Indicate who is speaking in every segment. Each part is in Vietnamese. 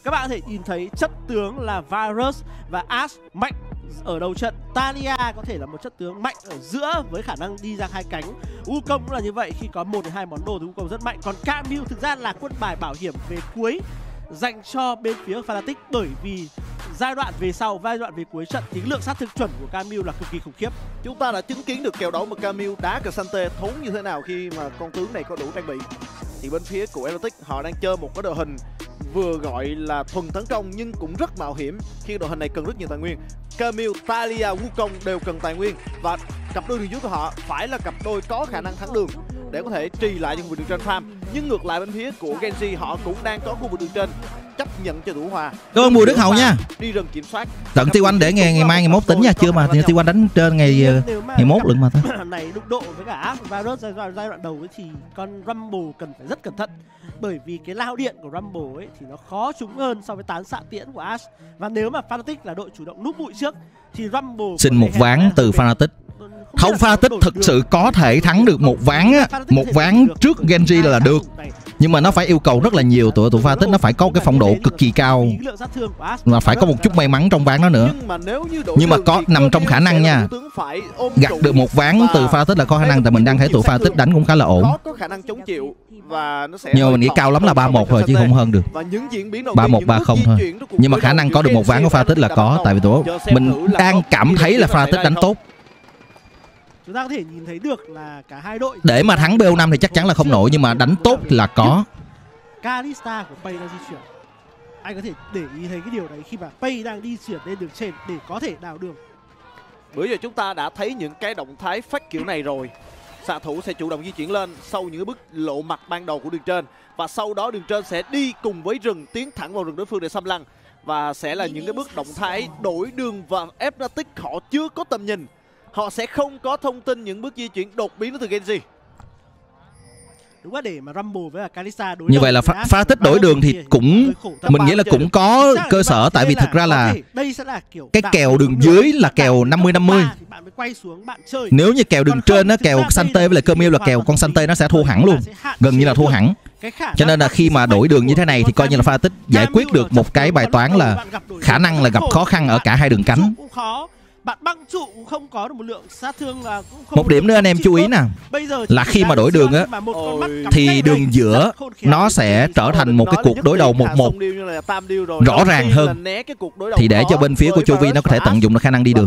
Speaker 1: Các bạn có thể nhìn thấy chất tướng là Varus và Ash mạnh ở đầu trận. Talia có thể là một chất tướng mạnh ở giữa với khả năng đi ra hai cánh. Wukong cũng là như vậy, khi có 1 đến 2 món đồ thì Wukong rất mạnh. Còn Camille thực ra là quân bài bảo hiểm về cuối dành cho bên phía Fnatic, bởi vì giai đoạn về sau, giai đoạn về cuối trận thì lượng sát thương chuẩn của Camille là cực kỳ khủng khiếp.
Speaker 2: Chúng ta đã chứng kiến được kèo đấu mà Camille đá K'Sante thốn như thế nào khi mà con tướng này có đủ trang bị. Thì bên phía của Fnatic họ đang chơi một cái đội hình vừa gọi là thuần tấn công nhưng cũng rất mạo hiểm khi đội hình này cần rất nhiều tài nguyên. Camille, Talia, Wukong đều cần tài nguyên và cặp đôi đường dưới của họ phải là cặp đôi có khả năng thắng đường để có thể trì lại những khu vực đường trên farm. Nhưng ngược lại bên phía của Genji họ cũng đang có khu vực đường trên chấp nhận cho thủ hòa.
Speaker 3: Cảm ơn Bùi Đức Hậu nha.
Speaker 2: Đi rừng kiểm soát.
Speaker 3: Tận Tiêu Anh để ngày mai ngày mốt tính nha, chưa mà Tiêu Anh đánh trên ngày mốt lận mà thôi.
Speaker 1: Này đụng độ với cả Ash và Varus giai đoạn đầu ấy thì con Rumble cần phải rất cẩn thận, bởi vì cái lao điện của Rumble ấy thì nó khó trúng hơn so với tán xạ tiễn của Ash. Và nếu mà Fnatic là đội chủ động núp bụi trước thì Rumble
Speaker 3: xin một ván từ Fnatic. Không, Fnatic thực sự có thể thắng được một ván á, một ván trước Genji là được. Nhưng mà nó phải yêu cầu rất là nhiều, tụi Fnatic nó phải có cái phong độ cực kỳ cao và phải có một chút may mắn trong ván đó nữa. Nhưng mà có nằm trong khả năng nha. Gặt được một ván từ Fnatic là có khả năng, tại mình đang thấy tụi Fnatic đánh cũng khá là ổn.
Speaker 2: Có khả năng chống chịu và nó sẽ,
Speaker 3: nhưng mà mình nghĩ cao lắm là 3-1 thôi chứ không hơn được. 3-1, 3-0 thôi. Nhưng mà khả năng có được một ván của Fnatic là có, tại vì tụi mình đang cảm thấy là Fnatic đánh tốt.
Speaker 1: Chúng ta có thể nhìn thấy được là cả hai đội
Speaker 3: để mà thắng BO5 thì chắc chắn là không nổi, nhưng mà đánh tốt là có.
Speaker 1: Kalista của Pei đang di chuyển. Anh có thể để ý thấy cái điều đấy khi mà Pei đang đi chuyển lên đường trên để có thể đào đường.
Speaker 2: Bữa giờ chúng ta đã thấy những cái động thái phách kiểu này rồi. Xạ thủ sẽ chủ động di chuyển lên sau những cái bước lộ mặt ban đầu của đường trên, và sau đó đường trên sẽ đi cùng với rừng tiến thẳng vào rừng đối phương để xâm lăng, và sẽ là những cái bước động thái đổi đường và Fnatic họ chưa có tầm nhìn. Họ sẽ không có thông tin những bước di chuyển đột biến từ Genji.
Speaker 1: Đúng là để mà Rumble với Kalista đối
Speaker 3: như vậy là Fnatic đổi đường thì cũng mình nghĩ là cũng có cơ sở, tại vì thực ra là cái kèo đường dưới là kèo 50-50. Nếu như kèo đường trên á, kèo Sante với lại Camille là kèo con Sante nó sẽ thua hẳn luôn, gần như là thua hẳn. Cho nên là khi mà đổi đường như thế này thì coi như là Fnatic giải quyết được một cái bài toán là khả năng là gặp khó khăn ở cả hai đường cánh.
Speaker 1: Bạn băng trụ cũng không có được một lượng sát thương là cũng không.
Speaker 3: Một điểm nữa anh em chú ý nào là khi mà đổi đường á thì đường giữa nó sẽ trở thành một cái cuộc đối đầu 1-1 rõ ràng hơn, thì để cho bên phía của Chovy nó có thể tận dụng được khả năng đi đường.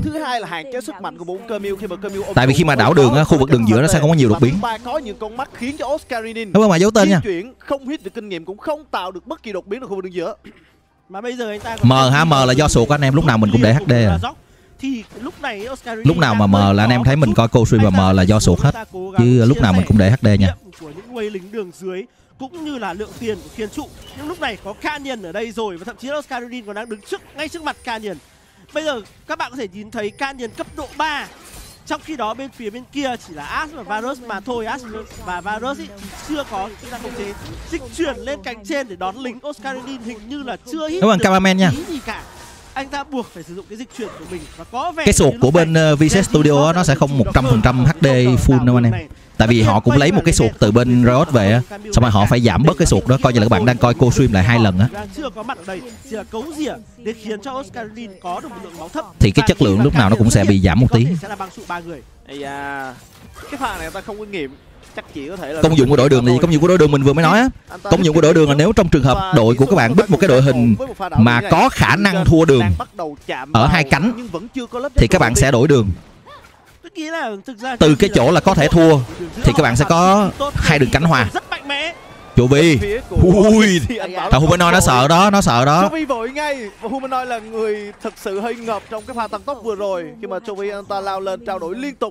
Speaker 3: Tại vì khi mà đảo đường á, khu vực đường giữa nó sẽ không có nhiều đột biến. Đúng không mà giấu tên nha.
Speaker 2: Không hit được kinh nghiệm cũng không tạo được bất kỳ đột biến ở khu vực đường giữa.
Speaker 1: Mà bây giờ anh ta
Speaker 3: M là do sụt anh em, lúc nào mình cũng để HD à.
Speaker 1: Thì
Speaker 3: lúc nào mà M là anh em thấy mình coi cô stream và M là do sụt hết, chứ lúc nào mình cũng để HD nha.
Speaker 1: Của những quầy lính đường dưới cũng như là lượng tiền của Thiên Trụ, nhưng lúc này có Canyon ở đây rồi, và thậm chí Oscaridin còn đang đứng ngay trước mặt Canyon. Bây giờ các bạn có thể nhìn thấy Canyon cấp độ 3, trong khi đó bên phía bên kia chỉ là Ash và Varus mà thôi. Ash và Varus ý, thì chưa có chúng ta không thể dịch chuyển lên cánh trên để đón lính. Oscaridin hình như là chưa hit được gì cả. Anh ta buộc phải sử dụng cái dịch chuyển của mình, và có vẻ
Speaker 3: cái sụt của bên VC Studio nó sẽ không 100% HD full đâu anh em. Tại vì họ cũng lấy một cái sụt từ bên Riot về á, xong rồi họ phải giảm bớt cái sụt đó, coi như là các bạn đang coi cô stream lại 2 lần á.
Speaker 1: Chưa có mặt ở đây, chỉ là cấu rỉa để khiến cho Oscaridin có được một lượng máu thấp.
Speaker 3: Thì cái chất lượng lúc nào nó cũng sẽ bị giảm một tí.
Speaker 1: Sẽ là băng trụ 3 người.
Speaker 2: Cái pha này người ta không có nghiệm. Chắc chỉ có thể là
Speaker 3: công dụng của đổi đường là gì? Công dụng của đổi đường mình vừa mới nói á. Công dụng của đổi đường là nếu trong trường hợp đội của các bạn bích một cái đội hình mà có khả năng thua đường ở hai cánh thì các bạn sẽ đổi đường. Từ cái chỗ là có thể thua thì các bạn sẽ có hai đường cánh hòa. Chủ Vi, ui, thằng Humanoid nó sợ đó, nó sợ đó.
Speaker 2: Chovy vội ngay, và Humanoid là người thực sự hơi ngợp trong cái pha tăng tốc vừa rồi khi mà Chovy anh ta lao lên trao đổi liên tục.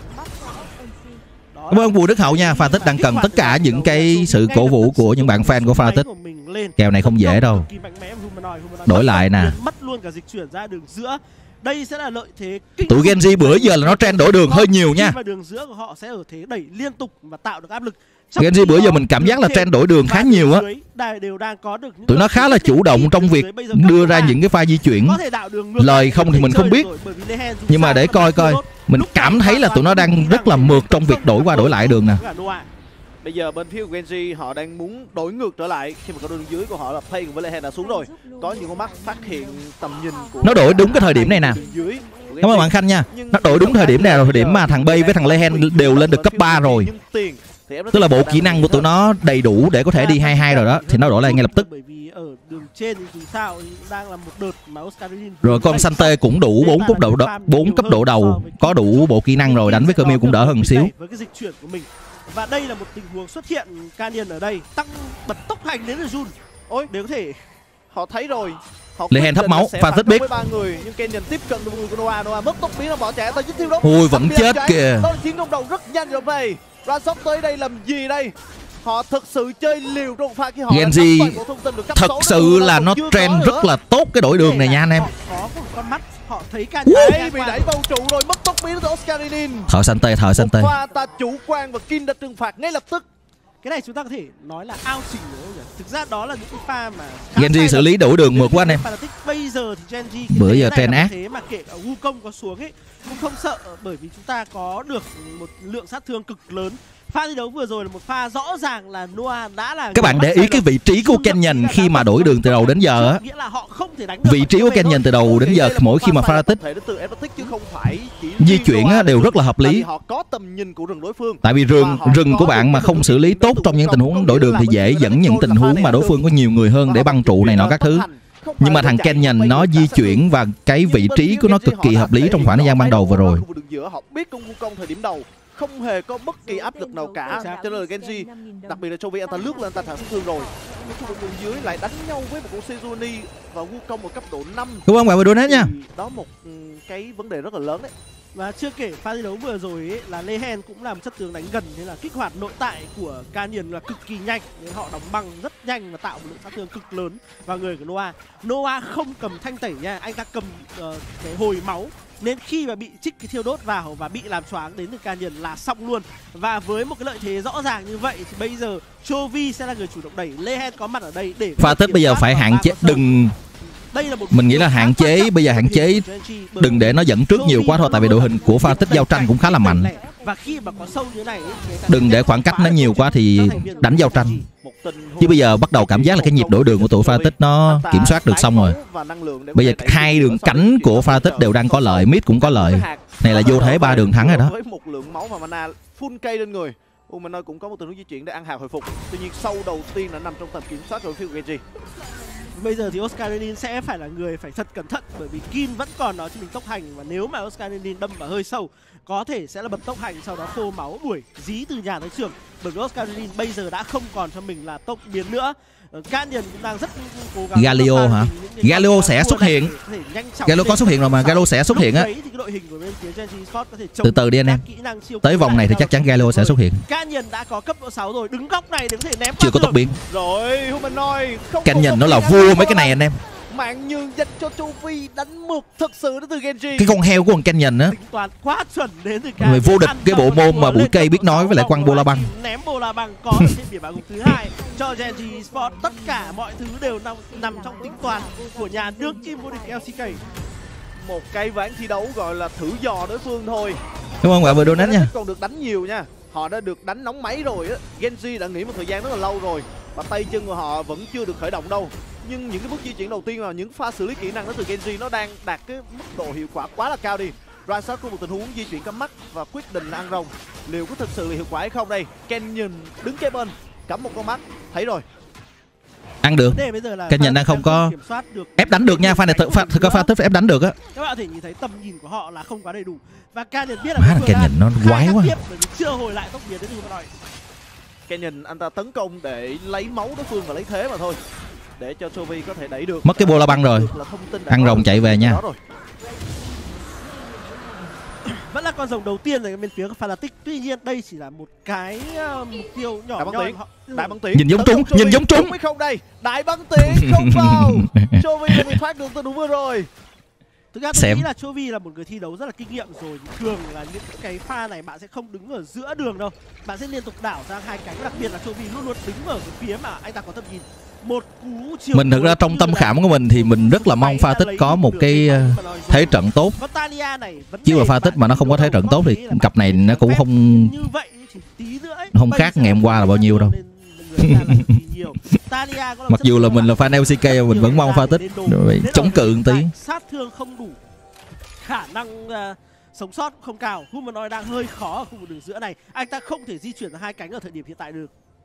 Speaker 3: Cảm ơn Bùi Đức Hậu nha. Fnatic đang cần tất cả những cái sự cổ vũ của những bạn fan của Fnatic. Kèo này không dễ đâu. Đổi lại nè.
Speaker 1: Mất luôn cả dịch chuyển ra đường giữa. Đây sẽ là lợi thế.
Speaker 3: Tụi Genji bữa giờ là nó trend đổi đường hơi nhiều nha.
Speaker 1: Đường giữa của họ sẽ ở thế đẩy liên tục và tạo được áp lực.
Speaker 3: Genji bữa giờ mình cảm giác là trend đổi đường khá nhiều á. Tụi nó khá là chủ động trong việc đưa ra những cái pha di chuyển. Lời không thì mình không biết, nhưng mà để coi coi mình cảm thấy là tụi nó đang rất là mượt trong việc đổi qua đổi lại đường nè.
Speaker 2: Bây giờ bên phía của Genji họ đang muốn đổi ngược trở lại khi mà có đường dưới của họ là Pay cùng với Lehen đã xuống rồi. Có những con mắt phát hiện tầm nhìn của
Speaker 3: nó đổi đúng cái thời điểm này nè. Cảm ơn bạn Khanh nha. Nó đổi đúng thời điểm này là thời điểm mà thằng Bay với thằng Lehen đều lên được cấp 3 rồi. Tức là bộ kỹ năng của tụi nó đầy đủ để có thể đi 2-2 rồi đó, thì nó đổi lại ngay lập tức.
Speaker 1: Bởi vì ở đường trên thì dù sao đang là một đợt mà Oscarin.
Speaker 3: Rồi con Sante cũng đủ 4 cấp độ đầu, có đủ bộ kỹ năng rồi, đánh với Camille cũng đỡ hơn một xíu.
Speaker 1: Với cái dịch chuyển của mình. Và đây là một tình huống xuất hiện Canyon ở đây, tăng bật tốc hành đến Jun. Ôi, để có thể
Speaker 2: họ thấy rồi.
Speaker 3: Lehen thấp máu, Pha thích biết.
Speaker 2: Ba người nhưng Canyon tiếp cận được người của Noah mất tốc biến, nó bỏ chạy tới chính tiêu đó.
Speaker 3: Ui vẫn chết kìa.
Speaker 2: Đó là chiến công đầu rất nhanh rồi về. Ransom tới đây làm gì đây? Họ thực sự chơi liều trong pha khi họ
Speaker 3: Genji thật sự là nó trend rất là tốt cái đổi đường này nha anh em.
Speaker 1: Có một con mắt họ thấy Canyon
Speaker 2: bị đẩy vào trụ rồi, mất tốc biến tới Oscarinin.
Speaker 3: Thợ Sante.
Speaker 2: Pha ta chủ quan và Kin đã trừng phạt ngay lập tức.
Speaker 1: Cái này chúng ta có thể nói là ao trình đúng không? Thực ra đó là những cái pha mà
Speaker 3: Genji xử lý đổi đường mượt quá anh em.
Speaker 1: Bây giờ thì Genji
Speaker 3: bữa giờ trend ác.
Speaker 1: Thế mà kể cả Wukong có xuống ấy cũng không sợ, bởi vì chúng ta có được một lượng sát thương cực lớn. Pha thi đấu vừa rồi là một pha rõ ràng là Noah đã là.
Speaker 3: Các bạn để ý cái vị trí của Canyon khi mà đổi đường từ đầu đến giờ á.
Speaker 1: Nghĩa là họ không thể đánh được.
Speaker 3: Vị trí của Canyon từ đầu đến giờ mỗi khi mà Fnatic di chuyển á, đều rất là hợp lý.
Speaker 2: Họ có tầm nhìn của rừng đối phương.
Speaker 3: Tại vì rừng của bạn mà không xử lý tốt trong những tình huống đổi đường thì dễ dẫn những tình huống mà đối phương có nhiều người hơn để băng trụ này nọ các thứ. Nhưng mà thằng Canyon nó di chuyển và cái vị trí của nó cực kỳ hợp lý trong khoảng thời gian ban đầu vừa rồi.
Speaker 2: Họ biết công Wukong thời điểm đầu không hề có bất kỳ áp lực nào cả, cho nên là Genji, đặc biệt là Chovy, anh ta lướt lên, anh ta thả sát thương rồi. Khu vực đường dưới lại đánh nhau với một con Sejuani và Wukong một cấp độ 5.
Speaker 3: Cảm ơn bạn vừa donate nha.
Speaker 2: Đó một cái vấn đề rất là lớn đấy.
Speaker 1: Và chưa kể pha thi đấu vừa rồi ấy, là Lehen cũng là một chất tướng đánh gần, thế là kích hoạt nội tại của Canyon là cực kỳ nhanh, nên họ đóng băng rất nhanh và tạo một lượng sát thương cực lớn vào người của Noah. Noah không cầm thanh tẩy nha, anh ta cầm cái hồi máu, nên khi mà bị trích cái thiêu đốt vào và bị làm choáng đến từ Canyon là xong luôn. Và với một cái lợi thế rõ ràng như vậy thì bây giờ Chovy sẽ là người chủ động đẩy, Lehen có mặt ở đây để
Speaker 3: Fnatic bây giờ phải hạn chế, đừng. Mình nghĩ là hạn chế, bây giờ hạn chế đừng để nó dẫn trước nhiều quá thôi, tại vì đội hình của Fnatic giao tranh cũng khá là mạnh.
Speaker 1: Và khi mà có sâu như này
Speaker 3: đừng để khoảng cách nó nhiều quá thì đánh giao tranh. Chứ bây giờ bắt đầu cảm giác là cái nhịp đổi đường của tụi Fnatic nó kiểm soát được xong rồi. Bây giờ hai đường cánh của Fnatic đều đang có lợi, mid cũng có lợi. Này là vô thế 3 đường thắng rồi đó.
Speaker 2: Với một lượng máu và mana full cây lên người, Umanoid cũng có một tình huống di chuyển để ăn hào hồi phục. Tuy nhiên sâu đầu tiên đã nằm trong tầm kiểm soát của phía Genji.
Speaker 1: Bây giờ thì Oscarin sẽ phải là người phải thật cẩn thận, bởi vì Kin vẫn còn nói cho mình tốc hành, và nếu mà Oscarin đâm vào hơi sâu có thể sẽ là bật tốc hành, sau đó khô máu đuổi dí từ nhà tới trường, bởi vì Oscarin bây giờ đã không còn cho mình là tốc biến nữa. Canyon cũng đang rất cố gắng.
Speaker 3: Galio hả? Galio sẽ xuất hiện. Galio có xuất hiện rồi mà, Galio sẽ xuất hiện á. Từ từ đi anh em. Tới vòng này thì chắc chắn Galio sẽ xuất hiện.
Speaker 1: Canyon đã có cấp độ 6 rồi, đứng góc này để có thể ném.
Speaker 3: Chưa có tốc biến.
Speaker 2: Rồi, Humanoid không.
Speaker 3: Canyon nó là vua mấy cái này anh em.
Speaker 2: Mạng nhường dành cho Chovy, đánh mượt thật sự đến từ Genji.
Speaker 3: Cái con heo của con Canyon á,
Speaker 1: tính toán quá chuẩn đến từ
Speaker 3: người vô địch cái bộ môn mà bụi cây biết nói với lại quăng bola băng.
Speaker 1: Ném bola băng có ở trên biển báo gục thứ 2 cho Genji Sport. Tất cả mọi thứ đều nằm trong tính toán của nhà đương kim vô địch LCK.
Speaker 2: Một cái ván thi đấu gọi là thử dò đối phương thôi.
Speaker 3: Cảm ơn bạn vừa donate nha.
Speaker 2: Còn được đánh nhiều nha. Họ đã được đánh nóng máy rồi á. Genji đã nghỉ một thời gian rất là lâu rồi và tay chân của họ vẫn chưa được khởi động đâu. Nhưng những cái bước di chuyển đầu tiên và những pha xử lý kỹ năng đó từ Genji nó đang đạt cái mức độ hiệu quả quá là cao đi. Ransat có một tình huống di chuyển cắm mắt và quyết định là ăn rồng. Liệu có thực sự là hiệu quả hay không đây? Canyon đứng kế bên cắm một con mắt, thấy rồi.
Speaker 3: Ăn được. Canyon đang không có ép đánh được nha, pha này thực có pha tích ép đánh được á.
Speaker 1: Các bạn có thể nhìn thấy tầm nhìn của họ là không quá đầy đủ. Và Canyon biết là
Speaker 3: Canyon nó quái quá.
Speaker 1: Chưa hồi lại tốc biến đến như vậy.
Speaker 2: Canyon anh ta tấn công để lấy máu đối phương và lấy thế mà thôi, để cho Chovy có thể đẩy được.
Speaker 3: Mất cái bola băng rồi. Ăn rồng chạy về nha.
Speaker 1: Vẫn là con rồng đầu tiên ở bên phía của Fnatic. Tuy nhiên đây chỉ là một cái mục tiêu nhỏ nhoi.
Speaker 2: Đại băng tiến.
Speaker 3: Nhìn giống trúng, nhìn giống trúng.
Speaker 2: Không đây. Đại băng tiến không vào. Chovy là người thoát được từ đúng vừa rồi.
Speaker 1: Thực ra tôi nghĩ là Chovy là một người thi đấu rất là kinh nghiệm rồi. Thường là những cái pha này bạn sẽ không đứng ở giữa đường đâu. Bạn sẽ liên tục đảo sang hai cánh. Đặc biệt là Chovy luôn luôn đứng ở cái phía mà anh ta có tầm nhìn. Một cú chiều.
Speaker 3: Mình thực ra trong tâm khảm của mình thì mình rất là mong Fnatic có một cái thế trận tốt. Chứ mà Fnatic mà nó không có thế trận tốt thì cặp này nó cũng không
Speaker 1: chỉ tí nữa ấy.
Speaker 3: Không khác ngày hôm qua là bao nhiêu đâu. Mặc dù là mình là fan LCK mình vẫn mong pha tích chống cự một tí.
Speaker 1: Sát thương không đủ, khả năng sống sót không cao. Humanoid đang hơi khó ở khu vực đường giữa này. Anh ta không thể di chuyển ra hai cánh ở thời điểm hiện tại được.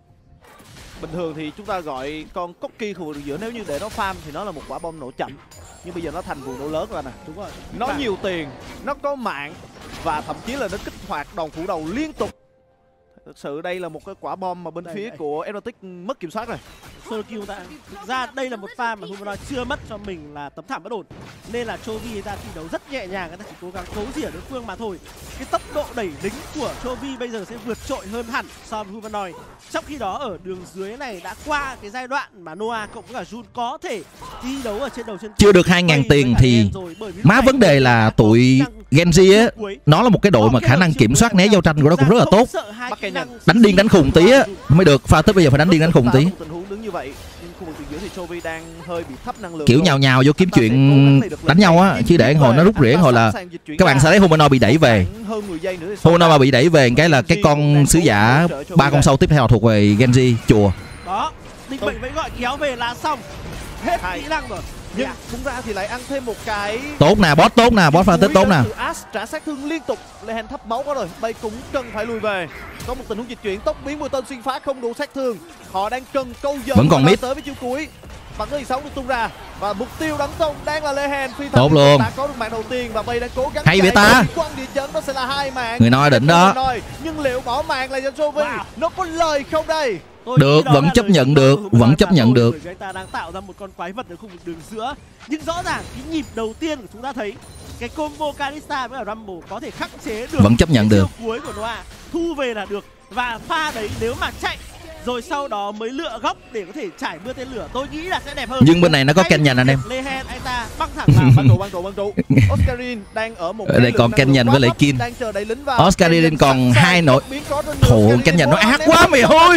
Speaker 2: Bình thường thì chúng ta gọi con Corki khu vực đường giữa nếu như để nó farm thì nó là một quả bom nổ chậm. Nhưng bây giờ nó thành vụ nổ lớn rồi nè.
Speaker 1: Đúng rồi.
Speaker 2: Nó nhiều tiền, nó có mạng và thậm chí là nó kích hoạt đòn phủ đầu liên tục. Thực sự đây là một cái quả bom mà bên phía của Fnatic mất kiểm soát rồi.
Speaker 1: Solo kill ta. Thực ra đây là một pha mà Humanoid chưa mất cho mình là tấm thảm bất ổn. Nên là Chovy ta thi đấu rất nhẹ nhàng, người ta chỉ cố gắng cố rỉa đối phương mà thôi. Cái tốc độ đẩy lính của Chovy bây giờ sẽ vượt trội hơn hẳn so với Humanoid. Trong khi đó ở đường dưới này đã qua cái giai đoạn mà Noah cộng với cả Jun có thể thi đấu ở trên đầu chân.
Speaker 3: Chưa được 2.000 tiền thì má vấn đề là tụi Genji á, nó là một cái đội mà khả năng kiểm soát né giao tranh của nó cũng rất là tốt. Đánh điên đánh khùng tí á mới được. Pha tích bây giờ phải đánh điên đánh khùng tí.
Speaker 2: Tình huống đứng như vậy, khu vực giữa thì Chovy đang hơi bị thấp năng lượng.
Speaker 3: Kiểu nhào nhào vô kiếm chuyện đánh nhau á, chứ để hồi nó rút rỉa hồi là các bạn sẽ thấy Humanoid bị đẩy về. Humanoid mà bị đẩy về cái là cái con sứ giả 3 con sâu tiếp theo thuộc về Genji chùa.
Speaker 1: Đó, định mệnh vẫn gọi kéo về là xong. Hết kỹ năng rồi.
Speaker 2: Nhưng cũng ra thì lại ăn thêm một cái
Speaker 3: tốt nè, boss tốt nè, boss pha tích tốt nè.
Speaker 2: Ash trả sát thương liên tục, Lehen thấp máu quá rồi, đây cũng cần phải lùi về. Có một tình huống dịch chuyển, tốc biến mũi tên xuyên phá không đủ sát thương. Họ đang cần câu giờ
Speaker 3: vẫn còn mid
Speaker 2: tới với chiêu cuối. Bắn thứ 6 được tung ra và mục tiêu đóng tông đang là Lehen. Phi
Speaker 3: tốt luôn.
Speaker 2: Đã có được mạng đầu tiên và bây đang cố gắng
Speaker 3: hay vậy ta.
Speaker 2: Quăng địa chấn nó sẽ là 2 mạng.
Speaker 3: Người nói định đó.
Speaker 2: Nhưng liệu bỏ mạng là cho Chovy nó có lời không đây?
Speaker 3: Được, vẫn chấp nhận được, vẫn chấp nhận được.
Speaker 1: Người ta đang tạo ra một con quái vật ở khu vực đường giữa. Nhưng rõ ràng cái nhịp đầu tiên của chúng ta thấy cái combo Kalista với cả Rumble có thể khắc chế được.
Speaker 3: Vẫn chấp nhận được.
Speaker 1: Cuối của Noah thu về là được. Và pha đấy nếu mà chạy rồi sau đó mới lựa góc để có thể trải mưa tên lửa, tôi nghĩ là sẽ đẹp hơn.
Speaker 3: Nhưng bên này nó có Canyon anh em.
Speaker 1: Lehen anh ta băng thẳng vào
Speaker 2: băng trụ. Oscarin đang ở một
Speaker 3: đây còn Canyon với lại Kin. Oscarin còn 2 nội. Thổ Canyon nó ác quá mày ơi.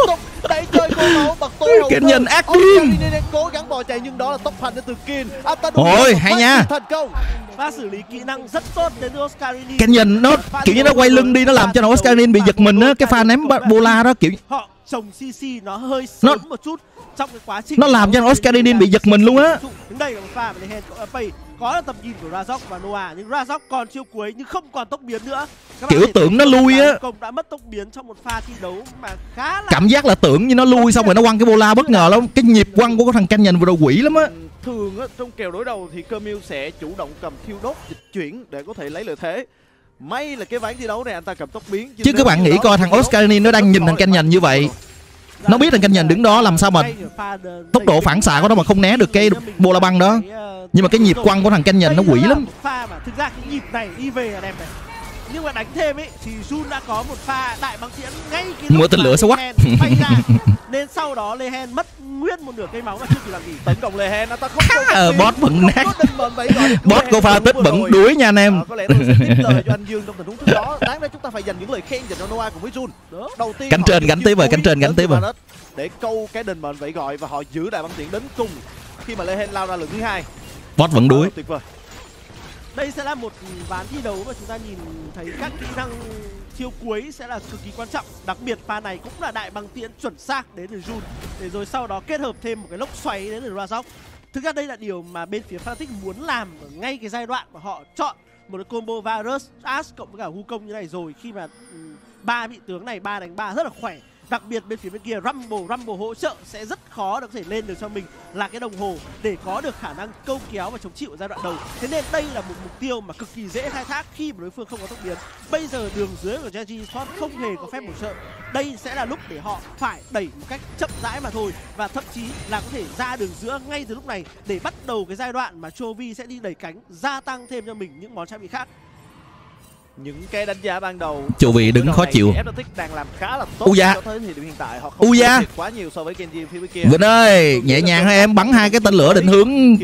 Speaker 3: Canyon ác điên.
Speaker 2: Cố gắng bò chạy nhưng đó là tốc hành đến từ Kin.
Speaker 3: Ôi hay nha.
Speaker 1: Pha xử lý kỹ năng rất tốt đến từ Oscarin.
Speaker 3: Canyon nó kiểu như nó quay lưng đi, nó làm cho Oscarin bị giật mình á, cái pha ném bola đó kiểu
Speaker 1: họ trồng CC nó hơi sớm một chút trong cái quá trình
Speaker 3: nó làm cho Oscarin bị giật mình luôn á.
Speaker 1: Đây là một pha mà Lehen có tầm nhìn của Razok và Noah, nhưng Razok còn chiêu cuối nhưng không còn tốc biến nữa.
Speaker 3: Kiểu tưởng nó lui á,
Speaker 1: đã mất tốc biến trong một pha thi đấu mà khá là
Speaker 3: cảm giác là tưởng như nó lui xong rồi nó quăng cái bola bất ngờ lắm. Cái nhịp quăng của thằng Canyon vừa đầu quỷ lắm á.
Speaker 2: Thường á, trong kèo đối đầu thì Camille sẽ chủ động cầm thiêu đốt dịch chuyển để có thể lấy lợi thế. May là cái ván thi đấu này anh ta cầm tốc biến.
Speaker 3: Chứ các bạn nghĩ coi thằng Oscarin nó đang nhìn thằng Canyon như vậy, nó biết thằng Canyon đứng đó làm sao mà tốc độ phản xạ của nó mà không né được cái bola băng đó. Nhưng mà cái nhịp quăng của thằng Canyon nó quỷ lắm.
Speaker 1: Pha mà thực ra cái nhịp này đi về là đẹp này. Nhưng mà đánh thêm ấy thì Jun đã có một pha đại băng tiễn ngay cái
Speaker 3: lúc tên lửa sẽ quắc
Speaker 1: nên sau đó Lehen mất nguyên một nửa cây máu mà chưa kịp làm gì.
Speaker 2: Tấn công Lehen nó ta không
Speaker 3: boss vẫn nát. Boss của pha tích vẫn đuối nha anh em.
Speaker 2: Có lẽ tôi sẽ tiếp lời cho anh Dương trong tình huống trước đó. Đáng ra chúng ta phải dành những lời khen dành cho Noah cùng với Jun.
Speaker 3: Đầu tiên cánh trên gánh tiếp rồi, cánh trên gánh tiếp rồi.
Speaker 2: Để câu cái định mệnh vậy gọi và họ giữ đại băng tiễn đến cùng khi mà Lehen lao ra lần thứ 2.
Speaker 3: Boss vẫn đuối.
Speaker 2: Tuyệt vời.
Speaker 1: Đây sẽ là một ván thi đấu mà chúng ta nhìn thấy các kỹ năng chiêu cuối sẽ là cực kỳ quan trọng. Đặc biệt pha này cũng là đại băng tiễn chuẩn xác đến từ Jun, để rồi sau đó kết hợp thêm một cái lốc xoáy đến từ Razok. Thực ra đây là điều mà bên phía Fnatic muốn làm ở ngay cái giai đoạn mà họ chọn một cái combo Varus, Ash cộng với cả Wukong như này rồi, khi mà ba vị tướng này 3 đánh 3 rất là khỏe. Đặc biệt bên phía bên kia Rumble hỗ trợ sẽ rất khó để có thể lên được cho mình là cái đồng hồ để có được khả năng câu kéo và chống chịu ở giai đoạn đầu. Thế nên đây là một mục tiêu mà cực kỳ dễ khai thác khi mà đối phương không có tốc biến. Bây giờ đường dưới của Genji Sport không hề có phép bổ trợ. Đây sẽ là lúc để họ phải đẩy một cách chậm rãi mà thôi, và thậm chí là có thể ra đường giữa ngay từ lúc này để bắt đầu cái giai đoạn mà Chovy sẽ đi đẩy cánh, gia tăng thêm cho mình những món trang bị khác.
Speaker 2: Những cái đánh giá ban đầu
Speaker 3: Chovy đứng khó chịu.
Speaker 2: Fnatic đang làm khá là tốt cho tới thời điểm hiện tại, họ không thiệt quá nhiều so với Genji phía bên kia.
Speaker 3: Vinh ơi, nhẹ nhàng thôi em, bắn 2 cái tên lửa định hướng.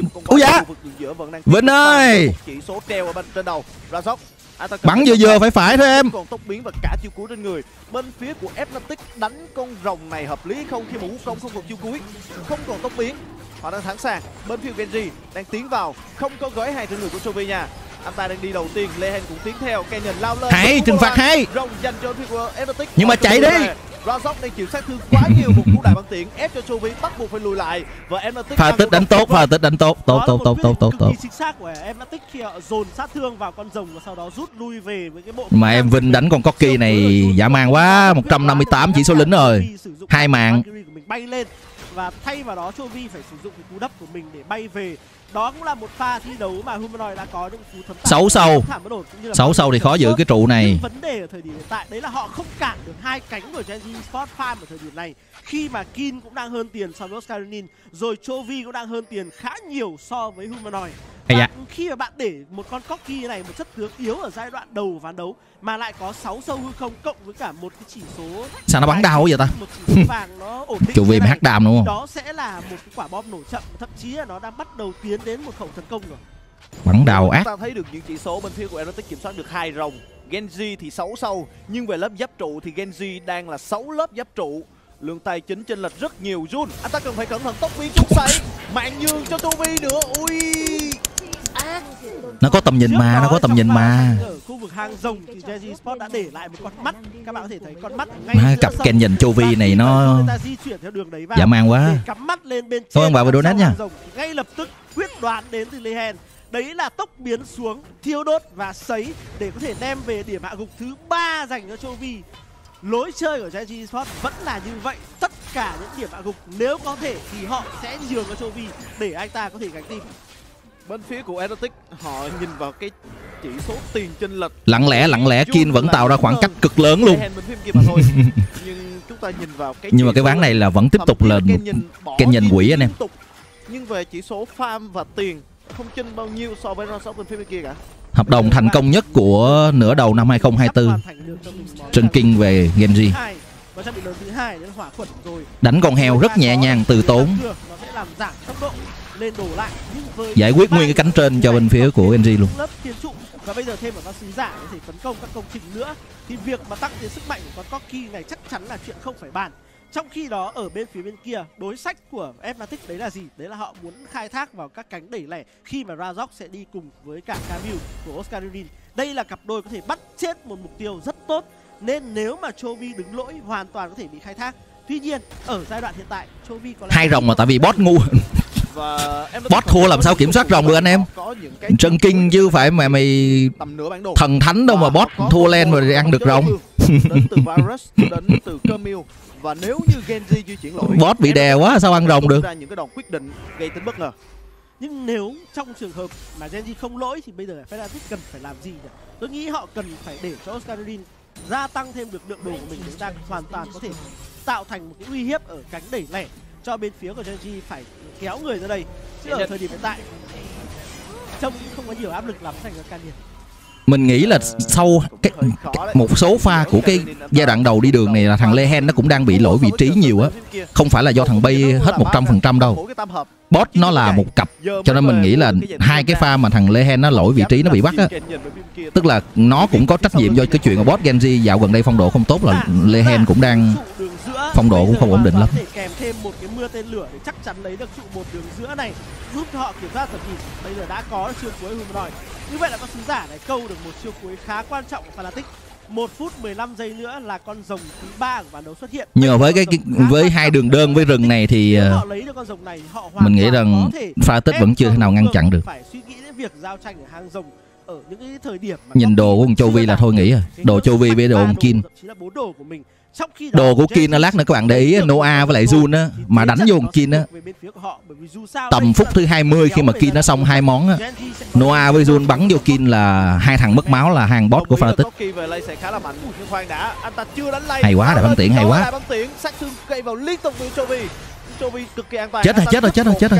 Speaker 3: Vinh ơi,
Speaker 2: chỉ số treo ở bên trên đầu. Razok
Speaker 3: bắn vừa phải thôi em.
Speaker 2: Còn tốc biến và cả chiêu cuối trên người. Bên phía của Fnatic đánh con rồng này hợp lý không khi mà Wukong không còn chiêu cuối, không còn tốc biến. Họ đang sẵn sàng. Bên phía Genji đang tiến vào, không có gói 2 trên người của Chovy nha. Anh ta đang đi đầu tiên, Lehen cũng tiến theo, Canyon lao lên.
Speaker 3: Hay, trừng phạt hay.
Speaker 2: Rồng dành cho FPT.
Speaker 3: Nhưng mà chạy đi.
Speaker 2: Razok đang chịu sát thương quá nhiều, một cú đại băng tiễn ép cho Chovy bắt buộc phải lùi lại và Fnatic
Speaker 3: Pha tích đánh tốt, pha tích đánh tốt, tốt.
Speaker 1: Chính xác của Fnatic khi họ dồn sát thương vào con rồng và sau đó rút lui về với cái bộ.
Speaker 3: Mà em Vinh đánh con Corki này dã man quá, 158 chỉ số lính rồi. 2 mạng.
Speaker 1: Mình bay lên và thay vào đó Chovy phải sử dụng cái cú đắp của mình để bay về. Đó cũng là một pha thi đấu mà Humanoid đã có những cú thấm
Speaker 3: Xấu sâu thì khó giữ cái trụ này.
Speaker 1: Nhưng vấn đề ở thời điểm hiện tại đấy là họ không cản được hai cánh của Gen.G Esports Farm ở thời điểm này, khi mà Kin cũng đang hơn tiền so với Oscarunin, rồi Chovy cũng đang hơn tiền khá nhiều so với Humanoid. Và khi mà bạn để một con Corki này, một chất tướng yếu ở giai đoạn đầu ván đấu mà lại có 6 sâu hư không cộng với cả một cái chỉ số
Speaker 3: sao nó bắn đau vậy ta?
Speaker 1: Một chỉ số vàng nó ổn định.
Speaker 3: Chovy hắc đam đúng không?
Speaker 1: Đó sẽ là một cái quả bom nổ chậm, thậm chí là nó đang bắt đầu tiến đến một khẩu tấn công rồi.
Speaker 3: Bắn đào ác.
Speaker 2: Chúng ta thấy được những chỉ số bên phía của Fnatic kiểm soát được 2 rồng. Gen.G thì 6 sâu, nhưng về lớp giáp trụ thì Gen.G đang là 6 lớp giáp trụ. Lượng tài chính chênh lệch rất nhiều. Jun, anh ta cần phải cẩn thận tốc biến chút xoáy. Mạng nhường cho Chovy nữa. Ui.
Speaker 3: Nó có tầm nhìn mà, nó có tầm nhìn mà.
Speaker 1: Ở khu vực hang rồng thì Gen.G Esports đã để lại một con mắt. Các bạn có thể thấy con mắt ngay
Speaker 3: cặp kèn nhìn Chovy này nó
Speaker 1: di chuyển theo đường đấy vào.
Speaker 3: dã man quá.
Speaker 1: Cắm mắt lên bên trên.
Speaker 3: Thôi ông vào donate nha.
Speaker 1: Ngay lập tức quyết đoán đến từ Lehen. Đấy là tốc biến xuống, thiêu đốt và sấy để có thể đem về điểm hạ gục thứ 3 dành cho Chovy. Lối chơi của Gen.G Esports vẫn là như vậy. Tất cả những điểm hạ gục nếu có thể thì họ sẽ nhường cho Chovy để anh ta có thể gánh team.
Speaker 2: Bên phía của Fnatic họ nhìn vào cái chỉ số tiền chênh lệch.
Speaker 3: Lặng lẽ Kin vẫn tạo ra khoảng cách cực lớn luôn.
Speaker 2: Nhưng chúng ta nhìn vào cái
Speaker 3: nhưng mà cái ván này là vẫn tiếp tục là Ken nhìn quỷ anh em.
Speaker 2: Nhưng về chỉ số farm và tiền không chênh bao nhiêu so với Razok bên phía bên kia cả.
Speaker 3: Hợp đồng thành công nhất của nửa đầu năm 2024 trên King về Gen.G. Đánh con heo rất nhẹ nhàng từ tốn, giải quyết nguyên cái cánh trên cho bên phía của Gen.G luôn.
Speaker 1: Và bây giờ thêm một con sứ giả có thể tấn công các công trình nữa thì việc mà tăng tiến sức mạnh của con Corki này chắc chắn là chuyện không phải bàn. Trong khi đó ở bên phía bên kia, đối sách của Fnatic đấy là gì? Đấy là họ muốn khai thác vào các cánh đẩy lẻ khi mà Razok sẽ đi cùng với cả Camille của Oscarunin. Đây là cặp đôi có thể bắt chết một mục tiêu rất tốt, nên nếu mà Chovy đứng lỗi hoàn toàn có thể bị khai thác. Tuy nhiên ở giai đoạn hiện tại Chovy có
Speaker 3: hai rồng mà tại vì bot ngu. Bot thua làm sao kiểm soát rồng được anh em. Trần Kinh chứ phải mà mày thần thánh đâu mà bot thua lên rồi ăn được rồng.
Speaker 2: Đến từ Virus, đến từ Camille. Và nếu như Gen.G di chuyển lỗi,
Speaker 3: bot bị đè quá sao ăn rồng được.
Speaker 2: Ra những cái đòn quyết định gây tính bất ngờ.
Speaker 1: Nhưng nếu trong trường hợp mà Gen.G không lỗi thì bây giờ Fnatic cần phải làm gì nhỉ? Tôi nghĩ họ cần phải để cho Oscarunin gia tăng thêm được lượng đồ của mình, chúng ta hoàn toàn có thể tạo thành một cái uy hiếp ở cánh đẩy lẻ cho bên phía của Gen.G phải kéo người ra đây. Chứ ở thời điểm hiện tại trông không có nhiều áp lực lắm dành cho Canyon.
Speaker 3: Mình nghĩ là sau một số pha của cái giai đoạn đầu đi đường này là thằng Lehen nó cũng đang bị lỗi vị trí nhiều á. Không phải là do thằng Bay hết 100% đâu. Bot nó là một cặp, cho nên mình nghĩ là hai cái pha mà thằng Lehen nó lỗi vị trí nó bị bắt á, tức là nó cũng có trách nhiệm do cái chuyện mà bot Gen.G dạo gần đây phong độ không tốt, là Lehen cũng đang phong độ cũng không ổn định lắm.
Speaker 1: Kèm thêm một cái mưa tên lửa để chắc chắn lấy được trụ một đường giữa này giúp cho họ kiểm soát tầm nhìn. Bây giờ đã có chiêu cuối Humanoid. Như vậy là con sứ giả này câu được một chiêu cuối khá quan trọng của Fnatic. 1 phút 15 giây nữa là con rồng thứ 3 của ván đấu xuất hiện.
Speaker 3: Nhờ với hai đường đơn với rừng này thì mình nghĩ rằng Fnatic vẫn chưa thể nào ngăn chặn được.
Speaker 1: Phải suy nghĩ đến việc giao tranh ở hang rồng ở những cái thời điểm mà
Speaker 3: nhìn đồ của con Chovy là thôi nghĩ rồi. Đồ Chovy với đồ con Kin. Đồ của Kin lát nữa các bạn để ý, Noah với lại Jun á mà đánh vô con Kin á, tầm phút thứ 20 khi mà Kin nó xong hai món á, Noah với Jun bắn vô Kin là hai thằng mất máu là hàng boss của Fnatic. Hay quá, đại bắn tiễn hay quá. Chết rồi.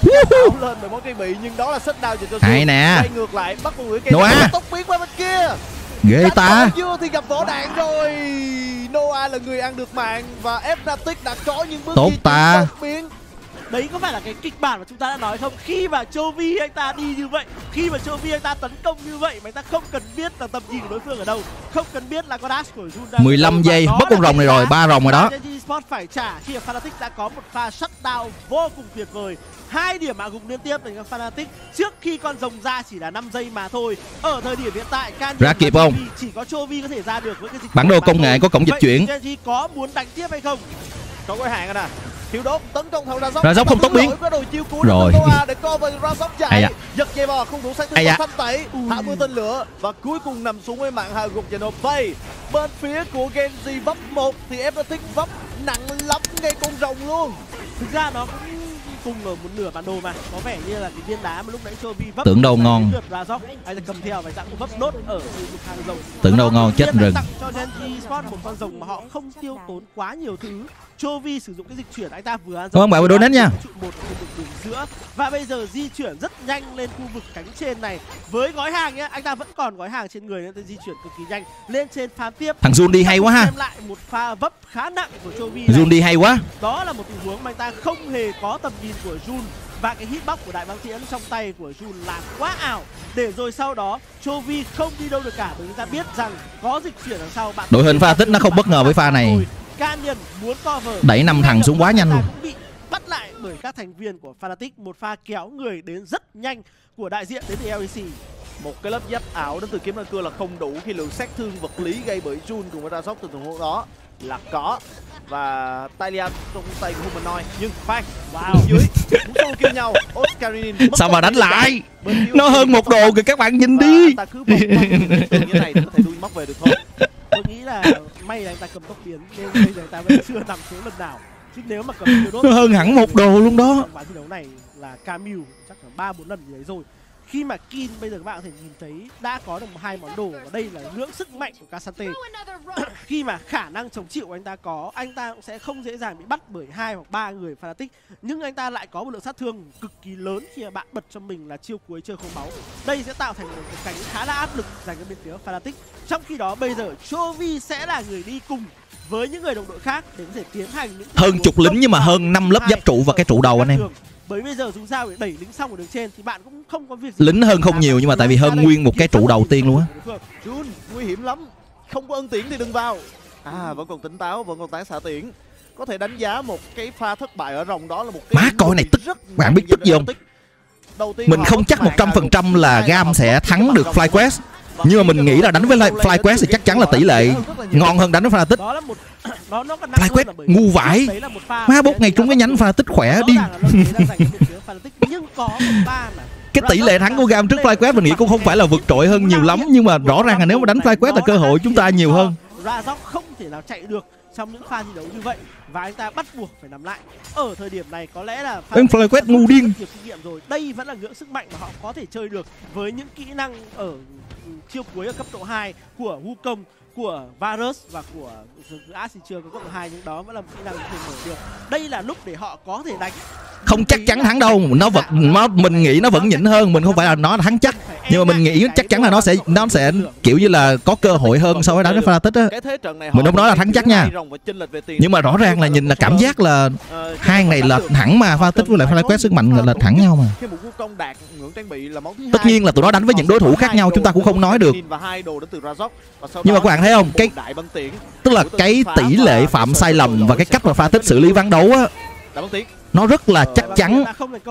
Speaker 3: Hay nè. Noah. Ghê ta.
Speaker 2: Thì gặp vỏ đạn rồi. Noah là người ăn được mạng và Fnatic đã có những bước
Speaker 3: tốt ta.
Speaker 1: Đấy có phải là cái kịch bản mà chúng ta đã nói không? Khi mà Chovy anh ta đi như vậy, khi mà Chovy anh ta tấn công như vậy mà anh ta không cần biết là tầm nhìn của đối phương ở đâu, không cần biết là có dash của Jun đang
Speaker 3: 15 giây mất con rồng này rồi, 3 rồng rồi đó.
Speaker 1: Sport phải trả khi mà Fnatic đã có một pha shutdown vô cùng tuyệt vời. 2 điểm hạ gục liên tiếp dành cho Fnatic trước khi con rồng ra chỉ là 5 giây mà thôi. Ở thời điểm hiện tại
Speaker 3: ra kịp không?
Speaker 1: Chỉ có Chovy có thể ra được với cái dịch
Speaker 3: bản đồ công nghệ có cổng dịch chuyển.
Speaker 1: Genji có muốn đánh tiếp hay không?
Speaker 2: Có gói hàng rồi nè. Thiếu đốt tấn công thầu
Speaker 3: Razok không tốc biến rồi
Speaker 2: để cover Razok chạy giật dây bò không đủ sát thương thanh tẩy thả mưa tên lửa và cuối cùng nằm xuống với mạng hạ gục Genova. Bên phía của Genji vấp 1 thì Fnatic vấp nặng lắm ngay con rồng luôn.
Speaker 1: Thực ra nó cũng cùng ở một nửa bản đồ mà có vẻ như là cái viên đá mà lúc nãy Chovy vấp
Speaker 3: tưởng đâu ngon
Speaker 1: Razok hay là cầm theo và dạng vấp nốt ở khu vực hàng rồng.
Speaker 3: Tưởng đâu ngon chết rừng.
Speaker 1: Tặng cho Genji Sport một con rồng mà họ không tiêu tốn quá nhiều thứ. Chovy sử dụng cái dịch chuyển anh ta vừa ăn
Speaker 3: không bảo đối nét nha.
Speaker 1: Một đường giữa và bây giờ di chuyển rất nhanh lên khu vực cánh trên này với gói hàng nhá, anh ta vẫn còn gói hàng trên người nên di chuyển cực kỳ nhanh lên trên farm tiếp.
Speaker 3: Thằng Jun đi hay quá ha.
Speaker 1: Xem lại một pha vấp khá nặng của Chovy.
Speaker 3: Jun đi hay quá.
Speaker 1: Đó là một tình huống mà anh ta không hề có tầm nhìn của Jun và cái hitbox của đại băng tiễn trong tay của Jun là quá ảo. Để rồi sau đó Chovy không đi đâu được cả bởi chúng ta biết rằng có dịch chuyển đằng sau bạn.
Speaker 3: Đội hình Fnatic nó không bất ngờ với pha này.
Speaker 1: Canyon muốn cover
Speaker 3: đẩy 5 thằng xuống quá nhanh luôn.
Speaker 1: Cũng bị bắt lại bởi các thành viên của Fnatic, một pha kéo người đến rất nhanh của đại diện đến từ LEC.
Speaker 2: Một cái lớp giáp ảo đến từ kiếm cưa là không đủ khi lượng sát thương vật lý gây bởi Jun cùng với Razok từ tình huống đó là có. Và Talia trong tay của Humanoid nhưng phanh dưới cũng solo kêu nhau. Oscarinin
Speaker 3: sao mà đánh lại, nó hơn một đồ kìa các bạn nhìn đi.
Speaker 2: Ta cứ vòng như này để có thể đuôi móc về được thôi.
Speaker 1: Tôi nghĩ là may là anh ta cầm tốc biến nên bây giờ anh ta vẫn chưa nằm xuống lần nào. Chứ nếu mà cầm đốt
Speaker 3: nó hơn hẳn một đồ luôn đó.
Speaker 1: Ván thi đấu này là Camille chắc là 3-4 lần gì đấy rồi. Khi mà Kin bây giờ các bạn có thể nhìn thấy đã có được 2 món đồ và đây là ngưỡng sức mạnh của K'Sante. Khi mà khả năng chống chịu của anh ta có, anh ta cũng sẽ không dễ dàng bị bắt bởi 2 hoặc 3 người Fnatic. Nhưng anh ta lại có một lượng sát thương cực kỳ lớn khi mà bạn bật cho mình là chiêu cuối chơi không máu. Đây sẽ tạo thành một cái cánh khá là áp lực dành cho bên phía Fnatic. Trong khi đó bây giờ Chovy sẽ là người đi cùng với những người đồng đội khác để có thể tiến hành những
Speaker 3: hơn chục lính nhưng mà hơn 5 lớp giáp trụ và cái trụ đầu anh em.
Speaker 1: Bởi bây giờ dù sao để đẩy lính xong ở đường trên thì bạn cũng không có việc gì.
Speaker 3: Lính hơn không nhiều nhưng mà tại vì hơn nguyên một cái trụ đầu tiên luôn á.
Speaker 2: Jun nguy hiểm lắm, không có ân tiễn thì đừng vào. Vẫn còn tỉnh táo, vẫn còn tán xạ tiễn. Có thể đánh giá một cái pha thất bại ở rồng đó là một cái
Speaker 3: má coi này tức, bạn biết tức gì không? Mình không chắc 100% là Gam sẽ thắng được FlyQuest. Nhưng mà mình nghĩ là đánh với FlyQuest thì chắc chắn là tỷ lệ ngon hơn đánh với Fnatic. FlyQuest ngu vãi. Má 4 ngày trúng cái nhánh Fnatic khỏe đi. Cái tỷ lệ thắng của Gam trước FlyQuest mình nghĩ cũng không phải là vượt trội hơn nhiều lắm. Nhưng mà rõ ràng là nếu mà đánh FlyQuest là cơ hội chúng ta nhiều hơn.
Speaker 1: Razok không thể nào chạy được trong những pha thi đấu như vậy và anh ta bắt buộc phải nằm lại. Ở thời điểm này có lẽ là
Speaker 3: FlyQuest ngu điên.
Speaker 1: Rồi. Đây vẫn là ngưỡng sức mạnh mà họ có thể chơi được với những kỹ năng ở chiêu cuối ở cấp độ 2 của Wukong, của Varus và của Ascension có cấp độ 2 nhưng đó vẫn là một kỹ năng không mở được. Đây là lúc để họ có thể đánh.
Speaker 3: Không chắc chắn thắng đâu, mình nghĩ nó vẫn nhỉnh hơn, mình không phải là nó thắng chắc. Nhưng mà mình nghĩ chắc chắn là nó sẽ kiểu như là có cơ hội hơn so với đánh với Fnatic á. Mình không nói là thắng chắc nha. Nhưng mà rõ ràng là nhìn là cảm giác là hai này là thẳng mà Fnatic với lại FlyQuest sức mạnh là thẳng nhau mà. Tất nhiên là tụi nó đánh với những đối thủ khác nhau chúng ta cũng không nói được. Nhưng mà các bạn thấy không, cái tức là cái tỷ lệ phạm sai lầm và cái cách mà Fnatic xử lý ván đấu á, nó rất là chắc chắn.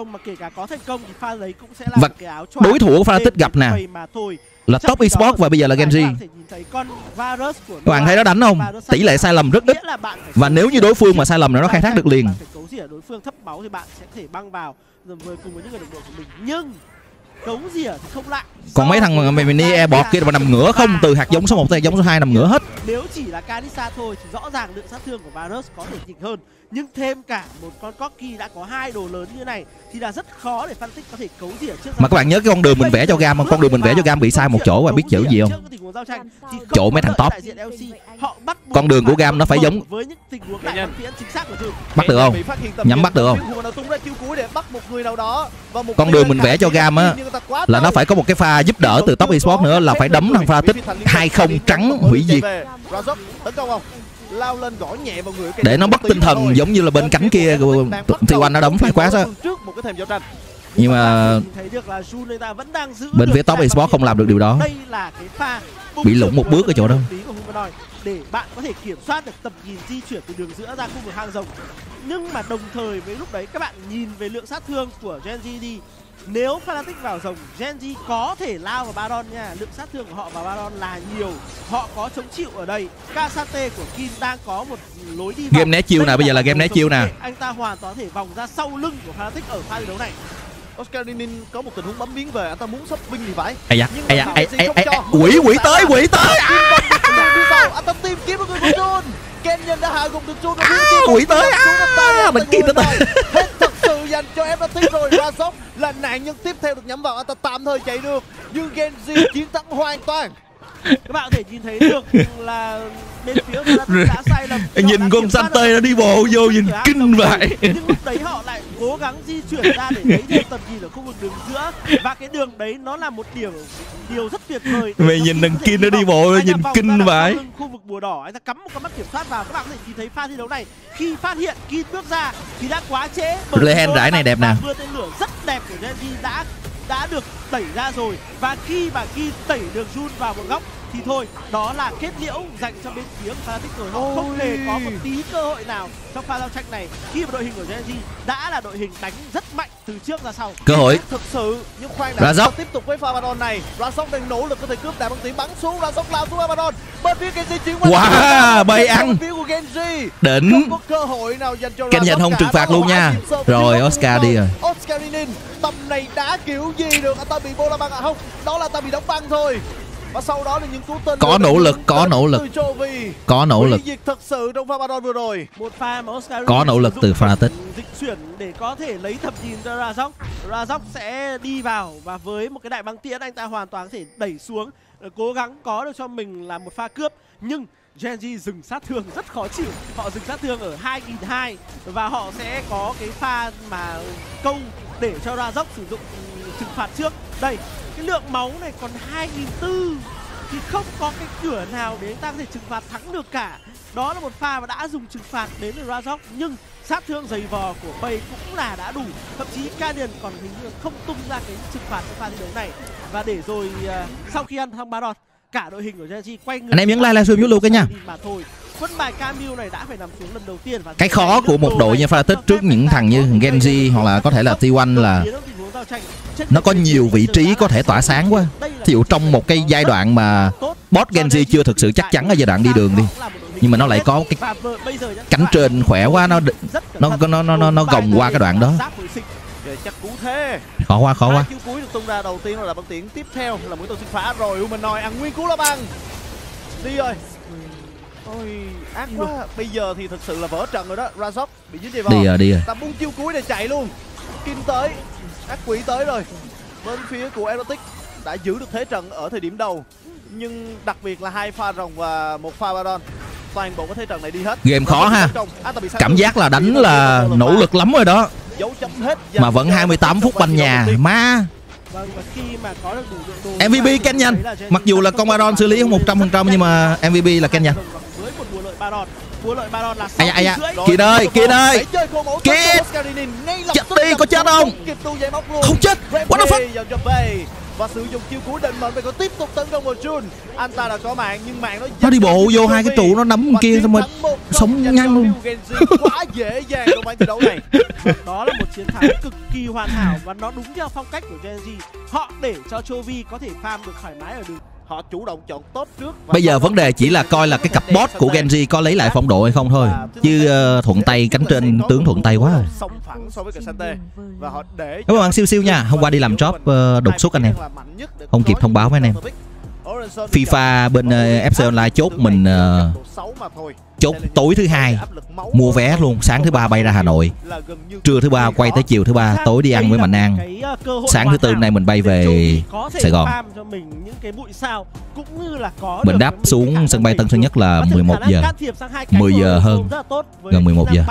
Speaker 3: Và đối thủ của Fnatic gặp nè là Top Esports và bây giờ là Genji. Các bạn thấy nó đánh không? Tỷ lệ sai lầm rất ít. Và nếu như đối phương mà sai lầm nó khai thác được liền.
Speaker 1: Đối phương thấp máu thì bạn sẽ thể băng vào cùng với những người đồng đội của mình. Nhưng cấu rỉa thì không lại.
Speaker 3: Còn mấy thằng mini airboard kia mà nằm ngửa không, từ hạt giống số 1 tới hạt giống số 2 nằm ngửa hết.
Speaker 1: Nếu chỉ là Kalista thôi thì rõ ràng lượng sát thương của Varus có thể nhỉnh hơn. Nhưng thêm cả một con Corki đã có 2 đồ lớn như này thì là rất khó để Fnatic có thể cấu rỉa trước.
Speaker 3: Mà các bạn nhớ cái con đường mình vẽ cho Gam không? Con đường mình vẽ cho Gam bị sai một chỗ và biết chữ gì không? Chỗ mấy thằng top. Con đường của Gam nó phải giống. Bắt được không? Nhắm bắt được không? Con đường mình vẽ cho Gam á là nó phải có một cái pha giúp đỡ từ Top Esports nữa, là phải đấm thằng Fnatic 2-0 trắng hủy diệt.
Speaker 2: lao lên gõ nhẹ vào người
Speaker 3: để nó mất tinh thần giống như là bên cánh kia của T1 nó đấm phải quá á.
Speaker 2: Trước một cái thềm giao tranh.
Speaker 3: Nhưng mà
Speaker 1: thấy được là Jun người ta vẫn đang giữ
Speaker 3: bên phía top eSports không làm được điều đó.
Speaker 1: Đây là cái pha
Speaker 3: bị lủng một bước ở chỗ đó.
Speaker 1: Để bạn có thể kiểm soát được tầm nhìn di chuyển từ đường giữa ra khu vực hang rồng. Nhưng mà đồng thời với lúc đấy các bạn nhìn về lượng sát thương của Gen.G đi. Nếu Fnatic vào rồng, Gen.G có thể lao vào Baron nha. Lượng sát thương của họ vào Baron là nhiều. Họ có chống chịu ở đây. K'Sante của Kim đang có một lối đi vòng.
Speaker 3: Game né chiêu nè, bây giờ là game né chiêu nè.
Speaker 1: Anh ta hoàn toàn có thể vòng ra sau lưng của Fnatic ở pha thi đấu này.
Speaker 2: Oscarinin có một tình huống bấm biến về, anh ta muốn shopping thì phải.
Speaker 3: Quỷ tới.
Speaker 2: Anh ta tìm kiếm một người của Jun. Kenyon đã hạ gục được Jun.
Speaker 3: Quỷ tới mình kia tới.
Speaker 2: Hết thật sự dành cho Fnatic rồi. Razork là nạn nhân tiếp theo được nhắm vào, anh ta tạm thời chạy được. Nhưng Gen.G chiến thắng hoàn toàn.
Speaker 1: Các bạn có thể nhìn thấy được là bên phía đã sai lầm.
Speaker 3: Nhìn con Sante nó đi bộ vô nhìn kinh vậy.
Speaker 1: Nhưng lúc đấy họ lại cố gắng di chuyển ra để lấy thêm tầm nhìn ở khu vực đường giữa. Và cái đường đấy nó là một điều rất tuyệt vời.
Speaker 3: Mày nhìn thằng kia nó đi bộ nhìn kinh vậy.
Speaker 1: Khu vực bùa đỏ anh ta cắm một con mắt kiểm soát vào. Các bạn có thể nhìn thấy pha thi đấu này khi phát hiện Kin bước ra thì đã quá trễ.
Speaker 3: Lehen rải này đẹp nè.
Speaker 1: Mưa tên lửa rất đẹp của Gen.G đã được đẩy ra rồi. Và khi mà Kin đẩy được Jun vào một góc thì thôi, đó là kết liễu dành cho bên phía của Fnatic rồi. Họ không hề có một tí cơ hội nào trong pha giao tranh này khi mà đội hình của Gen.G đã là đội hình đánh rất mạnh từ trước ra sau.
Speaker 3: Cơ hội
Speaker 2: thực sự, nhưng khoan đã
Speaker 3: Razork
Speaker 2: tiếp tục với pha Baron này. Razork đang nỗ lực có thể cướp đại bằng tỷ bắn xuống. Razork lao xuống Baron. Bên phía Gen.G chuyển
Speaker 3: qua bay ăn
Speaker 2: bên phía của Gen.G
Speaker 3: đỉnh.
Speaker 2: Không có cơ hội nào dành cho
Speaker 3: Kenyon
Speaker 2: Razork
Speaker 3: không trừng phạt luôn nha. Rồi Oscar đi rồi.
Speaker 2: Oscarinin tầm này đá kiểu gì được, anh ta bị bola băng à? Không, đó là ta bị đóng băng thôi. Và sau đó là những cú tên
Speaker 3: có nỗ lực
Speaker 2: diệt thật sự trong pha Baron vừa rồi.
Speaker 1: Một pha mà Oscar
Speaker 3: có nỗ lực từ Fnatic
Speaker 1: dịch chuyển để có thể lấy tầm nhìn cho Razork. Razork sẽ đi vào và với một cái đại băng tiễn anh ta hoàn toàn có thể đẩy xuống, cố gắng có được cho mình là một pha cướp. Nhưng Gen.G dừng sát thương rất khó chịu. Họ dừng sát thương ở 2.200 và họ sẽ có cái pha mà câu để cho Razork sử dụng trừng phạt trước. Đây, cái lượng máu này còn 2.400 thì không có cái cửa nào để anh ta có thể trừng phạt thắng được cả. Đó là một pha mà đã dùng trừng phạt đến từ Razork, nhưng sát thương dày vò của Bay cũng là đã đủ. Thậm chí Canyon còn hình như không tung ra cái trừng phạt trong pha thi đấu này. Và để rồi sau khi ăn thắng Baron, cả đội hình của Gen.G quay người.
Speaker 3: Anh em nhấn like livestream giúp luôn cái nha.
Speaker 1: Mà thôi, quân bài Camille này đã phải nằm xuống lần đầu tiên. Và
Speaker 3: cái khó của một đội như Fnatic trước những thằng như Gen.G hoặc là có thể là T1 là nó có nhiều vị trí có thể tỏa sáng quá. Thí dụ trong một cái giai đoạn mà bot Gen.G chưa thực sự chắc chắn ở giai đoạn đi đường đi, nhưng mà nó lại có cái cánh trên khỏe quá, nó gồng qua cái đoạn đó.
Speaker 2: Chắc cú thế.
Speaker 3: Khó quá.
Speaker 2: Chiêu cuối được tung ra đầu tiên là băng tiễn, tiếp theo là mũi tên xuyên phá rồi. Humanoid ăn nguyên cú lá băng. Đi rồi. Ôi, ác quá. Bây giờ thì thực sự là vỡ trận rồi đó. Razork bị dính dây vò.
Speaker 3: Đi rồi.
Speaker 2: Ta buông chiêu cuối để chạy luôn. Kim tới. Ác quỷ tới rồi. Bên phía của Fnatic đã giữ được thế trận ở thời điểm đầu. Nhưng đặc biệt là 2 pha rồng và 1 pha Baron, toàn bộ cái thế trận này đi hết.
Speaker 3: Game khó ha. Cảm giác là đánh là nỗ lực lắm rồi đó. Mà vẫn 28 phút banh nhà. Má. MVP Kenyon. Mặc dù là con Baron xử lý không 100% nhưng mà MVP là Kenyon. Kiệt ơi. Kiệt. Chết đi, có chết không? Không chết. What the fuck?
Speaker 2: Và sử dụng chiêu cuối định mệnh và có tiếp tục tấn công vào Jun. Anh ta đã có mạng nhưng mạng
Speaker 3: nó đi bộ vô hai cái trụ nó nắm kia xong rồi sống nhăn luôn.
Speaker 2: Quá dễ dàng trong ván thi đấu này.
Speaker 1: Đó là một chiến thắng cực kỳ hoàn hảo và nó đúng theo phong cách của Gen.G. Họ để cho Chovy có thể farm được thoải mái ở đường.
Speaker 2: Họ chủ động chọn tốt trước.
Speaker 3: Bây giờ vấn đề chỉ là coi là cái cặp bot của Gen.G có lấy lại phong độ hay không thôi. Chứ thuận tay cánh trên tướng thuận tay quá.
Speaker 2: Sống phẳng so với K'Sante và họ để.
Speaker 3: Cảm ơn bạn siêu nha. Hôm qua đi làm job đột xuất anh em. Không kịp thông báo với anh em. FIFA bên FC Online chốt mình chốt tối thứ hai mua vé luôn, sáng thứ ba bay ra Hà Nội, trưa thứ ba quay tới chiều thứ ba, tối đi ăn với Mạnh An, sáng thứ tư này mình bay về Sài Gòn. Mình đáp xuống sân bay Tân Sơn Nhất là 11 giờ, 10 giờ hơn, gần 11 giờ.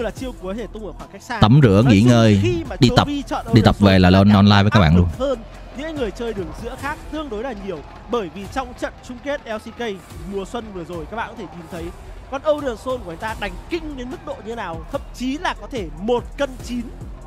Speaker 3: Tắm rửa nghỉ ngơi, đi tập về là lên online với các bạn luôn.
Speaker 1: những người chơi đường giữa khác tương đối là nhiều. Bởi vì trong trận chung kết LCK mùa xuân vừa rồi các bạn có thể nhìn thấy con Oden Soul của anh ta đánh kinh đến mức độ như nào, thậm chí là có thể 1 cân 9.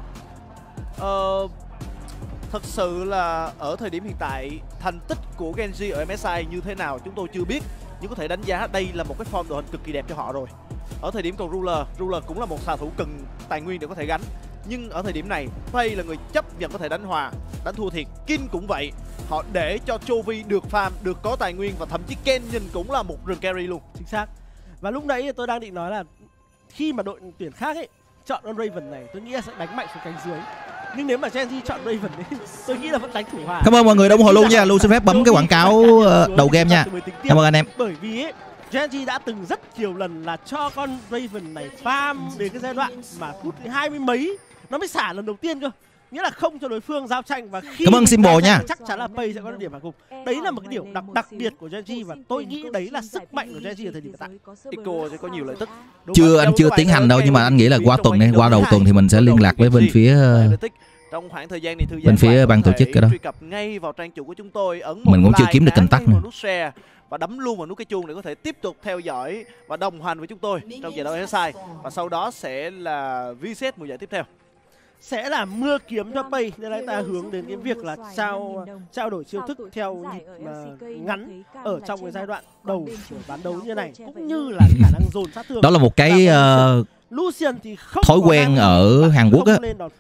Speaker 2: Thật sự là ở thời điểm hiện tại thành tích của Genji ở MSI như thế nào chúng tôi chưa biết, nhưng có thể đánh giá đây là một cái form đội hình cực kỳ đẹp cho họ rồi. Ở thời điểm còn Ruler cũng là một xạ thủ cần tài nguyên để có thể gánh, nhưng ở thời điểm này Play là người chấp nhận có thể đánh hòa, đánh thua thiệt. Kin cũng vậy, họ để cho Chovy được farm, được có tài nguyên, và thậm chí Ken nhìn cũng là một rừng carry luôn.
Speaker 1: Chính xác. Và lúc nãy tôi đang định nói là khi mà đội tuyển khác ấy chọn con Raven này, tôi nghĩ là sẽ đánh mạnh xuống cánh dưới. Nhưng nếu mà Genji chọn Raven ấy, tôi nghĩ là vẫn đánh thủ hòa.
Speaker 3: Cảm ơn mọi người đã ủng hộ luôn nha. Luôn xin phép bấm cái quảng cáo đầu game nha. Cảm ơn anh em.
Speaker 1: Bởi vì ấy, Genji đã từng rất nhiều lần là cho con Raven này farm đến cái giai đoạn mà phút 20 mấy nó mới xả lần đầu tiên cơ. Nghĩa là không cho đối phương giao tranh, và khi
Speaker 3: cảm ơn Symbol nha.
Speaker 1: Chắc chắn là Pay sẽ có điểm vào cùng. Đấy là một cái điều đặc biệt của Genji, và tôi nghĩ đấy là sức mạnh của Genji ở thời điểm hiện tại.
Speaker 2: Ico sẽ có nhiều lợi tức.
Speaker 3: Anh chưa tiến hành đâu, nhưng mà anh nghĩ là qua tuần này, qua đầu tuần thì mình sẽ liên lạc với bên phía
Speaker 2: trong khoảng thời gian này,
Speaker 3: bên phía ban tổ chức cái đó.
Speaker 2: Truy cập ngay vào trang chủ của chúng tôi, ấn
Speaker 3: mình cũng chưa kiếm được contact nữa,
Speaker 2: nút share và đấm luôn vào nút cái chuông để có thể tiếp tục theo dõi và đồng hành với chúng tôi trong giải đấu MSI. Và sau đó sẽ là reset mùa giải tiếp theo,
Speaker 1: sẽ là mưa kiếm cho Pay, nên anh ta hướng đến cái việc là trao đổi chiêu thức theo nhịp ngắn ở trong cái giai đoạn đầu của ván đấu như này, cũng như là khả năng dồn sát thương.
Speaker 3: Đó là một cái
Speaker 1: Lucian thì không
Speaker 3: thói quen ở Hàn Quốc á,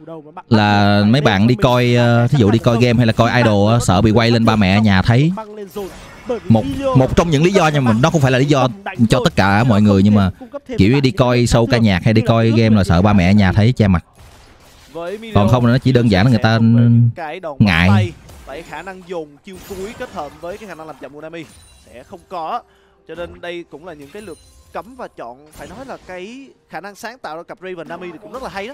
Speaker 3: là mấy bạn đi coi, thí dụ đi coi game hay là coi idol á, sợ bị quay lên ba mẹ nhà thấy. Một trong những lý do, nhưng mà nó không phải là lý do cho tất cả mọi người, nhưng mà kiểu đi coi show ca nhạc hay đi coi game là sợ ba mẹ nhà thấy che mặt. Còn không là nó chỉ đơn giản là người ta ngại.
Speaker 2: Vậy khả năng dùng chiêu cuối kết hợp với cái khả năng làm chậm của Nami sẽ không có, cho nên đây cũng là những cái lượt cấm và chọn. Phải nói là cái khả năng sáng tạo ra cặp Raven Nami thì cũng rất là hay đó.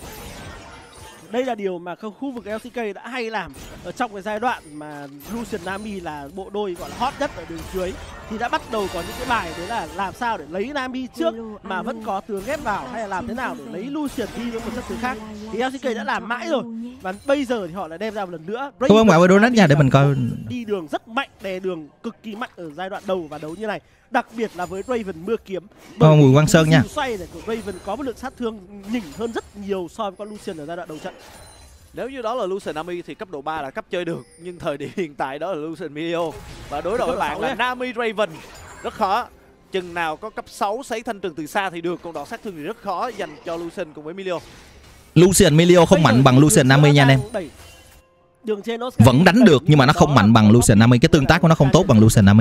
Speaker 1: Đây là điều mà khu vực LCK đã hay làm ở trong cái giai đoạn mà Lucian Nami là bộ đôi gọi là hot nhất ở đường dưới, thì đã bắt đầu có những cái bài đấy là làm sao để lấy Nami trước mà vẫn có tướng ghép vào, hay là làm thế nào để lấy Lucian đi với một chất tướng khác. Thì LCK đã làm mãi rồi, và bây giờ thì họ lại đem ra một lần nữa.
Speaker 3: Cảm ơn mọi người donate nha, để mình coi.
Speaker 1: Đi đường rất mạnh, đè đường cực kỳ mạnh ở giai đoạn đầu và đấu như này, đặc biệt là với Raven mưa kiếm.
Speaker 3: Bùi Quang Sơn nha.
Speaker 1: Xoay này của Raven có một lượng sát thương nhỉnh hơn rất nhiều so với con Lucian ở giai đoạn đầu trận.
Speaker 2: Nếu như đó là Lucian Nami thì cấp độ 3 là cấp chơi được, nhưng thời điểm hiện tại đó là Lucian Milio, và đối đầu với bạn là Nami Raven rất khó. Chừng nào có cấp 6 sấy thanh trừng từ xa thì được, còn đòn sát thương thì rất khó dành cho Lucian cùng với Milio.
Speaker 3: Lucian Milio không mạnh bằng Lucian Nami nha anh em. Vẫn đánh được nhưng mà nó không mạnh bằng Lucian Nami, cái tương tác của nó không tốt bằng Lucian Nami.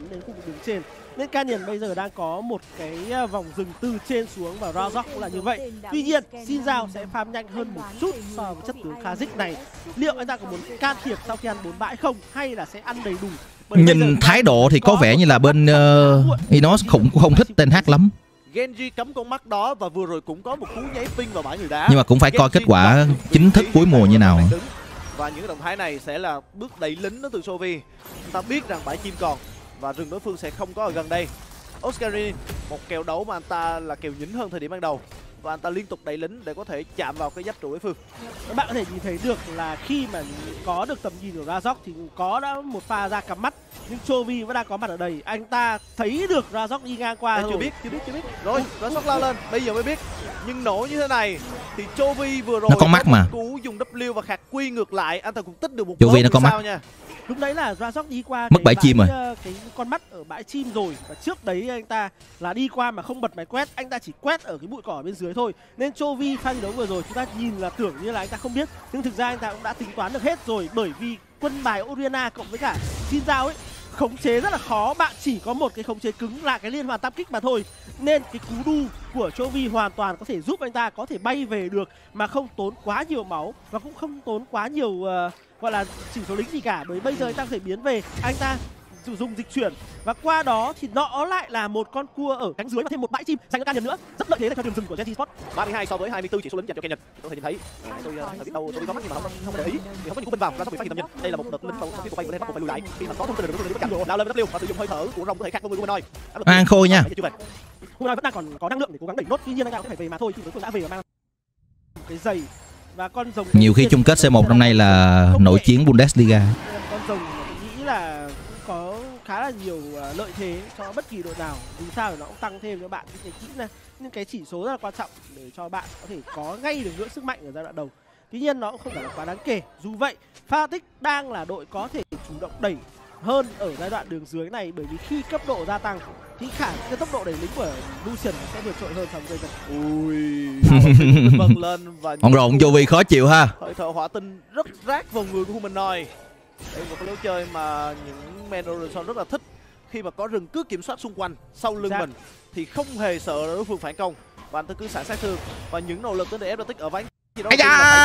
Speaker 1: Nên Canyon bây giờ đang có một cái vòng rừng từ trên xuống, và Razork cũng là như vậy. Tuy nhiên, Xin Giao sẽ farm nhanh hơn một chút so với chất tướng Kha'Zix này. Liệu anh ta có muốn can thiệp sau khi ăn 4 bãi không, hay là sẽ ăn đầy đủ?
Speaker 3: Nhìn thái độ thì có vẻ như là bên Inos cũng không thích tên hát lắm.
Speaker 2: Genji cấm con mắt đó, và vừa rồi cũng có một cú nháy ping vào bãi người đá.
Speaker 3: Nhưng mà cũng phải coi kết quả chính thức cuối mùa như nào.
Speaker 2: Và những động thái này sẽ là bước đẩy lính đó từ Chovy. Chúng ta biết rằng bãi chim còn và rừng đối phương sẽ không có ở gần đây. Oscarin, một kèo đấu mà anh ta là kèo nhỉnh hơn thời điểm ban đầu, và anh ta liên tục đẩy lính để có thể chạm vào cái giáp trụ đối phương.
Speaker 1: Các bạn có thể nhìn thấy được là khi mà có được tầm nhìn của Razork thì có đã một pha ra cắm mắt, nhưng Chovy vẫn đang có mặt ở đây. Anh ta thấy được Razork đi ngang qua.
Speaker 2: Chưa biết. Rồi, Razork lao lên, bây giờ mới biết. Nhưng nổ như thế này thì Chovy vừa rồi
Speaker 3: nó có mắt mà.
Speaker 2: Cú dùng W và khạc quy ngược lại, anh ta cũng tích được một
Speaker 3: Chovy nó có mắt
Speaker 2: nha.
Speaker 1: Lúc đấy là Razork đi qua
Speaker 3: mất bãi chim rồi,
Speaker 1: cái con mắt ở bãi chim rồi, và trước đấy anh ta là đi qua mà không bật máy quét, anh ta chỉ quét ở cái bụi cỏ bên dưới thôi. Nên Chovy pha thi đấu vừa rồi chúng ta nhìn là tưởng như là anh ta không biết, nhưng thực ra anh ta cũng đã tính toán được hết rồi, bởi vì quân bài Orianna cộng với cả Xin Giao ấy khống chế rất là khó. Bạn chỉ có một cái khống chế cứng là cái liên hoàn tam kích mà thôi, nên cái cú đu của Chovy hoàn toàn có thể giúp anh ta có thể bay về được mà không tốn quá nhiều máu, và cũng không tốn quá nhiều gọi là chỉ số lính gì cả. Bởi bây giờ anh ta có thể biến về, anh ta sử dụng dịch chuyển, và qua đó thì nó lại là một con cua ở cánh dưới và thêm một bãi chim dành cho Canyon nữa, rất lợi thế cho đường rừng của Genji Sport.
Speaker 2: 32 so với 24 chỉ số lính dành cho Canyon. Có thể nhìn thấy tôi biết đâu tôi có mắt nhưng mà không để ý vì không có những cú bên vào, ra bị phát hiện tầm nhìn. Đây là một đợt lính sau khi bay của bắt buộc phải lùi lại khi mà có thông tin được đối tượng lao lên W và sử dụng hơi thở của rồng có thể khác với người humanoid.
Speaker 3: An Khôi nha.
Speaker 1: Humanoid vẫn đang còn có năng lượng để cố gắng đẩy nốt, tuy nhiên anh ta cũng phải về mà thôi, thì đối phương đã về và mang cái giày Và con rồng
Speaker 3: nhiều khi chung kết C1 năm nay là nội chiến Bundesliga.
Speaker 1: Con rồng tôi nghĩ là cũng có khá là nhiều lợi thế cho bất kỳ đội nào. Dù sao thì nó cũng tăng thêm cho bạn những cái chỉ số rất là quan trọng để cho bạn có thể có ngay được ngưỡng sức mạnh ở giai đoạn đầu. Tuy nhiên nó cũng không phải là quá đáng kể. Dù vậy, Fnatic đang là đội có thể chủ động đẩy hơn ở giai đoạn đường dưới này, bởi vì khi cấp độ gia tăng thì cái tốc độ đẩy lính của Lucian sẽ vượt trội hơn so với Raven.
Speaker 2: Ui, vâng lên và
Speaker 3: Ông rộn Jovi khó chịu ha.
Speaker 2: hơi thở hỏa tinh rất rác vào người của Humanoid. Đây là một cái lối chơi mà những Mendoza rất là thích, khi mà có rừng cứ kiểm soát xung quanh sau lưng mình thì không hề sợ đối phương phản công và anh ta cứ xả sát thương và những nỗ lực đến để Fnatic ở ván gì đó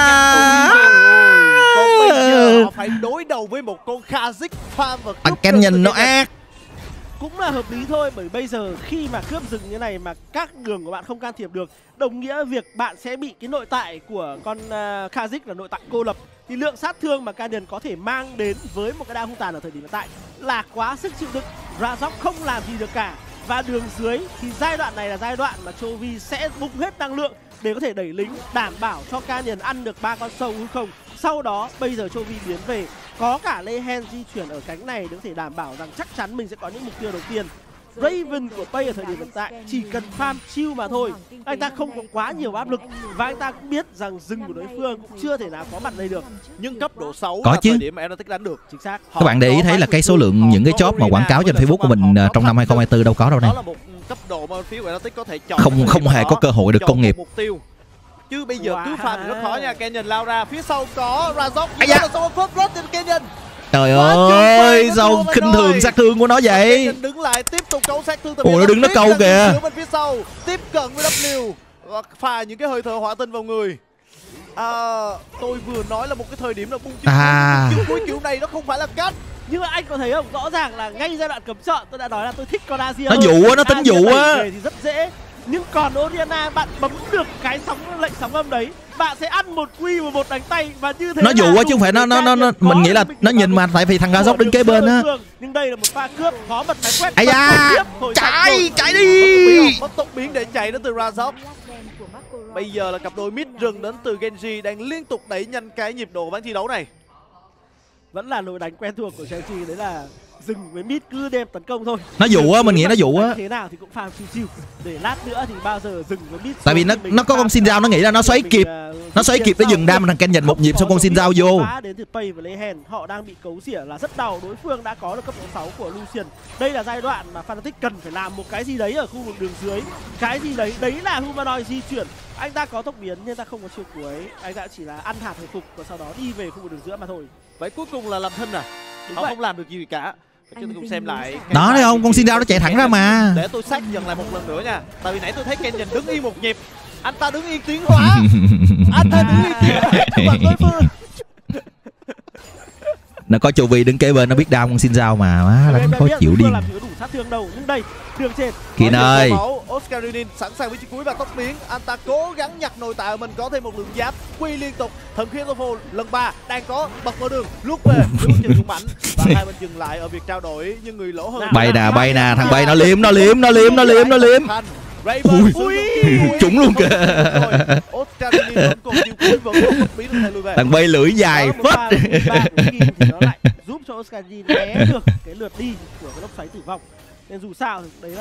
Speaker 2: còn bây giờ họ phải đối đầu với một con Kha'Zix farm và
Speaker 3: Thằng Canyon nó ác.
Speaker 1: Cũng là hợp lý thôi, bởi bây giờ khi mà cướp rừng như này mà các đường của bạn không can thiệp được, đồng nghĩa việc bạn sẽ bị cái nội tại của con Kha'Zix là nội tại cô lập, thì lượng sát thương mà Canyon có thể mang đến với một cái đao hung tàn ở thời điểm hiện tại là quá sức chịu đựng. Razork không làm gì được cả, và đường dưới thì giai đoạn này là giai đoạn mà Chovy sẽ bung hết năng lượng để có thể đẩy lính, đảm bảo cho Canyon ăn được 3 con sâu hư không. Sau đó bây giờ Chovy biến về, có cả Lehen di chuyển ở cánh này để có thể đảm bảo rằng chắc chắn mình sẽ có những mục tiêu đầu tiên. Raven của Pay ở thời điểm hiện tại chỉ cần farm chill mà thôi, anh ta không có quá nhiều áp lực và anh ta cũng biết rằng rừng của đối phương cũng chưa thể nào có mặt đây được.
Speaker 2: Nhưng cấp độ 6
Speaker 3: có
Speaker 2: là
Speaker 3: chứ.
Speaker 2: thời điểm mà Fnatic đánh được.
Speaker 1: Chính xác.
Speaker 3: Các bạn để ý thấy là cái số lượng những cái job mà quảng cáo trên Facebook của mình trong năm 2024 đâu có đâu nè.
Speaker 2: Đó là một cấp độ mà phía của Fnatic có thể chọn
Speaker 3: Không hề có cơ hội được công nghiệp.
Speaker 2: mục tiêu. Chứ bây giờ cứ farm thì rất khó nha. Canyon lao ra, phía sau có Razork. Canyon.
Speaker 3: Trời ơi, sao khinh thường sát thương của nó vậy?
Speaker 2: Đứng lại tiếp tục cấu sát thương.
Speaker 3: Ủa, nó đứng nó câu kìa.
Speaker 2: Phía sau tiếp cận với W và pha những cái hơi thở hỏa tinh vào người. Tôi vừa nói là một cái thời điểm là bung chiêu cuối kiểu này nó không phải là cách.
Speaker 1: Nhưng mà anh có thấy không, rõ ràng là ngay giai đoạn cấm chọn tôi đã nói là tôi thích con Azir.
Speaker 3: Nó dụ á, nó tính dụ á.
Speaker 1: Thì rất dễ. Nhưng còn Orianna, bạn bấm được cái lệnh sóng âm đấy, bạn sẽ ăn một quy và một đánh tay, và như thế
Speaker 3: nó dụ á chứ không phải nó mình nghĩ là nó nhìn mà tại vì thằng Razork đứng kế bên á.
Speaker 1: Nhưng đây là một pha cướp khó bật máy quét.
Speaker 3: Ây da, chạy đi.
Speaker 2: Mất tốc biến để chạy đến từ Razork. Bây giờ là cặp đôi mid rừng đến từ Genji đang liên tục đẩy nhanh cái nhịp độ ván thi đấu này.
Speaker 1: Vẫn là lối đánh quen thuộc của Genji, đấy là dừng với mid cứ đem tấn công thôi.
Speaker 3: Nó dụ á, mình nghĩ nó dụ á.
Speaker 1: Thế nào thì cũng farm chill để lát nữa thì bao giờ dừng với mid.
Speaker 3: Tại vì nó có con Xin Giao, nó nghĩ là nó xoáy kịp. Nó xoáy kịp để dừng đam, thằng Canyon một nhịp xong con Xin Giao vô.
Speaker 1: Đến từ Pay và Lehen, họ đang bị cấu xỉa là rất đau, đối phương đã có được cấp độ 6 của Lucian. Đây là giai đoạn mà Fnatic cần phải làm một cái gì đấy ở khu vực đường dưới. Cái gì đấy, đấy là Humanoid di chuyển. Anh ta có tốc biến nhưng ta không có chiêu cuối, anh ta chỉ là ăn hạt hồi phục và sau đó đi về khu vực đường giữa mà thôi.
Speaker 2: Vậy cuối cùng là làm thinh à? Họ không làm được gì cả. Chúng ta cùng xem lại.
Speaker 3: Đó thấy không, con Xin Giao nó chạy thẳng ra mà.
Speaker 2: Để tôi xác nhận lại một lần nữa nha. Tại vì nãy tôi thấy Canyon đứng yên một nhịp, anh ta đứng yên tiến hóa. Anh ta đứng yên tiến hóa trước mặt đối phương.
Speaker 3: Nó có Chovy đứng kế bên, nó biết đau con Xin Giao mà má đánh khó chịu điên.
Speaker 1: Làm gì có đủ sát thương đâu, nhưng đây đường trên.
Speaker 3: Kiên ơi.
Speaker 2: Oscarinin sẵn sàng với chiếc cuối và tốc biến, anh ta cố gắng nhặt nội tại của mình có thêm một lượng giáp quy liên tục. Thậm chí Topho lần 3 đang có bật mở đường lút về với một trường dũng mãnh và hai bên dừng lại ở việc trao đổi, nhưng người lỗ hơn.
Speaker 3: Bay nè, thằng Bay nó liếm. Ui, trúng luôn kìa. Thằng Bay lưỡi dài phết.
Speaker 1: Nó lại giúp cho Oscarinin né được cái lượt đi của cái lốc xoáy tử vong. Nên dù sao thì đấy là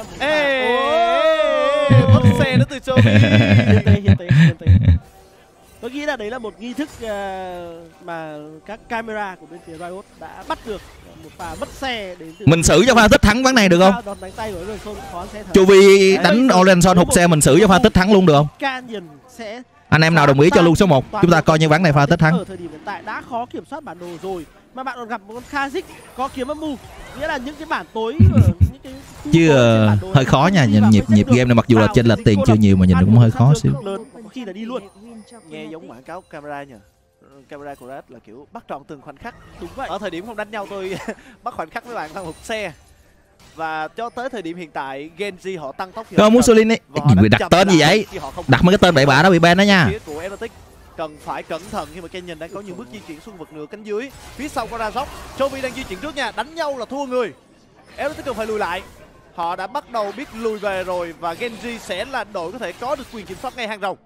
Speaker 1: một
Speaker 2: mất xe đến từ châu Phi.
Speaker 1: Hiện tế. Tôi nghĩ là đấy là một nghi thức mà các camera của bên phía Riot đã bắt được một pha mất xe đến từ.
Speaker 3: Mình xử cho pha tích thắng ván này được không?
Speaker 1: Đòn đánh tay của Orenson khó sẽ
Speaker 3: Chovy đánh Orenson hụt xe, mình xử cho pha tích thắng luôn được không?
Speaker 1: Canyon sẽ.
Speaker 3: Anh em nào đồng ý cho luôn số 1, chúng ta coi như ván này pha tích thắng.
Speaker 1: Ở thời điểm hiện tại đã khó kiểm soát bản đồ rồi, mà bạn còn gặp một con Kha'Zix có kiếm âm mưu, nghĩa là những cái bản tối ở những cái
Speaker 3: chứ hơi khó nha, nhìn nhịp game này mặc dù là chênh lệch tiền chưa nhiều mà nhìn cũng hơi khó xíu.
Speaker 1: Khi là đi luôn.
Speaker 2: Nghe giống quảng cáo camera nhỉ? Camera của Red là kiểu bắt trọn từng khoảnh khắc.
Speaker 1: Đúng vậy.
Speaker 2: Ở thời điểm không đánh nhau tôi bắt khoảnh khắc với bạn tăng hụt xe. Và cho tới thời điểm hiện tại Genji họ tăng tốc.
Speaker 3: Không, Mussolini người đặt tên gì vậy? Đặt mấy cái tên bậy bạ đó bị ban đó nha.
Speaker 2: Phía của Fnatic cần phải cẩn thận khi mà Canyon đang có những bước di chuyển xuống vực nửa cánh dưới. Phía sau có Razork, Chovy đang di chuyển trước nha, đánh nhau là thua người. Fnatic cần phải lùi lại. Họ đã bắt đầu biết lùi về rồi và Genji sẽ là đội có thể có được quyền kiểm soát ngay hang rồng.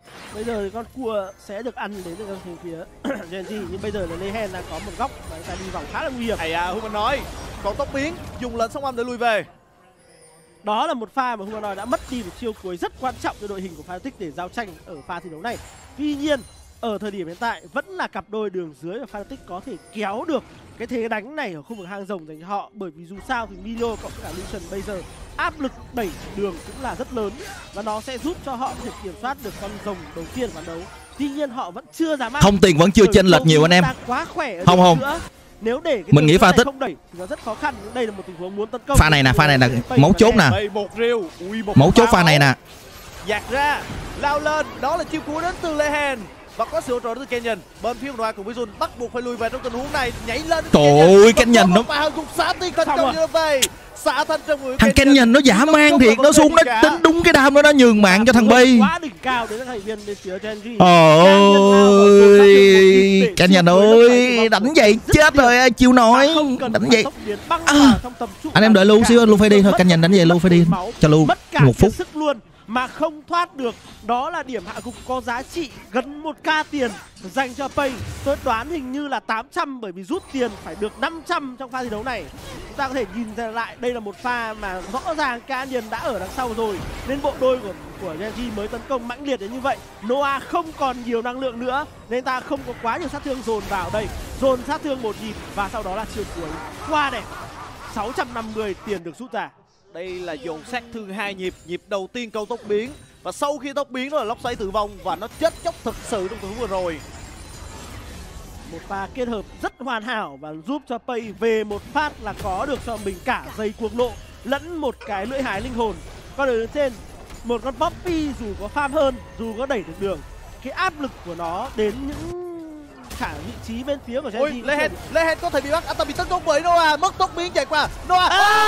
Speaker 1: Bây giờ thì con cua sẽ được ăn đến từ các phía Genji, nhưng bây giờ là Lehen đang có một góc và người ta đi vòng khá là nguy hiểm.
Speaker 2: Human nói còn tốc biến dùng lệnh sóng âm để lùi về.
Speaker 1: Đó là một pha mà Humanoid đã mất đi một chiêu cuối rất quan trọng cho đội hình của Fnatic để giao tranh ở pha thi đấu này. Tuy nhiên ở thời điểm hiện tại vẫn là cặp đôi đường dưới và Fnatic có thể kéo được cái thế đánh này ở khu vực hang rồng dành cho họ, bởi vì dù sao thì Milo cộng cả Lucian bây giờ áp lực đẩy đường cũng là rất lớn và nó sẽ giúp cho họ có thể kiểm soát được con rồng đầu tiên ván đấu. Tuy nhiên họ vẫn chưa dám áp.
Speaker 3: Thông tiền vẫn chưa chênh lệch nhiều anh em.
Speaker 1: Quá khỏe ở
Speaker 3: không.
Speaker 1: Nếu để cái
Speaker 3: mình nghĩ pha tích
Speaker 1: không đẩy thì nó rất khó khăn. Đây là một tình huống muốn tấn công.
Speaker 3: Pha này nè, mấu chốt nè. Mấu chốt pha này nè.
Speaker 2: Dạt ra, lao lên, đó là chiêu cuối đến từ Lehen. Và có sự hỗ trợ từ Canyon. Bên phía ngoài cùng với Jun bắt buộc phải lùi về trong tình huống này, nhảy lên.
Speaker 3: Trời ơi, Canyon nó
Speaker 2: xả tiên thành công như vậy. Xả thành trong người.
Speaker 3: Thằng Canyon nó dã man thiệt, nó xuống nó tính đúng cái đam đó, nó nhường mạng cho thằng Bay.
Speaker 1: Quá đỉnh cao đến các thành viên bên phía Genji.
Speaker 3: Ôi, Canyon ơi, đánh vậy chết rồi, chiêu nói. Đánh vậy. Anh em đợi Lu xíu, Lu phải đi thôi, Canyon đánh vậy Lu phải đi. Cho Lu 1 phút.
Speaker 1: Sức luôn mà không thoát được. Đó là điểm hạ gục có giá trị gần 1k tiền dành cho Pay. Tôi đoán hình như là 800 bởi vì rút tiền phải được 500 trong pha thi đấu này. Chúng ta có thể nhìn lại đây là một pha mà rõ ràng Canyon đã ở đằng sau rồi, nên bộ đôi của Genji mới tấn công mãnh liệt đến như vậy. Noah không còn nhiều năng lượng nữa nên ta không có quá nhiều sát thương dồn vào đây. Dồn sát thương một nhịp và sau đó là chiều cuối qua đẹp. 650 tiền được rút ra.
Speaker 2: Đây là dồn sát thương 2 nhịp. Nhịp đầu tiên câu tốc biến và sau khi tốc biến đó là lốc xoáy tử vong và nó chết chóc thực sự trong tình huống vừa rồi.
Speaker 1: Một pha kết hợp rất hoàn hảo và giúp cho Pay về một phát là có được cho mình cả giây cuồng nộ lẫn một cái lưỡi hái linh hồn. Còn ở trên một con Poppy dù có farm hơn, dù có đẩy được đường, cái áp lực của nó đến những cả vị trí bên phía của Genji.
Speaker 2: Ôi, Lehen có thể bị bắt, anh ta bị tấn công bởi Noah, mất tốc biến chạy qua. Noah.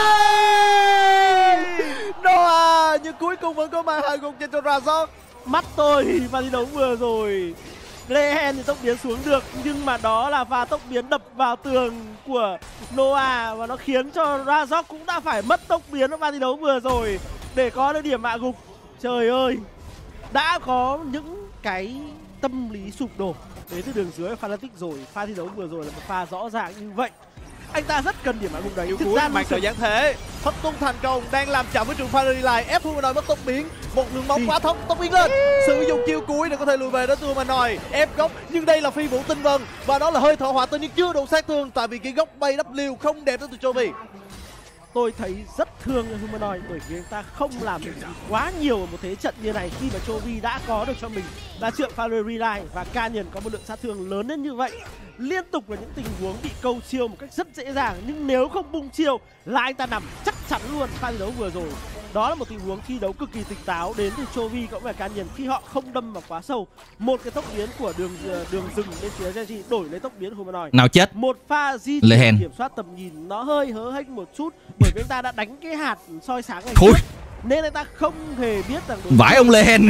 Speaker 2: Noah nhưng cuối cùng vẫn có màn hạ gục trên cho Razor.
Speaker 1: Mắt tôi và thi đấu vừa rồi. Lehen thì tốc biến xuống được, nhưng mà đó là pha tốc biến đập vào tường của Noah và nó khiến cho Razor cũng đã phải mất tốc biến ở pha thi đấu vừa rồi để có được điểm hạ gục. Trời ơi, đã có những cái tâm lý sụp đổ đến từ đường dưới Fnatic rồi. Pha thi đấu vừa rồi là một pha rõ ràng như vậy. Anh ta rất cần điểm hạ gục đấy.
Speaker 2: Thực ra màn trời giáng thế thất tung thành công đang làm chậm với trường Fnatic lại, ép Humanoid mất tốc biến, một đường bóng quá thấp, tốc biến lên, sử dụng chiêu cuối để có thể lùi về đến Humanoid, ép góc. Nhưng đây là phi vũ tinh vân và đó là hơi thở hỏa tinh nhưng chưa đủ sát thương, tại vì cái góc bay W không đẹp đến từ Chovy.
Speaker 1: Tôi thấy rất thương Humanoid bởi vì anh ta không làm được quá nhiều ở một thế trận như này, khi mà Chovy đã có được cho mình là trượng Fiery Line và Canyon có một lượng sát thương lớn đến như vậy. Liên tục là những tình huống bị câu chiêu một cách rất dễ dàng, nhưng nếu không bung chiêu là anh ta nằm chắc chắn luôn. Pha thi đấu vừa rồi đó là một tình huống thi đấu cực kỳ tỉnh táo đến từ Chovy cộng với Canyon khi họ không đâm vào quá sâu. Một cái tốc biến của đường rừng bên phía Genji đổi lấy tốc biến của Humanoid.
Speaker 3: Nào chết.
Speaker 1: Một pha di chuyển kiểm soát tầm nhìn nó hơi hớ hênh một chút bởi vì anh ta đã đánh cái hạt soi sáng này trước, nên anh ta không hề biết rằng
Speaker 3: vãi ông Lehen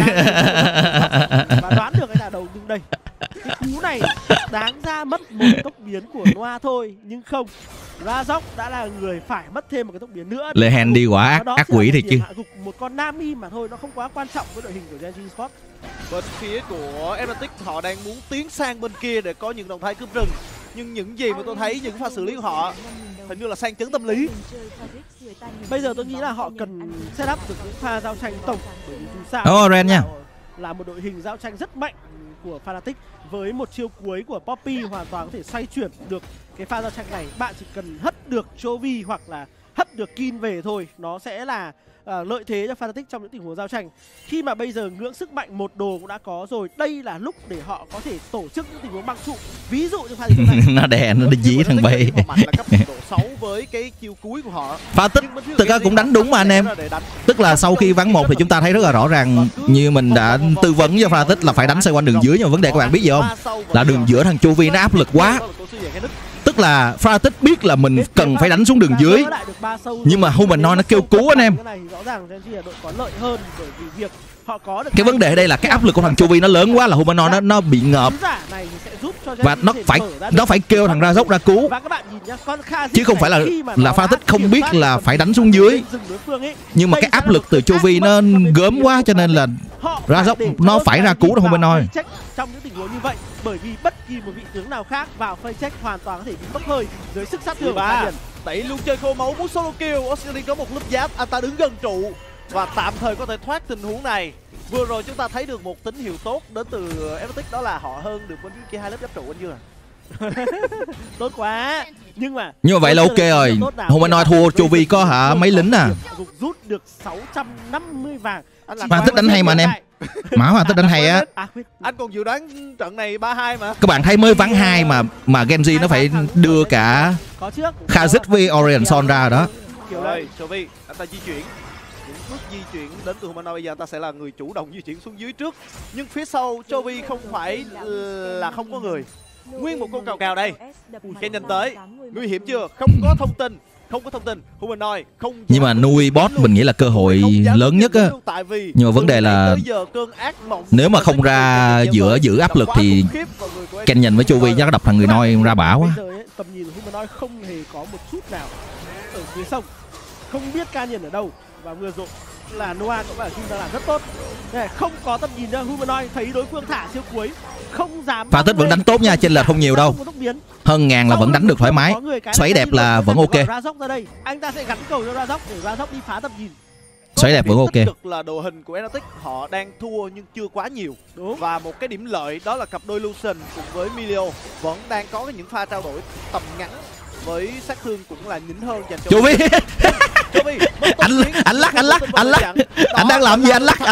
Speaker 1: và đoán được anh ta đầu nhưng đây cái cú này đáng ra mất một tốc biến của Noah thôi, nhưng không, Razor đã là người phải mất thêm một cái tốc biến nữa.
Speaker 3: Lehen đi quả ác quỷ thiệt chứ.
Speaker 1: Một con Nami mà thôi, nó không quá quan trọng với đội hình của Genji Sport.
Speaker 2: Bên phía của Fnatic họ đang muốn tiến sang bên kia để có những động thái cướp rừng, nhưng những gì mà tôi thấy những pha xử lý của họ hình như là sang chấn tâm lý.
Speaker 1: Bây giờ tôi nghĩ là họ cần set up được những pha giao tranh tổng, bởi vì dù sao
Speaker 3: Ren nha,
Speaker 1: là một đội hình giao tranh rất mạnh của Fnatic. Với một chiêu cuối của Poppy hoàn toàn có thể xoay chuyển được cái pha giao tranh này. Bạn chỉ cần hất được Chovy hoặc là hất được Kin về thôi, nó sẽ là lợi thế cho Fnatic trong những tình huống giao tranh. Khi mà bây giờ ngưỡng sức mạnh một đồ cũng đã có rồi, đây là lúc để họ có thể tổ chức những tình huống băng trụ. Ví dụ như pha thi đấu này
Speaker 3: nó đè nó đi dí thằng Bay.
Speaker 2: Là cấp độ 6 với cái chiêu cuối của họ.
Speaker 3: Fnatic thực ra cũng đánh đúng mà anh em. Tức là sau khi ván 1 thì chúng ta thấy rất là rõ ràng, như mình đã tư vấn cho Fnatic là phải đánh xoay quanh đường dưới, nhưng mà vấn đề các bạn biết gì không? Là đường giữa thằng Chovy nó áp lực quá. Tức là Fnatic biết là mình cần phải đánh xuống đường dưới, nhưng mà Humanoid nó kêu cứu anh em.
Speaker 1: Cái này rõ ràng Genji là đội có lợi hơn bởi vì việc họ có được
Speaker 3: cái vấn đề ở đây là cái áp lực của thằng Chovy nó lớn quá, là Humanoid nó bị ngợp và nó phải kêu thằng Razok ra cứu, chứ không phải là pha tích không biết là phải đánh xuống dưới. Nhưng mà cái áp lực từ Chovy nó gớm quá cho nên là Razok nó phải ra cứu thằng Humanoid.
Speaker 1: Trong những tình huống như vậy, bởi vì bất kỳ một vị tướng nào khác vào phase check hoàn toàn có thể bị bốc hơi dưới sức sát thương của Canyon.
Speaker 2: Đẩy luôn chơi khô máu muốn solo kill. Oscarin có một lớp giáp, anh ta đứng gần trụ và tạm thời có thể thoát tình huống này. Vừa rồi chúng ta thấy được một tín hiệu tốt đến từ Fnatic, đó là họ hơn được bên kia 2 lớp giáp trụ anh chưa?
Speaker 1: Tốt quá. Nhưng mà
Speaker 3: vậy là ok rồi. Humanoid thua Chovy có mấy lính à?
Speaker 1: Rút được 650 vàng.
Speaker 3: Pha tích đánh hay mà anh em. Mã Pha tích đánh hay á.
Speaker 2: Anh còn dự đoán trận này 3-2 mà.
Speaker 3: Các bạn thấy mới vắng 2 mà Genji nó phải đưa cả Kha'Zix với Orion Son ra đó.
Speaker 2: Rồi, Chovy, anh ta di chuyển. Những bước di chuyển đến từ Humanoid bây giờ anh ta sẽ là người chủ động di chuyển xuống dưới trước. Nhưng phía sau Chovy không phải là không có người. Nguyên một con cào đây. Canyon tới. Nguy hiểm chưa? Không có thông tin. Humanoid không.
Speaker 3: Nhưng mà nuôi boss mình nghĩ là cơ hội lớn nhất á. Nhưng mà vấn đề là nếu mà không ra giữ áp lực thì Canyon với Chovy chắc đập thằng người Noi ra bả quá.
Speaker 1: Tầm nhìn Humanoid không hề có một chút nào ở phía sông, không biết Canyon ở đâu. Và vừa rồi là Noah cũng phải ra làm rất tốt. Không có tầm nhìn ra Humanoid, thấy đối phương thả siêu cuối không dám.
Speaker 3: Pha tích vẫn đánh tốt nha, chênh lệch không nhiều đâu. Hơn ngàn là vẫn đánh được thoải mái. Xoáy đẹp là vẫn ok.
Speaker 1: Razok ra đây, anh ta sẽ gắn cầu cho Razok để Razok đi phá tầm nhìn.
Speaker 3: Xoáy đẹp vẫn ok.
Speaker 2: Được là đội hình của Fnatic họ đang thua nhưng chưa quá nhiều.
Speaker 1: Đúng.
Speaker 2: Và một cái điểm lợi đó là cặp đôi Lucian cùng với Milio vẫn đang có những pha trao đổi tầm ngắn với sát thương cũng là nhỉnh hơn dành cho
Speaker 3: Chovy. anh lắc. Anh đang làm gì? Anh lắc.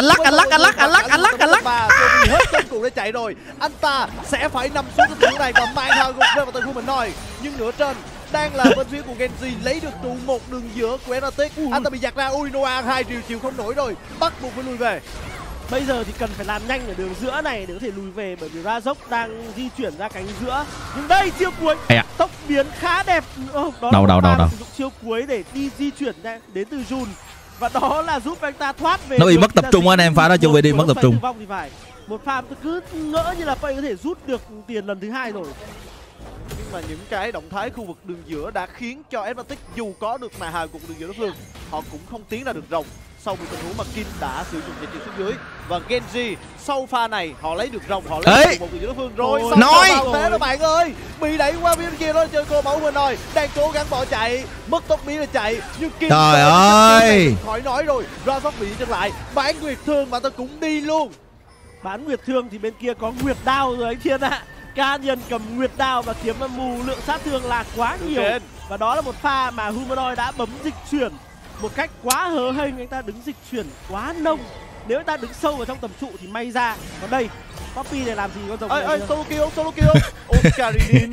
Speaker 2: Và Chovy hết công cụ để chạy rồi. Anh ta sẽ phải nằm xuống cái tình này và mang theo gục rơi vào tay của mình nói. Nhưng nửa trên đang là bên phía của Genji lấy được trụ một đường giữa của Fnatic. Anh ta bị giật ra. Ui, Noah 2 triệu chịu không nổi rồi, bắt buộc phải lùi về.
Speaker 1: Bây giờ thì cần phải làm nhanh ở đường giữa này để có thể lùi về, bởi vì Razok đang di chuyển ra cánh giữa. Nhưng đây chiêu cuối, tốc biến khá đẹp.
Speaker 3: Đầu.
Speaker 1: Sử dụng chiêu cuối để đi di chuyển ra đến từ Jun, và đó là giúp anh ta thoát về.
Speaker 3: Nó bị mất tập trung anh em, pha đó Chovy đi mất tập trung.
Speaker 1: Một pha cứ ngỡ như là Pay có thể rút được tiền lần thứ 2 rồi.
Speaker 2: Nhưng mà những cái động thái khu vực đường giữa đã khiến cho Fnatic dù có được mà hài cục đường giữa đối phương, họ cũng không tiến ra được rồng. Sau một tình huống mà Kim đã sử dụng chạy chiều xuống dưới, và Genji sau pha này họ lấy được rồng, họ lấy được một đường giữa đối phương rồi.
Speaker 3: Nói
Speaker 2: thế đó bạn ơi, bị đẩy qua bên kia đó, chơi cô máu bên rồi, đang cố gắng bỏ chạy, mất tốc biến là chạy, nhưng Kim
Speaker 3: trời ơi
Speaker 2: khỏi nói rồi. Razok bị chân lại, bán Nguyệt Thương mà ta cũng đi luôn.
Speaker 1: Bán Nguyệt Thương thì bên kia có Nguyệt Đao rồi anh Thiên ạ. Canyon cầm Nguyệt Đao và kiếm mà mù lượng sát thương là quá nhiều. Và đó là một pha mà Humanoid đã bấm dịch chuyển một cách quá hớ hênh, anh ta đứng dịch chuyển quá nông. Nếu anh ta đứng sâu vào trong tầm trụ thì may ra. Còn đây, Poppy này làm gì con rồng này?
Speaker 2: Solo kill. Oscarin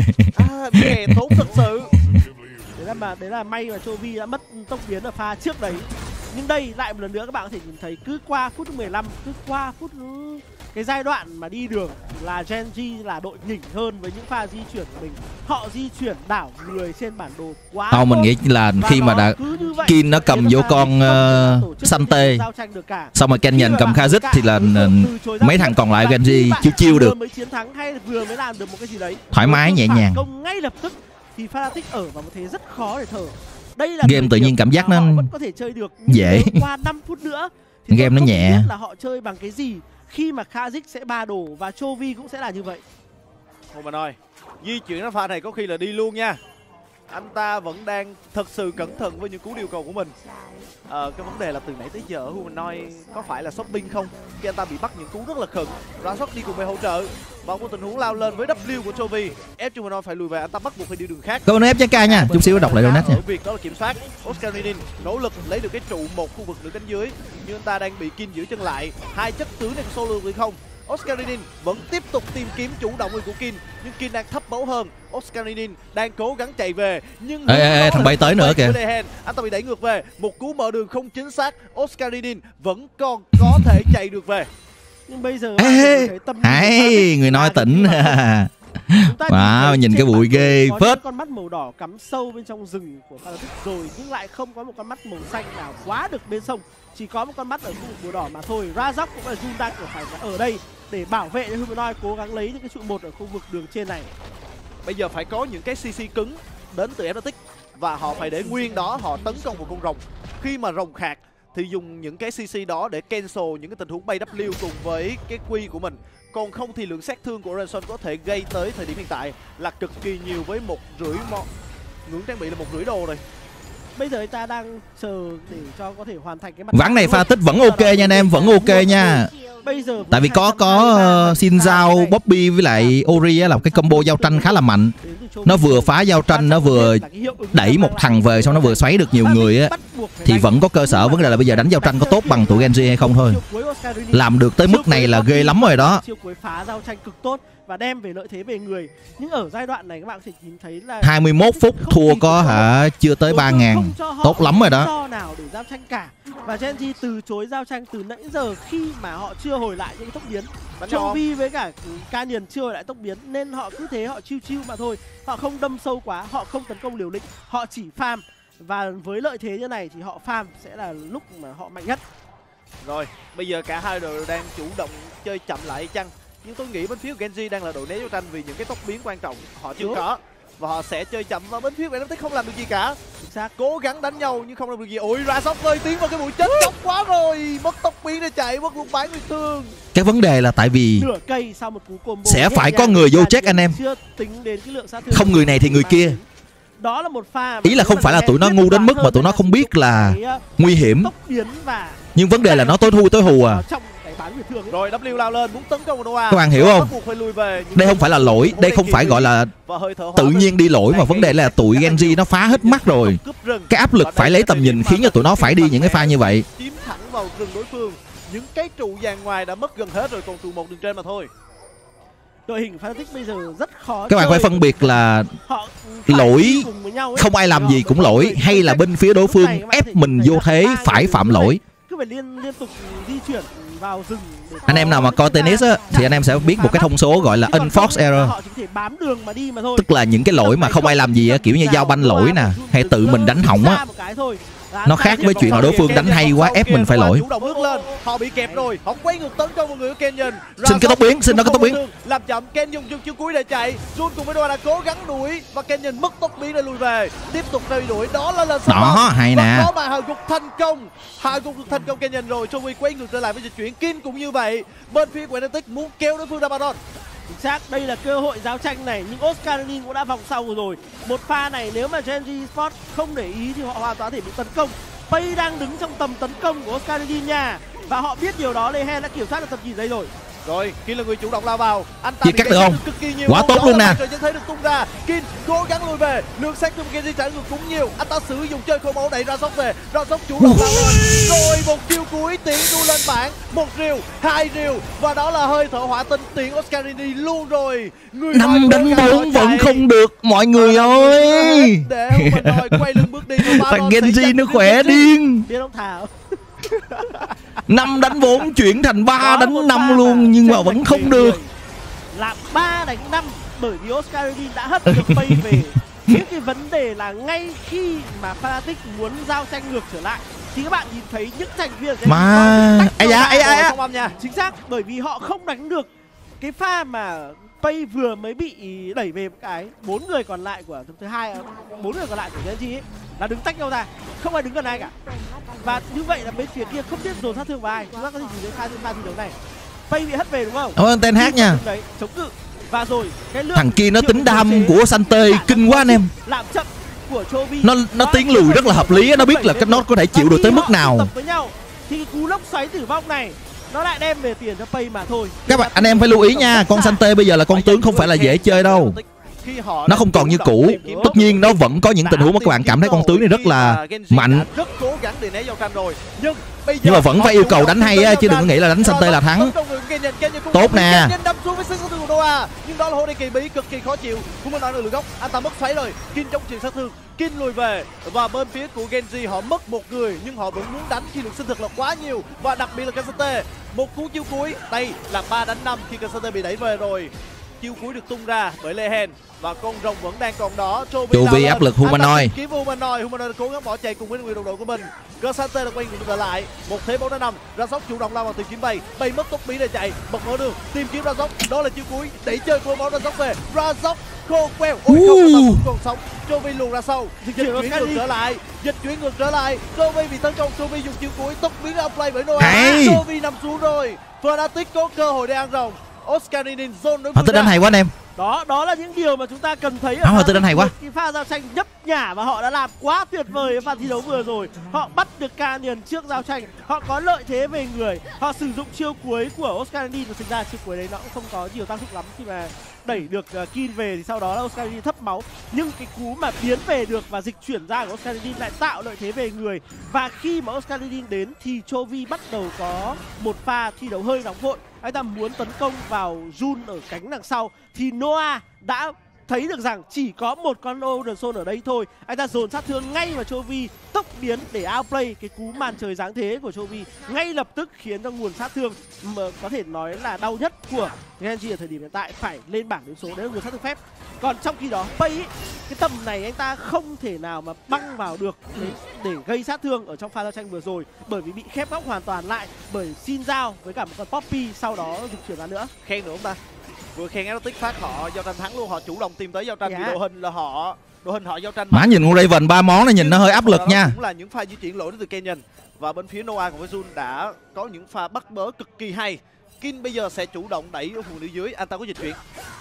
Speaker 2: nghề tốt thật sự.
Speaker 1: Đấy là may mà Chovy đã mất tốc biến ở pha trước đấy. Nhưng đây lại một lần nữa các bạn có thể nhìn thấy cứ qua phút 15, cứ qua phút cái giai đoạn mà đi đường là Genji là đội nhỉnh hơn với những pha di chuyển của mình. Họ di chuyển đảo người trên bản đồ quá
Speaker 3: tốt. Mình nghĩ là khi mà đã Kim nó cầm vô con Sante, xong rồi Canyon cầm Kha'Zix thì là mấy thằng còn lại Genji chiêu được.
Speaker 1: Mới chiến thắng hay vừa mới làm được một cái gì đấy
Speaker 3: thoải mái nhẹ nhàng.
Speaker 1: Công ngay lập tức thì Fnatic ở vào một thế rất khó để thở. Đây là
Speaker 3: game tự nhiên cảm giác nó
Speaker 1: vẫn có thể chơi được
Speaker 3: dễ.
Speaker 1: Qua 5 phút nữa thì
Speaker 3: game nó nhẹ.
Speaker 1: Là họ chơi bằng cái gì khi mà Kha'Zix sẽ 3 đồ và Chovy cũng sẽ là như vậy.
Speaker 2: Humanoid di chuyển ra pha này có khi là đi luôn nha. Anh ta vẫn đang thật sự cẩn thận với những cú điều cầu của mình. Cái vấn đề là từ nãy tới giờ Humanoid có phải là shopping không? Khi anh ta bị bắt những cú rất là khẩn, Razok đi cùng về hỗ trợ. Và một tình huống lao lên với W của Chovy, ép Humanoid phải lùi về, anh ta bắt buộc phải đi đường khác.
Speaker 3: Câu nói ép ca nha, chút xíu đọc lại donate nha.
Speaker 2: Việc đó là kiểm soát. Oscarin nỗ lực lấy được cái trụ một khu vực nửa cánh dưới, nhưng anh ta đang bị Kim giữ chân lại. Hai chất tướng này có solo được không? Oscarin vẫn tiếp tục tìm kiếm chủ động của Kim, nhưng Kim đang thấp máu hơn. Oscarin đang cố gắng chạy về, nhưng
Speaker 3: thằng bay tới nữa kìa.
Speaker 2: Anh ta bị đẩy ngược về, một cú mở đường không chính xác. Oscarin vẫn còn có thể chạy được về.
Speaker 1: Nhưng bây giờ
Speaker 3: người nói tỉnh. Wow, nhìn cái bụi ghê phết.
Speaker 1: Con mắt màu đỏ cắm sâu bên trong rừng của Fnatic rồi, nhưng lại không có một con mắt màu xanh nào quá được bên sông. chỉ có một con mắt ở khu vực màu đỏ mà thôi. Razok cũng là Jun đang phải ở đây để bảo vệ cho Humanoid cố gắng lấy những cái trụ 1 ở khu vực đường trên này.
Speaker 2: Bây giờ phải có những cái CC cứng đến từ Fnatic và họ phải để nguyên đó, họ tấn công vào con rồng. Khi mà rồng khạc thì dùng những cái CC đó để cancel những cái tình huống bay W cùng với cái Q của mình. Còn không thì lượng sát thương của Ransom có thể gây tới thời điểm hiện tại là cực kỳ nhiều với 1,5 ngưỡng trang bị là 1,5 đô rồi.
Speaker 1: Bây giờ ta đang chờ để cho có thể hoàn thành cái mặt
Speaker 3: ván này pha tích vẫn ok nha anh em, vẫn ok nha.
Speaker 1: Bây giờ
Speaker 3: tại vì có Xin Giao, Bobby với lại Ori là một cái combo giao tranh khá là mạnh. Nó vừa phá giao tranh, nó vừa đẩy một thằng về, xong nó vừa xoáy được nhiều người á, thì vẫn có cơ sở. Vấn đề là bây giờ đánh giao tranh có tốt bằng tụi Genji hay không thôi. Làm được tới mức này là ghê lắm rồi đó.
Speaker 1: Chiêu cuối phá giao tranh cực tốt và đem về lợi thế về người. Nhưng ở giai đoạn này các bạn có thể nhìn thấy là
Speaker 3: 21 phút thua có chưa tới 3.000. Tốt lắm rồi đó.
Speaker 1: Do nào để giao tranh cả. Và Genji từ chối giao tranh từ nãy giờ khi mà họ chưa hồi lại những tốc biến. Chovy với cả Canyon chưa hồi lại tốc biến nên họ cứ thế họ chill mà thôi. Họ không đâm sâu quá, họ không tấn công liều lĩnh, họ chỉ farm. Và với lợi thế như này thì họ farm sẽ là lúc mà họ mạnh nhất.
Speaker 2: Rồi, bây giờ cả hai đội đang chủ động chơi chậm lại chăng? Nhưng tôi nghĩ bên phía của Genji đang là đội né giao tranh vì những cái tốc biến quan trọng họ chưa có. Và họ sẽ chơi chậm và bên phía của Fnatic không làm được gì cả.
Speaker 1: Chính xác.
Speaker 2: Cố gắng đánh nhau nhưng không làm được gì. Ôi Razok ơi, tiến vào cái mũi chết chóc quá rồi. Mất tốc biến để chạy, mất luôn bán người thương.
Speaker 3: Cái vấn đề là tại vì
Speaker 1: nửa cây sau một cú combo
Speaker 3: sẽ phải có người vô check anh em.
Speaker 1: Chưa tính đến cái lượng sát thương.
Speaker 3: Không người này thì người kia.
Speaker 1: Đó là một pha.
Speaker 3: Ý là không phải là tụi nó ngu đến mức mà tụi nó không biết là nguy hiểm. Nhưng vấn đề là nó tối hù à.
Speaker 2: Rồi W lao lên muốn tấn công vào Noah.
Speaker 3: Các bạn hiểu không? Đây không phải là lỗi, đây không phải gọi là tự nhiên đi lỗi, mà vấn đề là tụi Genji nó phá hết mắt rồi. Cái áp lực phải lấy tầm nhìn khiến cho tụi nó phải đi những cái pha như vậy.
Speaker 2: Chiếm thẳng vào rừng đối phương. Những cái trụ vàng ngoài đã mất gần hết rồi, còn trụ 1 đường trên mà thôi.
Speaker 1: Đội hình Fnatic bây giờ rất khó.
Speaker 3: Các bạn phải phân biệt là lỗi không ai làm gì cũng lỗi, hay là bên phía đối phương ép mình vô thế phải phạm lỗi.
Speaker 1: Cứ phải liên tục di chuyển vào rừng.
Speaker 3: Anh em nào mà coi tennis á thì anh em sẽ biết một cái thông số gọi là unforced error. Tức là những cái lỗi mà không ai làm gì á, kiểu như giao banh lỗi nè, hay tự mình đánh hỏng á, nó khác với chuyện là đối phương đánh hay quá ép mình phải lỗi.
Speaker 2: Họ bị kẹp rồi, họ quay ngược tấn công vào người của Canyon.
Speaker 3: Xin cái tốc biến, xin nó cái tốc biến.
Speaker 2: Làm chậm, Ken dùng chiêu cuối để chạy. Jun cùng với Noah đã cố gắng đuổi và Canyon mất tốc biến để lùi về. Tiếp tục truy đuổi, đó là lần
Speaker 3: đó hay nè.
Speaker 2: Đó mà hạ gục thành công. Hạ gục thành công Canyon rồi. Chovy quay ngược trở lại với dịch chuyển. Kin cũng như vậy. Bên phía của Fnatic muốn kéo đối phương ra Baron.
Speaker 1: Chính xác, đây là cơ hội giao tranh này, nhưng Oscarin cũng đã vòng sau rồi. Một pha này nếu mà Genji Sport không để ý thì họ hoàn toàn thể bị tấn công. Pay đang đứng trong tầm tấn công của Oscarin nha. Và họ biết điều đó, Lehen đã kiểm soát được tầm nhìn đây rồi.
Speaker 2: Rồi, Kin là người chủ động lao vào. Anh ta
Speaker 3: chia cắt được không? Quá tốt luôn nè.
Speaker 2: Thấy được tung ra. Kin cố gắng lùi về. Lượng sát thương Genji trả ngược cũng nhiều. Anh ta sử dụng chơi khô máu đẩy Razok về. Razok chủ động lao lên. Rồi một chiêu cuối tiễn đu lên bảng. 1 rìu, 2 rìu và đó là hơi thở hỏa tinh tiễn Oscarini luôn rồi.
Speaker 3: 5 đánh 4 vẫn không được mọi người ơi.
Speaker 2: Để quay lưng bước đi.
Speaker 3: Thằng Genji nó khỏe điên.
Speaker 1: Biết ông Thảo.
Speaker 3: 5 đánh 4 chuyển thành 3 đánh 5 luôn nhưng mà vẫn không được.
Speaker 1: Là 3 đánh 5 bởi vì Oscarin đã hất được Pay về. Nhưng cái vấn đề là ngay khi mà Fnatic muốn giao tranh ngược trở lại thì các bạn nhìn thấy những thành viên
Speaker 3: mà
Speaker 1: chính xác, bởi vì họ không đánh được cái pha mà Pay vừa mới bị đẩy về một cái. 4 người còn lại của thứ hai, 4 người còn lại của Genji ấy là đứng tách nhau ra, không ai đứng gần ai cả. Và như vậy là bên phía kia không biết dồn sát thương vào ai. Chúng ta có thể nhìn thấy pha thi đấu này, Pay bị hất về đúng không?
Speaker 3: Cảm ơn Ten Hag nha.
Speaker 1: Đấy, chống cự. Và rồi cái lượng
Speaker 3: thằng kia nó tính đam của Sante kinh quá anh em.
Speaker 1: Làm chậm của Chovy
Speaker 3: nó tiến lùi rất là hợp lý, nó biết là cái nó có thể chịu được tới mức nào.
Speaker 1: Tập với nhau thì cú lốc xoáy tử vong này nó lại đem về tiền cho Pay mà thôi.
Speaker 3: Các bạn, anh em phải lưu ý nha, con Sante bây giờ là con tướng không phải là dễ chơi đâu. Nó không còn như cũ. Tất nhiên nó vẫn có những tình huống mà các bạn cảm thấy con tướng này rất là mạnh. Nhưng mà vẫn phải yêu cầu đánh hay á, chứ đừng có nghĩ là đánh Sante là thắng. Tốt nè.
Speaker 2: Nhưng đó là hô đây kỳ bí cực kỳ khó chịu. Cũng muốn nói được góc, anh ta mất xoáy rồi. Kin chống chịu sát thương, Kin lùi về và bên phía của Genji họ mất một người nhưng họ vẫn muốn đánh khi lượng sinh thực là quá nhiều và đặc biệt là Kasante. Một cú chiêu cuối, đây là 3 đánh 5 khi Kasante bị đẩy về rồi. chiêu cuối được tung ra bởi Lehen và con rồng vẫn đang còn đó.
Speaker 3: Chovy áp lực Humanoid.
Speaker 2: Kiếm Humanoid cố gắng bỏ chạy cùng với người đồng đội của mình. Crescente là quay ngược lại, một thế 4-5. Razok chủ động lao vào tìm kiếm bay mất tốc biến để chạy, bật mở đường tìm kiếm Razok. Đó là chiêu cuối đẩy chơi của máu Razok về. Razok khô queo, ôi không còn sống. Chovy luồn ra sau, dịch chuyển ngược trở lại. Chovy bị tấn công, Chovy dùng chiêu cuối tốc biến outplay bởi Noah. Chovy nằm xuống rồi. Fnatic có cơ hội để ăn rồng. Oscarinin zone đối
Speaker 3: với Tích đánh hay quá anh em.
Speaker 1: Đó là những điều mà chúng ta cần thấy
Speaker 3: ở Tích đánh hay quá.
Speaker 1: Cái pha giao tranh nhấp nhả và họ đã làm quá tuyệt vời ở pha thi đấu vừa rồi. Họ bắt được Canyon trước giao tranh, họ có lợi thế về người, họ sử dụng chiêu cuối của Oscarinin và thực ra chiêu cuối đấy nó cũng không có nhiều tác dụng lắm khi mà đẩy được Kill về thì sau đó là Oscarinin thấp máu, nhưng cái cú mà biến về được và dịch chuyển ra của Oscarinin lại tạo lợi thế về người. Và khi mà Oscarinin đến thì Chovy bắt đầu có một pha thi đấu hơi nóng vội. Anh ta muốn tấn công vào Jun ở cánh đằng sau thì Noah đã thấy được rằng chỉ có một con Odenson ở đây thôi. Anh ta dồn sát thương ngay vào Chovy, tốc biến để outplay cái cú màn trời giáng thế của Chovy, ngay lập tức khiến cho nguồn sát thương mà có thể nói là đau nhất của Genji ở thời điểm hiện tại phải lên bảng điểm số, đấy là nguồn sát thương phép. Còn trong khi đó Pei cái tầm này anh ta không thể nào mà băng vào được để gây sát thương ở trong pha giao tranh vừa rồi, bởi vì bị khép góc hoàn toàn lại bởi Xin Giao với cả một con Poppy sau đó dịch chuyển ra nữa.
Speaker 2: Khen nữa không ta? Vừa khen Erotic phát họ giao tranh thắng luôn, họ chủ động tìm tới giao tranh vì đội hình họ giao tranh.
Speaker 3: Má nhìn con Raven 3 món này nhìn nó hơi áp lực nha.
Speaker 2: Cũng là những pha di chuyển lỗi đến từ Canyon. Và bên phía Noah cùng với Jun đã có những pha bắt bớ cực kỳ hay. Kin bây giờ sẽ chủ động đẩy ở vùng nữ dưới, anh ta có dịch chuyển.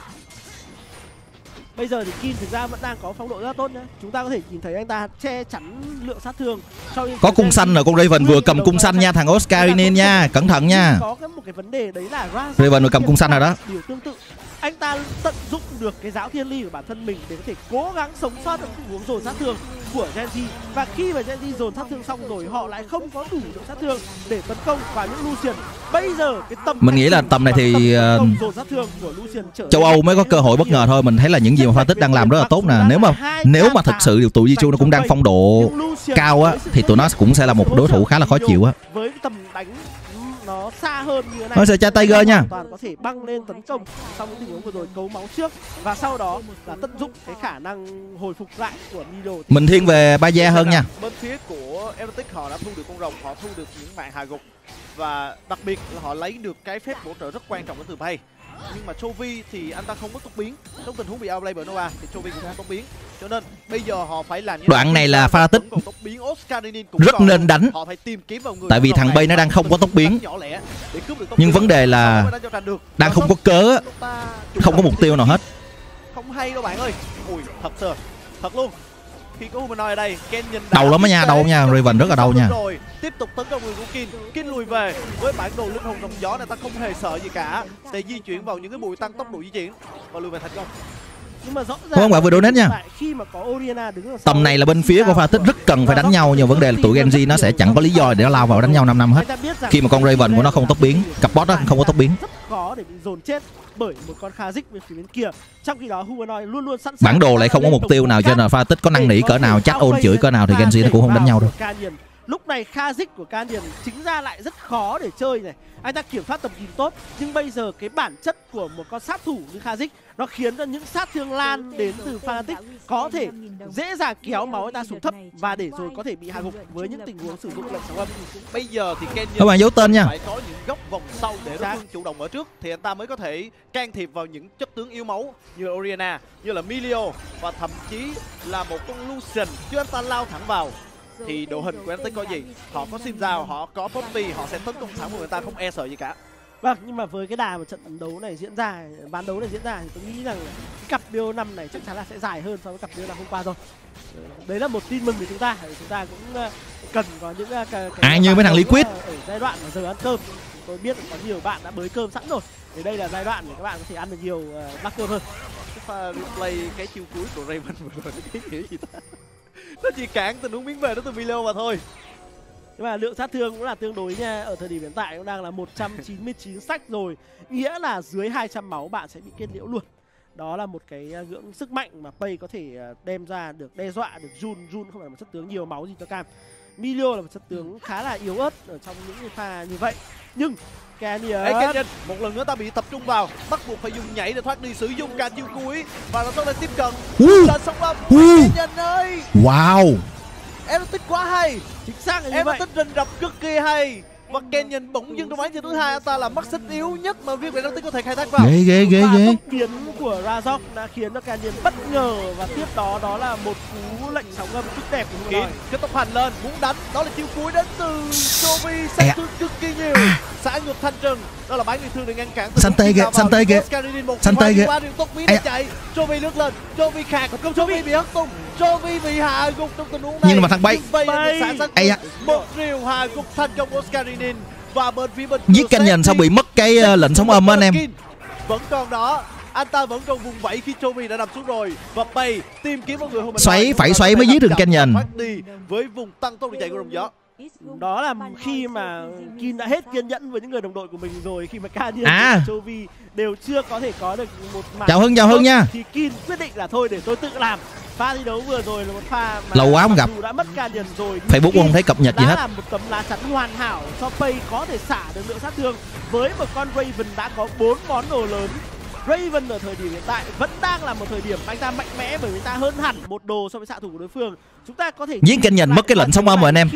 Speaker 1: Bây giờ thì Kin thực ra vẫn đang có phong độ rất tốt nhé. Chúng ta có thể nhìn thấy anh ta che chắn lượng sát thương.
Speaker 3: Có cung xanh rồi, con Raven vừa cầm cung xanh nha thằng Oscarinin nha, cẩn thận nha.
Speaker 1: Có một cái vấn đề đấy là
Speaker 3: Raven vừa cầm cung xanh rồi đó.
Speaker 1: Điều tương tự, anh ta tận dụng được cái giáo thiên ly của bản thân mình để có thể cố gắng sống sót trong tình huống dồn sát thương của Genji. Và khi mà Genji dồn sát thương xong rồi họ lại không có đủ lượng sát thương để tấn công vào những Lucian. Bây giờ cái tầm
Speaker 3: mình nghĩ là tầm này thì
Speaker 1: dồn sát thương của Lucian
Speaker 3: châu Âu mới có cơ hội bất ngờ thôi. Mình thấy là những gì mà Fnatic đang làm rất là tốt nè. Nếu mà thực sự tụi Jiju nó cũng đang phong độ cao á thì tụi nó cũng sẽ là một đối thủ khá là khó chịu á.
Speaker 1: Với tầm đánh nó xa hơn như thế này,
Speaker 3: nó sẽ tra Tiger nha,
Speaker 1: toàn có thể băng lên tấn công trong những tình huống vừa rồi, cấu máu trước và sau đó là tận dụng cái khả năng hồi phục lại của Mido.
Speaker 3: Mình thiên về Baze hơn nha.
Speaker 2: Bên phía của Erotic họ đã thu được con rồng, họ thu được những mạng hạ gục và đặc biệt là họ lấy được cái phép bổ trợ rất quan trọng đến từ Bay. Nhưng mà Chovy thì anh ta không có tốc biến, trong tình huống bị outplay bởi Noah thì Chovy cũng không tốc biến, cho nên bây giờ họ phải làm như
Speaker 3: đoạn này là Fnatic rất nên đánh,
Speaker 2: họ phải tìm kiếm vào người,
Speaker 3: tại vì thằng Bay nó đang không có tốc biến. Nhưng vấn đề là đang không có cớ, không có mục tiêu nào hết.
Speaker 2: Không hay đâu bạn ơi. Ui, thật luôn. Khi có Humanoid ở đây, Ken nhìn
Speaker 3: đầu lắm á nha, đầu nha, Raven rất là đau nha.
Speaker 2: Rồi, tiếp tục tấn công người của Kin lùi về với bản đồ linh hồn rồng gió này, ta không hề sợ gì cả, để di chuyển vào những cái bụi tăng tốc độ di chuyển và lùi về thành công.
Speaker 1: Nhưng mà rõ ràng
Speaker 3: không bạn vừa donate nha.
Speaker 1: Khi mà có Orianna đứng ở
Speaker 3: tầm này là bên phía của Fnatic rất cần phải đánh nhau, nhưng vấn đề là tụi Genji nó sẽ chẳng có lý do để nó lao vào đánh nhau 5 năm hết. Khi mà con Raven của nó không tốc biến, cặp bot đó không có tốc biến,
Speaker 1: rất khó để bị dồn chết bởi một con Kha'Zix bên phía bên kia. Trong khi đó Humanoid luôn luôn sẵn sàng.
Speaker 3: Bản đồ lại không có mục tiêu nào, cho nên Fnatic có năn nỉ cỡ nào, chat ôn chửi cỡ nào thì Genji nó cũng không đánh nhau đâu.
Speaker 1: Lúc này Kha'Zix của Canyon chính ra lại rất khó để chơi này. Anh ta kiểm soát tầm nhìn tốt, nhưng bây giờ cái bản chất của một con sát thủ như Kha'Zix nó khiến cho những sát thương lan đến từ Fnatic có thể dễ dàng kéo máu anh ta xuống thấp và để rồi có thể bị hạ gục với những tình huống sử dụng lệnh sóng âm.
Speaker 2: Bây giờ thì Canyon
Speaker 3: các bạn giấu tên nha,
Speaker 2: phải có những góc vòng sau để đối phương chủ động ở trước thì anh ta mới có thể can thiệp vào những chất tướng yếu máu như Orianna, như là Milio và thậm chí là một con Lucian. Chứ anh ta lao thẳng vào thì đội hình của anh có gì? Họ có Xin Giao, họ có Poppy, họ sẽ tấn công thẳng vào người ta không e sợ gì cả.
Speaker 1: Vâng, nhưng mà với cái đà mà trận đấu này diễn ra, ván đấu này diễn ra thì tôi nghĩ rằng cái cặp BO5 này chắc chắn là sẽ dài hơn so với cặp BO5 hôm qua rồi. Đấy là một tin mừng của chúng ta cũng cần có những
Speaker 3: ai như mấy thằng Liquid
Speaker 1: ở giai đoạn mà giờ ăn cơm. Tôi biết có nhiều bạn đã bới cơm sẵn rồi. Thì đây là giai đoạn để các bạn có thể ăn được nhiều bát cơm hơn.
Speaker 2: Cái pha replay cái chiêu cuối của Raven vừa rồi cái nghĩa gì ta? Nó chỉ cản tình huống biến về đó từ Milo mà thôi.
Speaker 1: Nhưng mà lượng sát thương cũng là tương đối nha. Ở thời điểm hiện tại cũng đang là 199 stack rồi, nghĩa là dưới 200 máu bạn sẽ bị kết liễu luôn. Đó là một cái ngưỡng sức mạnh mà Pei có thể đem ra được đe dọa được Jun. Jun không phải một chất tướng nhiều máu gì cho Cam. Emilio là một chất tướng khá là yếu ớt ở trong những pha như vậy. Nhưng Canyon
Speaker 2: một lần nữa ta bị tập trung vào, bắt buộc phải dùng nhảy để thoát đi, sử dụng cả chiêu cuối và nóต้องlên tiếp cận. Lên sóng âm. Canyon ơi.
Speaker 3: Wow.
Speaker 2: Erotic quá hay.
Speaker 1: Chính xác là như vậy.
Speaker 2: Erotic rình rập cực kỳ hay. Và Canyon bỗng dưng trong ván thứ hai ta là mắt xích yếu nhất mà riêng Erotic có thể khai thác vào.
Speaker 3: Ghê.
Speaker 1: Tốc biến của Razork đã khiến cho Canyon bất ngờ và tiếp đó là một cú lệnh sóng âm rất đẹp của Kiên.
Speaker 2: Cái tốc hành lên muốn đánh, đó là chiêu cuối đến từ Chovy, sát thương cực kỳ nhiều. Xả ngược thanh trừng, đó là bán người thương để ngăn cản.
Speaker 3: Sante kìa.
Speaker 2: Qua đường tốc biến để chạy. Chovy lướt lên, Chovy khạc, Chovy bị hất tung, Chovy bị hạ gục trong tình huống này.
Speaker 3: Nhưng mà thằng bay.
Speaker 2: Một rìu hạ gục thành công của Oscarinin và bên phía bên
Speaker 3: giết Canyon sao bị mất cái lệnh sóng âm anh em.
Speaker 2: Vẫn còn đó, anh ta vẫn còn vùng vẫy khi Chovy đã nằm xuống rồi và Bay tìm kiếm một người hùng.
Speaker 3: Xoáy mới giết được Canyon.
Speaker 2: Đi với vùng tăng tốc để chạy của đồng gió.
Speaker 1: Đó là khi mà Kin đã hết kiên nhẫn với những người đồng đội của mình rồi, khi mà Canyon và Chovy đều chưa có thể có được một màn
Speaker 3: chào Hưng nha.
Speaker 1: Thì Kin quyết định là thôi để tôi tự làm. Pha thi đấu vừa rồi là một pha mà
Speaker 3: lâu quá không gặp,
Speaker 1: đã mất Canyon rồi.
Speaker 3: Facebook không thấy cập nhật gì hết.
Speaker 1: Đã là một tấm lá chắn hoàn hảo cho Pay có thể xả được lượng sát thương với một con Raven đã có 4 món đồ lớn. Raven ở thời điểm hiện tại vẫn đang là một thời điểm anh ta mạnh mẽ bởi vì ta hơn hẳn một đồ so với xạ thủ của đối phương. Chúng ta có thể
Speaker 3: giết Canyon mất cái lệnh sóng âm rồi anh em.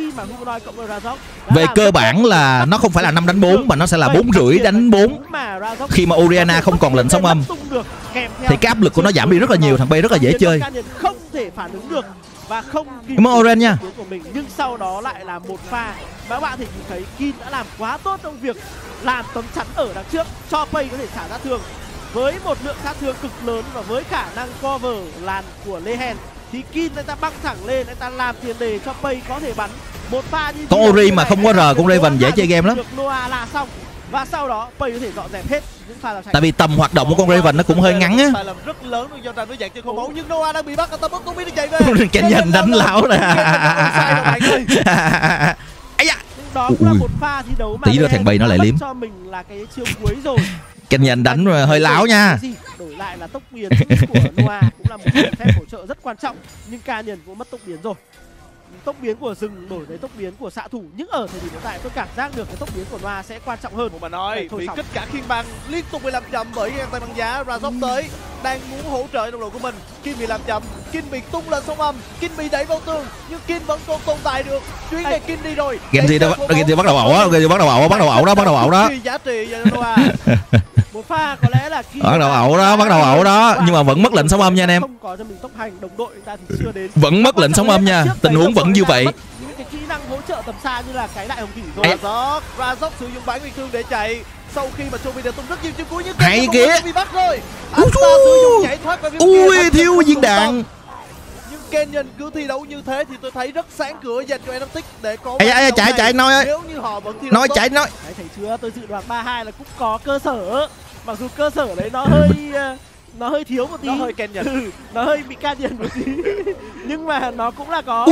Speaker 3: Về cơ bản là nó không phải là 5 đánh 4 mà nó sẽ là 4 rưỡi đánh 4. Khi mà Orianna không còn lệnh sóng âm thì cái áp lực của nó giảm đi rất là nhiều, thằng Bay rất là dễ chơi.
Speaker 1: Không thể phản ứng được và không kịp
Speaker 3: Oren nha.
Speaker 1: của mình, nhưng sau đó lại là một pha mà các bạn thì thấy Kin đã làm quá tốt trong việc làm tấm chắn ở đằng trước cho Pay có thể xả sát thương. Với một lượng sát thương cực lớn và với khả năng cover làn của Lehen thì Kin anh ta băng thẳng lên, anh ta làm tiền đề cho Pay có thể bắn một pha như
Speaker 3: con Ori mà không có R con Raven dễ chơi game lắm.
Speaker 1: Được Noah là xong và sau đó Pay có thể dọn dẹp hết những pha làm sạch.
Speaker 3: Tại vì tầm hoạt động của con Raven nó cũng hơi ngắn á.
Speaker 2: Sai lầm rất lớn do tranh với dạng chơi không máu, nhưng Noah đang bị bắt, anh ta bất tung biết đi chạy về.
Speaker 3: Canyon đánh lão nè.
Speaker 1: Đó cũng là một pha thi đấu mà
Speaker 3: tí nữa thằng Bay nó lại liếm
Speaker 1: cho mình là cái chiêu cuối rồi.
Speaker 3: Canyon đánh rồi hơi láo nha.
Speaker 1: Đổi lại là tốc biến của Noah cũng là một phép hỗ trợ rất quan trọng, nhưng Canyon cũng mất tốc biến rồi. Tốc biến của rừng đổi lấy tốc biến của xạ thủ, nhưng ở thời điểm hiện tại tôi cảm giác được cái tốc biến của Noah sẽ quan trọng hơn.
Speaker 2: Mà nói bị kích cả khiên băng liên tục bị làm chậm bởi ngang tay băng giá. Razork tới đang muốn hỗ trợ đồng đội của mình, Kin bị làm chậm, Kin bị tung lên sóng âm, Kin bị đẩy vào tường nhưng Kin vẫn còn tồn tại được. Chuyến này Kin đi rồi.
Speaker 3: Genji đâu, Genji bắt đầu ẩu á, Genji bắt đầu ẩu đó.
Speaker 2: Giá trị Noah.
Speaker 1: Một pha có lẽ là Kin
Speaker 3: bắt đầu ẩu đó, nhưng mà vẫn mất lệnh sóng âm nha anh em.
Speaker 1: Không có cho mình tốc hành, đồng đội ta thì chưa đến.
Speaker 3: Vẫn mất lệnh sóng âm nha, tình huống vẫn như vậy.
Speaker 1: Những cái kỹ năng hỗ trợ tầm xa như là cái đại hồng thủy rồi.
Speaker 2: Razork sử dụng bán nguy thương để chạy sau khi mà Chovy đã tung rất nhiều chiêu cuối, nhưng
Speaker 3: hay kìa.
Speaker 2: Bị bắt rồi. Anh ta sử dụng nhảy thoát qua
Speaker 3: ui thiếu viên đạn.
Speaker 2: Nhưng Canyon cứ thi đấu như thế thì tôi thấy rất sáng cửa dành cho Erotic để có
Speaker 3: chạy nói ơi.
Speaker 2: Nếu như họ vẫn thi đấu
Speaker 3: nói chạy nói.
Speaker 1: Thấy chưa, tôi dự đoán 3-2 là cũng có cơ sở. Mặc dù cơ sở đấy nó hơi thiếu một tí,
Speaker 2: nó hơi Canyon,
Speaker 1: nó hơi bị Canyon một tí, nhưng mà nó cũng là có.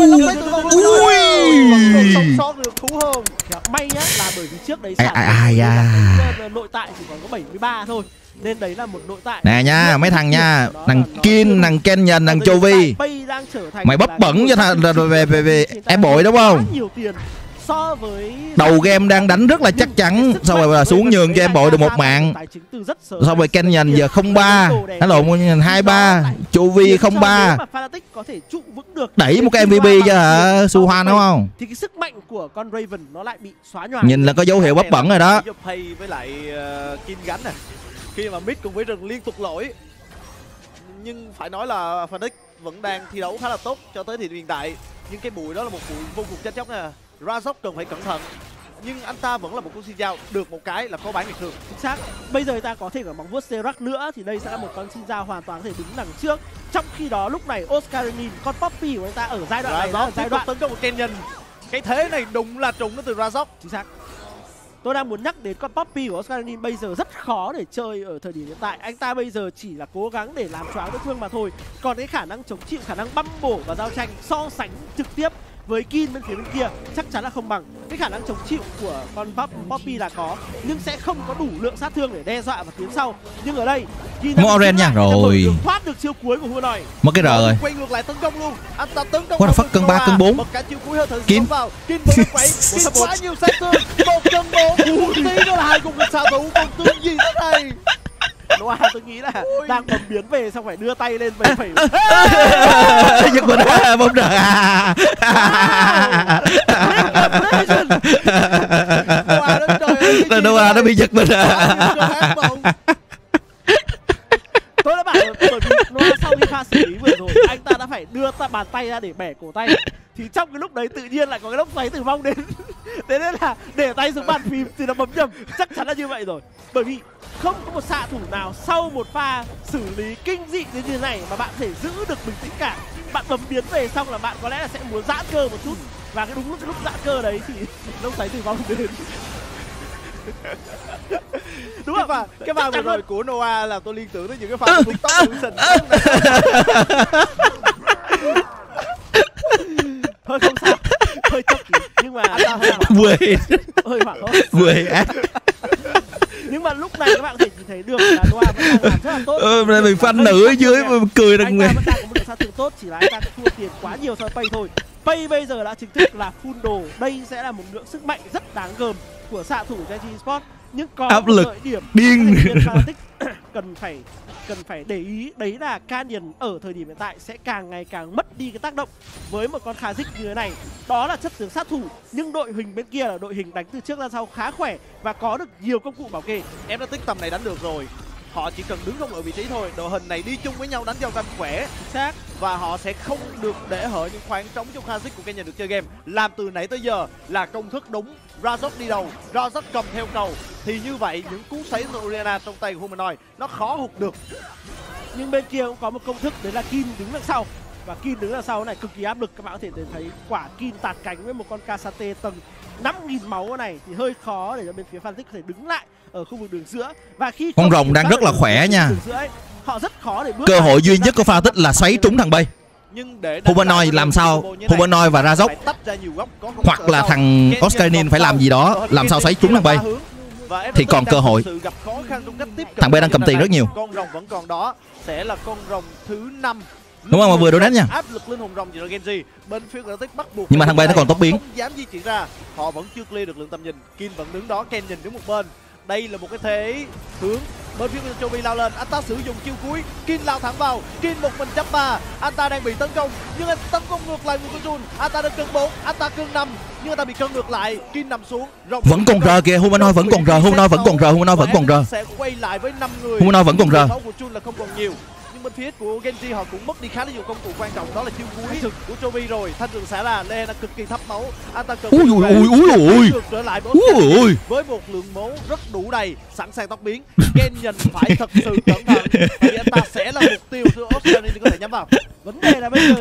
Speaker 2: Sống sót được thú hơn.
Speaker 1: May nhá là bởi vì trước đấy nội tại chỉ còn có 73 thôi, nên đấy là một nội tại.
Speaker 3: Nè nha mấy thằng nha, thằng Kin, thằng Canyon, thằng Chovy, mày bấp bẩn cho thằng về em bội đúng không?
Speaker 1: Nhiều tiền so với
Speaker 3: đầu game đang đánh rất là chắc chắn, sau rồi là xuống nhường cho em bội được một mạng. Sau rồi Canyon giờ 0-3, nó lộn 2-3, Chovy 0-3. Đẩy một cái MVP cho hả Su Hoan đúng không?
Speaker 1: Thì cái sức mạnh của con Raven nó lại bị xóa nhòa.
Speaker 3: Nhìn là có dấu hiệu bấp bẩn rồi đó.
Speaker 2: Hay với lại Kin gánh này, khi mà mid cùng với rừng liên tục lỗi, nhưng phải nói là Fnatic vẫn đang thi đấu khá là tốt cho tới thời điểm hiện tại. Nhưng cái bụi đó là một bụi vô cùng chết chóc nè. Razork cần phải cẩn thận, nhưng anh ta vẫn là một con xin dao, được một cái là có bán nguyệt thương.
Speaker 1: Chính xác. Bây giờ ta có thể có móng vuốt Serac nữa thì đây sẽ là một con xin dao hoàn toàn có thể đứng đằng trước. Trong khi đó lúc này Oscarinin, con Poppy của anh ta ở giai đoạn này là giai đoạn
Speaker 2: tấn công của Canyon. Cái thế này đúng là trùng nó từ Razork.
Speaker 1: Chính xác. Tôi đang muốn nhắc đến con Poppy của Oscarinin bây giờ rất khó để chơi ở thời điểm hiện tại. Anh ta bây giờ chỉ là cố gắng để làm choáng đối phương mà thôi. Còn cái khả năng chống chịu, khả năng băm bổ và giao tranh so sánh trực tiếp với Kin bên phía bên kia chắc chắn là không bằng. Cái khả năng chống chịu của con Poppy là có, nhưng sẽ không có đủ lượng sát thương để đe dọa và tiến sau. Nhưng ở đây
Speaker 3: Mua orange nha, rồi
Speaker 1: thoát được chiêu cuối của Humanoid.
Speaker 3: mất cái R rồi.
Speaker 2: Quay ngược lại tấn công luôn. Anh ta tấn công.
Speaker 3: What the fuck, cân 3 cân 4.
Speaker 2: Bật cả chiêu cuối hơi thử
Speaker 3: Kim
Speaker 2: vào. Kim vừa quậy, Kim quá nhiều sát thương. 1 cân 4. Tí nữa là 2 cùng được xạ thủ. Còn tướng gì thế này?
Speaker 1: Noah tôi nghĩ là đang bấm biến về xong phải đưa tay lên về phải
Speaker 3: giật mình bóng đờ Noah nó bị giật mình.
Speaker 1: Tôi đã bảo bởi vì Noah sau khi pha xử lý vừa rồi anh ta đã phải đưa bàn tay ra để bẻ cổ tay, thì trong cái lúc đấy tự nhiên lại có cái lốc xoáy tử vong đến. Thế nên là để tay xuống bàn phím thì nó bấm nhầm, chắc chắn là như vậy rồi. Bởi vì không có một xạ thủ nào sau một pha xử lý kinh dị như thế này mà bạn thể giữ được bình tĩnh cả. Bạn bấm biến về xong là bạn có lẽ là sẽ muốn giãn cơ một chút, và cái đúng lúc giãn cơ đấy thì lốc xoáy tử vong đến. Đúng không?
Speaker 2: Cái pha vừa rồi của Noah làm tôi liên tưởng tới những cái pha TikTok hữu sình.
Speaker 1: Hơi không sao, hơi chốc nhưng mà
Speaker 3: Quên
Speaker 1: hơi hoảng hốt. Nhưng mà lúc này các bạn có thể nhìn thấy được là Noah vẫn đang làm rất là tốt.
Speaker 3: Mình fan nữ ở dưới mà cười được.
Speaker 1: Anh ta vẫn đang có một lượng sát thương tốt, chỉ là anh ta thua tiền quá nhiều so với Pay thôi. Pay bây giờ đã chính thức là full đồ. Đây sẽ là một lượng sức mạnh rất đáng gờm của xạ thủ Gen.G Esports. Nhưng có
Speaker 3: áp
Speaker 1: một
Speaker 3: lực
Speaker 1: lợi điểm
Speaker 3: điên
Speaker 1: cần phải để ý, đấy là Canyon ở thời điểm hiện tại sẽ càng ngày càng mất đi cái tác động với một con Kha'Zix như thế này. Đó là chất tướng sát thủ, nhưng đội hình bên kia là đội hình đánh từ trước ra sau khá khỏe và có được nhiều công cụ bảo kê.
Speaker 2: Em đã tích tầm này đánh được rồi. Họ chỉ cần đứng không ở vị trí thôi, đội hình này đi chung với nhau đánh giao tranh khỏe,
Speaker 1: xác,
Speaker 2: và họ sẽ không được để hở những khoảng trống trong Kha'Zix của Canyon được chơi game. Làm từ nãy tới giờ là công thức đúng. Razok đi đầu, Razok cầm theo cầu, thì như vậy những cú sấy của Orianna trong tay của Humanoid nó khó hụt được.
Speaker 1: Nhưng bên kia cũng có một công thức, đấy là Kim đứng đằng sau, và Kim đứng đằng sau này cực kỳ áp lực. Các bạn có thể thấy quả Kim tạt cánh với một con K'Sante tầng 5000 máu này thì hơi khó để cho bên phía Fnatic có thể đứng lại ở khu vực đường giữa. Và khi
Speaker 3: con rồng đang rất là khỏe nha,
Speaker 1: họ rất khó để bước.
Speaker 3: Cơ hội duy nhất của Fnatic là xoáy trúng thằng Bay.
Speaker 2: Nhưng để
Speaker 3: Humanoid làm sao, Humanoid và Razok hoặc là thằng Oscarinin phải làm gì đó, làm sao xoáy trúng thằng Bay thì còn cơ hội. Thằng Bay đang cầm tiền rất nhiều.
Speaker 2: Con rồng vẫn còn đó, sẽ là con rồng thứ 5.
Speaker 3: Đúng không, mà vừa đối đánh nha.
Speaker 2: Áp lực lên hùng rồng của Gen.G. Bên phía Fnatic bắt buộc.
Speaker 3: Nhưng mà thằng Bay nó còn tốc biến.
Speaker 2: Không dám di chuyển ra, họ vẫn chưa clear được lượng tầm nhìn. Kim vẫn đứng đó, Ken nhìn đứng một bên. Đây là một cái thế hướng. Bên phía của Chovy lao lên, anh ta sử dụng chiêu cuối, Kim lao thẳng vào, Kim một mình chấp 3, anh ta đang bị tấn công, nhưng anh tấn công ngược lại của Jun, anh ta đang cân 4, anh ta cân 5, nhưng anh ta bị cân ngược lại, Kim nằm xuống,
Speaker 3: vẫn còn R kìa, Humanoid vẫn còn R, Humanoid vẫn còn R, Humanoid vẫn còn R.
Speaker 2: Sẽ quay lại với 5 người.
Speaker 3: Humanoid vẫn còn R.
Speaker 2: Máu của Jun là không còn nhiều. Bên phía của Gen.G họ cũng mất đi khá là nhiều công cụ quan trọng, đó là chiêu cuối của Chovy rồi. Thanh trường xả là Lê đang cực kỳ thấp máu, anh ta cần trở lại với một lượng máu rất đủ đầy, sẵn sàng tốc biến. Gen nhìn phải thật sự cẩn thận vì anh ta sẽ là mục tiêu của Australia có thể nhắm vào.
Speaker 1: Vấn đề là bây giờ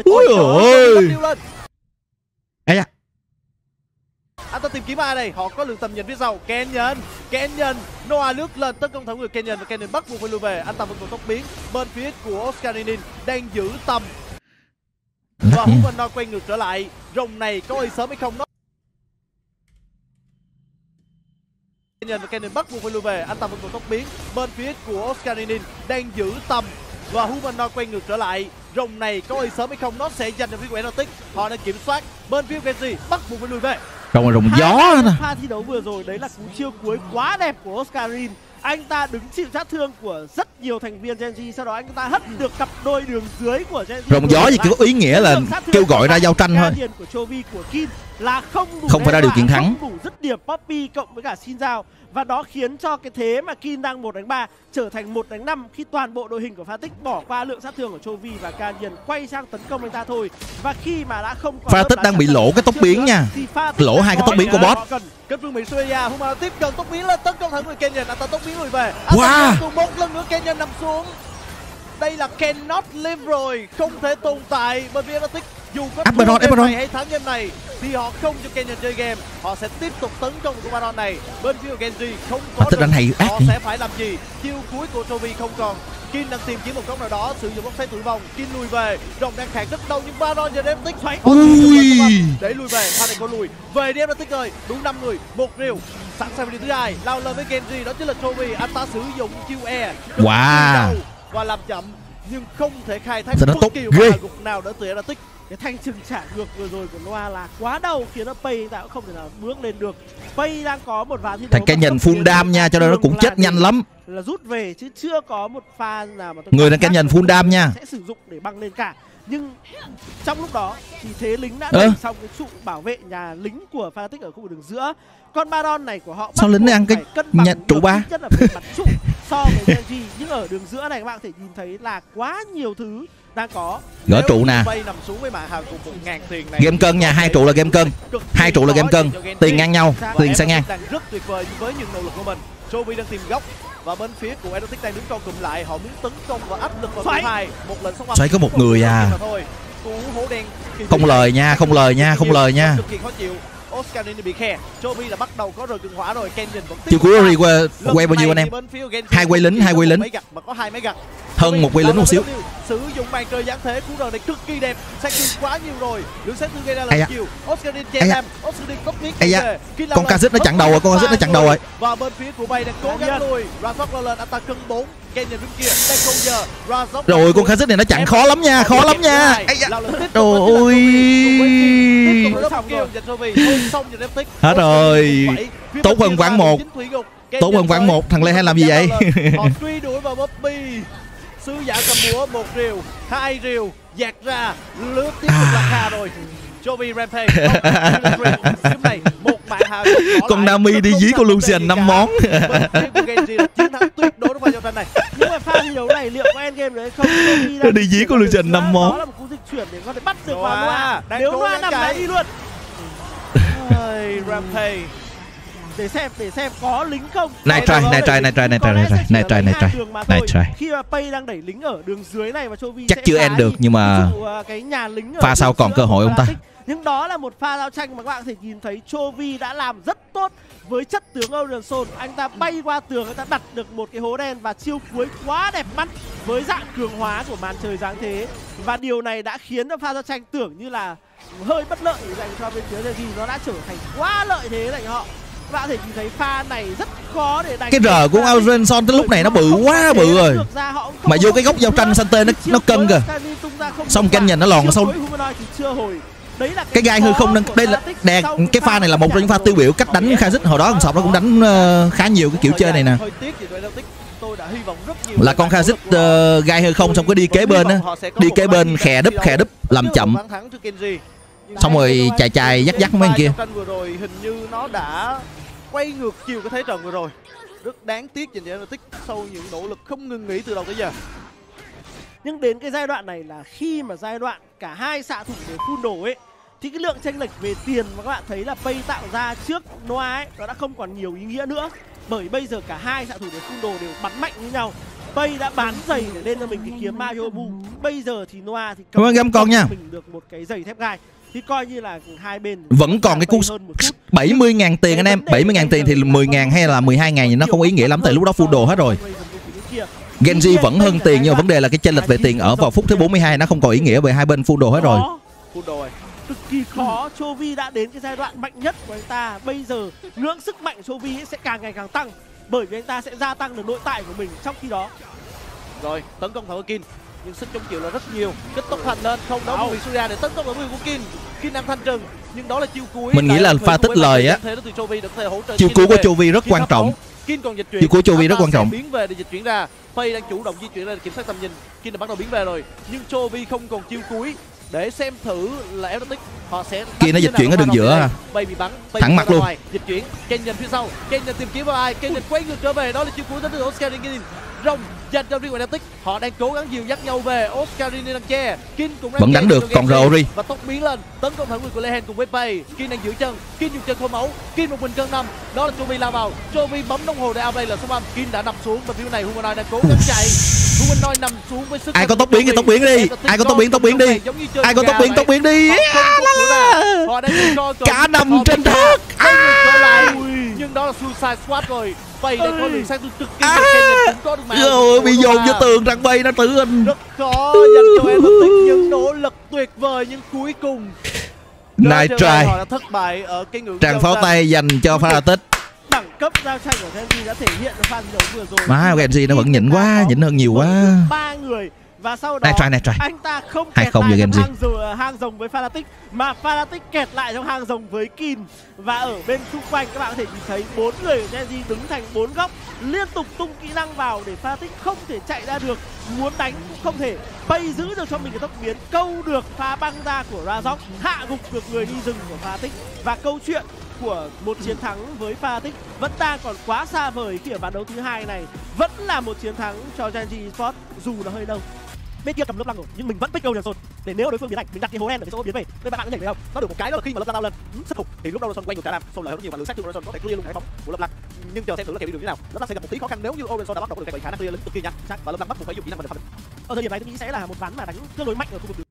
Speaker 2: anh ta tìm kiếm ai đây? Họ có lượng tầm nhìn phía sau. Canyon, Noah lướt lên tấn công thẳng người Canyon và Canyon bắt buộc phải lùi về. Anh ta vẫn còn tốc biến. Bên phía của Oscarinin đang giữ tầm và Humanoid quay ngược trở lại. Rồng này có ai sớm hay không? Canyon và Canyon bắt buộc phải lùi về. Anh ta vẫn còn tốc biến. Bên phía của Oscarinin đang giữ tầm và Humanoid quay ngược trở lại. Rồng này có ai sớm hay không? Nó sẽ giành được phía của Fnatic. Họ đang kiểm soát. Bên phía Gen.G bắt buộc phải lùi về.
Speaker 3: Rồng gió nè.
Speaker 1: Pha thi đấu vừa rồi đấy là cú chiêu cuối quá đẹp của Oscarin. Anh ta đứng chịu sát thương của rất nhiều thành viên Gen.G, sau đó anh ta hất được cặp đôi đường dưới của Gen.G.
Speaker 3: Rồng gió gì kiểu ý nghĩa là kêu gọi ra giao tranh thôi.
Speaker 1: Của Chovy của Kim là không
Speaker 3: phải ra điều kiện thắng.
Speaker 1: Không đủ dứt điểm Poppy cộng với cả Xin Giao, và đó khiến cho cái thế mà Kim đang 1-3 trở thành 1-5 khi toàn bộ đội hình của Fnatic bỏ qua lượng sát thương của Chovy và Canyon quay sang tấn công anh ta thôi. Và khi mà đã không còn
Speaker 3: Fnatic đang bị lỗ cái tốc biến nha, lỗ 2 cái tốc biến của boss.
Speaker 2: Kết vương bị Sueya, Humanoid tiếp cận tốc biến lên tấn công thẳng người Canyon, anh ta tốc biến lùi về. Một lần nữa Canyon nằm xuống. Đây là cannot live rồi, không thể tồn tại bởi vì Fnatic dù có thua game này hay thắng game này thì họ không cho Canyon chơi game, họ sẽ tiếp tục tấn công của Baron này. Bên phía của Gen.G không có được, họ sẽ phải làm gì? Chiêu cuối của Chovy không còn. Kim đang tìm kiếm một góc nào đó, sử dụng bóng xoáy tử vong. Kim lùi về, rồng đang khạc rất đâu nhưng Baron giờ đem tích xoáy để lùi về. Pha này có lùi về đi em đã tích rồi, đúng 5 người, một rìu sẵn sàng đi thứ hai lao lên với Gen.G, đó chính là Chovy. Anh ta sử dụng chiêu E.
Speaker 3: Wow.
Speaker 2: và làm chậm, nhưng không thể khai thác
Speaker 3: nó tốt
Speaker 2: bất kỳ
Speaker 3: ghê
Speaker 2: một gục nào đỡ từ Erotic.
Speaker 1: Cái thanh trừng trả ngược vừa rồi của Noah là quá đau, khiến cho Pay ta cũng không thể nào bước lên được. Pay đang có một ván thi đấu
Speaker 3: thành cái nhìn full dam nha, cho nên nó cũng chết nhanh lắm.
Speaker 1: Là rút về chứ chưa có một pha nào mà
Speaker 3: người đang cái nhìn full dam nha
Speaker 1: sẽ sử dụng để băng lên cả. Nhưng trong lúc đó thì thế lính đã đẩy xong cái trụ bảo vệ nhà lính của Fnatic ở khu vực đường giữa. Con Baron này của họ
Speaker 3: sao lính ăn cái nhận trụ ba
Speaker 1: nhất là về mặt trụ so với Genji. Nhưng ở đường giữa này các bạn có thể nhìn thấy là quá nhiều thứ đang có.
Speaker 3: Gỡ trụ nè,
Speaker 2: nằm xuống với mã hào cùng 1000 tiền này.
Speaker 3: Game cân nha, 2 trụ là game cân. 2 trụ là game cân. Tiền ngang nhau, tiền sẽ ngang.
Speaker 2: Đang rất tuyệt vời với những nỗ lực của mình. Chovy đang tìm góc và bên phía của Erotic đang đứng co cụm lại, họ muốn tấn công và áp lực vào hai. Một lần sóng
Speaker 3: xoáy có một người à.
Speaker 2: Cú hố đen
Speaker 3: không lời nha, không lời nha, không lời nha.
Speaker 2: Cực kỳ khó chịu. Oscarini bị khe. Chovy là bắt đầu có rồi cường hỏa rồi. Kenjin vẫn tiếp.
Speaker 3: Chiều cuối Ori quay bao nhiêu anh em? 2 quay lính, 2 quay lính.
Speaker 2: Mà có 2 máy gặt.
Speaker 3: Hơn 1 quay lính một xíu.
Speaker 2: Sử dụng màn trời giáng thế, cú rờ này cực kỳ đẹp. Sát thương quá nhiều rồi. Lượng sát thương gây ra là chiều. Oscarini chèn em. Oscarini cốc miết.
Speaker 3: Con Kha'Zix nó chặn đầu rồi, con Kha'Zix nó chặn đầu rồi.
Speaker 2: Và bên phía của Bay đang cố gắng lùi. Razok lên anh ta cân 4. Kenjin đứng kia đang không giờ. Razok
Speaker 3: rồi con Kha'Zix này nó chặn khó lắm nha, khó lắm nha. Trời ơi. Hết rồi. Tốt hơn ván 1. Tốt hơn ván 1. Thằng Lê hay làm gì vậy?
Speaker 2: Họ truy đuổi vào Bobby. Sứ giả cầm búa, 1 rìu, 2 rìu, dạt ra, lướt tiếp tục là Kha rồi. Chovy Rampage. Này, một bạn hào.
Speaker 3: Con Nami đi dí con Lucian 5 món.
Speaker 2: Chiến thắng tuyệt đối trong trận này.
Speaker 1: Nhưng mà pha thi đấu này liệu có endgame đấy không?
Speaker 3: Đi dí con Lucian 5 món.
Speaker 1: Đó là một cú dịch chuyển để có thể bắt được vào Noah. Nếu Noah nằm đấy đi luôn.
Speaker 2: Rampage.
Speaker 1: Để xem có lính không.
Speaker 3: Này try.
Speaker 1: Khi mà Pay đang đẩy lính ở đường dưới này và Chovy
Speaker 3: chắc chưa end được, nhưng mà
Speaker 1: cái nhà lính
Speaker 3: pha sau còn cơ hội không ta?
Speaker 1: Nhưng đó là một pha giao tranh mà các bạn có thể nhìn thấy Chovy đã làm rất tốt với chất tướng Orion Sol. Anh ta bay qua tường, anh ta đặt được một cái hố đen và chiêu cuối quá đẹp mắt với dạng cường hóa của màn trời giáng thế. Và điều này đã khiến cho pha giao tranh tưởng như là hơi bất lợi dành cho bên phía Genji, nó đã trở thành quá lợi thế dành cho họ. Các bạn có thể nhìn thấy pha này rất khó để đánh.
Speaker 3: Cái rờ của Orion Sol tới lúc này nó bự quá bự rồi. Mà vô cái góc giao tranh Sante nó cân kìa. Xong canh nhìn nó lòn xong. Cái gai hư không nâng, đây là đẹp. Cái pha này là một trong những pha tiêu biểu cách đánh Kha'Zix. Hồi đó thằng Sọp nó cũng đánh khá nhiều cái kiểu chơi này nè. Là con Kha'Zix gai hư không xong cứ đi kế bên á, đi kế bên khè đúp làm chậm. Xong rồi chạy dắt mấy anh kia.
Speaker 2: Vừa rồi hình như nó đã quay ngược chiều cái thế trận vừa rồi. Rất đáng tiếc dành cho Erotic sau những nỗ lực không ngừng nghỉ từ đầu tới giờ.
Speaker 1: Nhưng đến cái giai đoạn này là khi mà giai đoạn cả hai xạ thủ đều full đồ ấy, thì cái lượng chênh lệch về tiền mà các bạn thấy là Pay tạo ra trước Noah ấy, nó đã không còn nhiều ý nghĩa nữa. Bởi bây giờ cả hai xạ thủ đều full đồ đều bắn mạnh như nhau. Pay đã bán giày để lên cho mình cái kiếm Mayobu. Bây giờ thì Noah thì
Speaker 3: cầm con nha.
Speaker 1: Mình được một cái giày thép gai. Thì coi như là hai bên
Speaker 3: vẫn còn cái cú 70.000 tiền anh em. 70.000 tiền thì 10.000 hay là 12.000 thì nó không ý nghĩa lắm, tại lúc đó full đồ hết rồi. Genji vẫn hơn tiền, nhưng mà vấn đề là cái chênh lệch về tiền ở vào phút thứ 42 nó không còn ý nghĩa bởi hai bên full đồ hết rồi.
Speaker 1: Cực kỳ khó. Chovy đã đến cái giai đoạn mạnh nhất của anh ta. Bây giờ ngưỡng sức mạnh Chovy sẽ càng ngày càng tăng, bởi vì anh ta sẽ gia tăng được nội tại của mình. Trong khi đó
Speaker 2: rồi tấn công thẳng Kin, nhưng sức chống chịu là rất nhiều. Kết tốc thành lên không đấu bị Surya để tấn công ở người của Kin. Kin đang thanh trừng, nhưng đó là chiêu cuối.
Speaker 3: Mình nghĩ là pha tích lời á. Chiêu cuối của Chovy rất quan trọng.
Speaker 2: Kin còn dịch chuyển.
Speaker 3: Chiêu cuối Chovy rất quan trọng.
Speaker 2: Biến về để dịch chuyển ra. Pay đang chủ động di chuyển ra để kiểm soát tầm nhìn. Kin đã bắt đầu biến về rồi, nhưng Chovy không còn chiêu cuối. Để xem thử là Erotic họ sẽ
Speaker 3: kia nó dịch chuyển ở đường giữa.
Speaker 2: Bay bị bắn,
Speaker 3: thẳng mặt luôn.
Speaker 2: Dịch chuyển, Kenjin phía sau, Kenjin tìm kiếm vào ai, Kenjin quay ngược trở về, đó là chiêu cuối đến từ Oscarini. Rồng dành cho riêng của Erotic, họ đang cố gắng dìu dắt nhau về. Oscarini đang che, Kin cũng đang
Speaker 3: vẫn đánh được, còn Rory
Speaker 2: và tốc biến lên tấn công thẳng người của Lehen cùng với Pay. Kin đang giữ chân, Kin dùng chân khô máu, Kin một mình cân 5, đó là Chovy lao vào, Chovy bấm đồng hồ để outplay là số 5. Kin đã nằm xuống và phía này Humanoid đang cố gắng chạy. Humanoid nằm xuống với sức.
Speaker 3: Ai có tốc biến thì tốc biến đi, ai có tốc biến đi, ai có tốc biến đi. Cả nằm trên đất.
Speaker 2: Nhưng đó là Suicide Squad rồi. Bay đang có lượng sát thương cực kỳ.
Speaker 3: Rồi bị dồn vô tường, thằng Bay nó tử hình.
Speaker 2: Rất khó dành cho Erotic những nỗ lực tuyệt vời, nhưng cuối cùng
Speaker 3: Night Try
Speaker 2: họ đã thất bại ở cái ngưỡng
Speaker 3: tràng pháo tay dành cho Fnatic.
Speaker 1: cấp giao tranh của Genji đã thể hiện ở pha thi đấu vừa rồi.
Speaker 3: Mà Genji nó vẫn nhỉnh quá, nhỉnh hơn nhiều quá.
Speaker 1: 3 người và sau đó
Speaker 3: này try.
Speaker 1: anh ta không kẹt lại trong hang rồng với Fnatic, mà Fnatic kẹt lại trong hang rồng với Kin. Và ở bên xung quanh các bạn có thể nhìn thấy 4 người của Genji đứng thành 4 góc, liên tục tung kỹ năng vào để Fnatic không thể chạy ra được, muốn đánh cũng không thể. Bay giữ được cho mình cái tốc biến, câu được pha băng ra của Razork, hạ gục được người đi rừng của Fnatic. Và câu chuyện của một chiến thắng với Fnatic vẫn đang còn quá xa vời khi ở ván đấu thứ hai này. Vẫn là một chiến thắng cho Genji Esports dù nó hơi đông. Bên kia cầm lớp lăng rồi nhưng mình vẫn pick Golden Soul để nếu đối phương biến ảnh mình đặt cái hố đen để số biến về. Nên bạn có thể thấy không? Nó được một cái đó là khi mà lớp lăng lao lên sức hụt thì lúc đó Golden Soul quanh ngược cả làm Soul lợi rất nhiều và lượng sát thương Golden Soul có thể clear luôn cái bóng của lớp lăng. Nhưng chờ xem thử là kèo đi đường như nào. Lớp lăng sẽ gặp một tí khó khăn nếu như Golden Soul đã bắt đầu được cái khả năng clear lên cực kỳ nhanh và lớp lăng bắt buộc phải dùng kỹ năng để phản. Ở thời điểm này tôi nghĩ sẽ là một ván mà đánh tương đối mạnh ở khu vực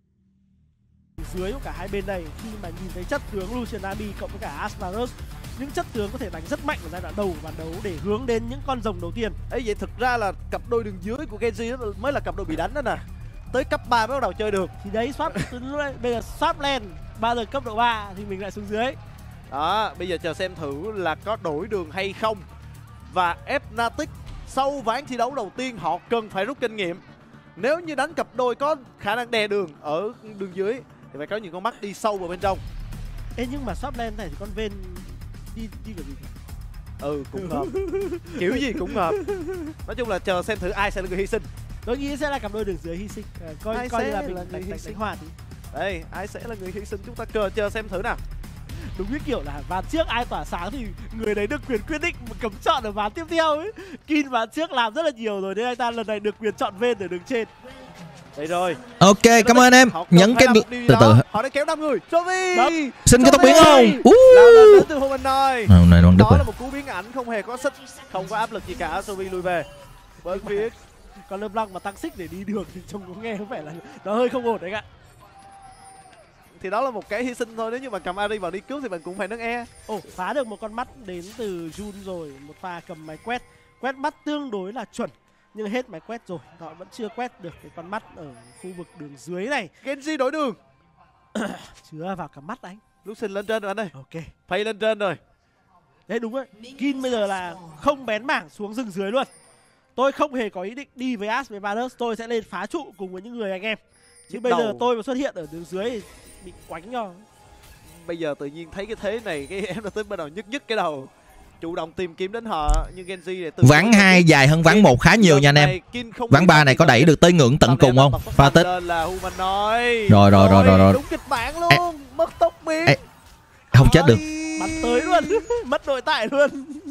Speaker 1: dưới của cả hai bên này, khi mà nhìn thấy chất tướng Lucian Nami cộng với cả Asparus, những chất tướng có thể đánh rất mạnh ở giai đoạn đầu ván đấu để hướng đến những con rồng đầu tiên.
Speaker 2: Ấy vậy thực ra là cặp đôi đường dưới của Genji mới là cặp đôi bị đánh đó nè. Tới cấp 3 mới bắt đầu chơi được.
Speaker 1: Thì đấy swap bây giờ swap lane, bao giờ cấp độ 3 thì mình lại xuống dưới.
Speaker 2: Đó, bây giờ chờ xem thử là có đổi đường hay không. Và Fnatic sau ván thi đấu đầu tiên họ cần phải rút kinh nghiệm. Nếu như đánh cặp đôi có khả năng đè đường ở đường dưới thì phải có những con mắt đi sâu vào bên trong.
Speaker 1: Ê nhưng mà swap lane này thì con Vayne đi kiểu gì?
Speaker 2: Cũng hợp. Kiểu gì cũng hợp. Nói chung là chờ xem thử ai sẽ là người hy sinh.
Speaker 1: Tôi nghĩ sẽ là cặp đôi đường dưới hy sinh. Coi như là mình đánh hòa thì.
Speaker 2: Đây, ai sẽ là người hy sinh chúng ta chờ xem thử nào.
Speaker 1: Đúng như kiểu là ván trước ai tỏa sáng thì người đấy được quyền quyết định mà cấm chọn ở ván tiếp theo ấy. Kin ván trước làm rất là nhiều rồi nên anh ta lần này được quyền chọn Vayne ở đường trên.
Speaker 2: Đây rồi.
Speaker 3: Ok, cảm ơn em. Nhấn cái từ từ.
Speaker 2: Họ đã kéo 5 người. Chovy.
Speaker 3: Xin cái tốc biến không?
Speaker 2: Lao lên đến từ Humanoid.
Speaker 3: Này
Speaker 2: đó là một cú biến ảnh không hề có xích, không có áp lực gì cả. Chovy lùi về. Bên phía
Speaker 1: còn LeBlanc mà tăng xích để đi đường thì trông có nghe có vẻ là nó hơi không ổn đấy ạ.
Speaker 2: Thì đó là một cái hy sinh thôi, nếu như mà cầm Ari vào đi cứu thì mình cũng phải nâng e.
Speaker 1: Phá được một con mắt đến từ Jun rồi, một pha cầm máy quét mắt tương đối là chuẩn. Nhưng hết máy quét rồi, họ vẫn chưa quét được cái con mắt ở khu vực đường dưới này.
Speaker 2: Genji đổi đường.
Speaker 1: Chưa vào cả mắt anh.
Speaker 2: Lucian lên trên rồi anh ơi.
Speaker 1: Ok.
Speaker 2: Phay lên trên rồi.
Speaker 1: Đấy đúng đấy. Kin bây giờ là không bén mảng xuống rừng dưới luôn. Tôi không hề có ý định đi với Ash với Varus, tôi sẽ lên phá trụ cùng với những người anh em. Chứ bây giờ tôi mà xuất hiện ở đường dưới thì bị quánh nhau.
Speaker 2: Bây giờ tự nhiên thấy cái thế này, cái em tới bắt đầu nhức cái đầu. Chủ động tìm kiếm đến họ, nhưng Genji để
Speaker 3: ván 2 dài hơn ván 1 khá nhiều nha anh em. Ván 3 này có đẩy được tới ngưỡng tận cùng không? Pha tích. Rồi.
Speaker 2: Đúng kịch bản luôn, mất tốc biến.
Speaker 3: Không chết được.
Speaker 1: Bắn tới luôn, mất nội tại luôn.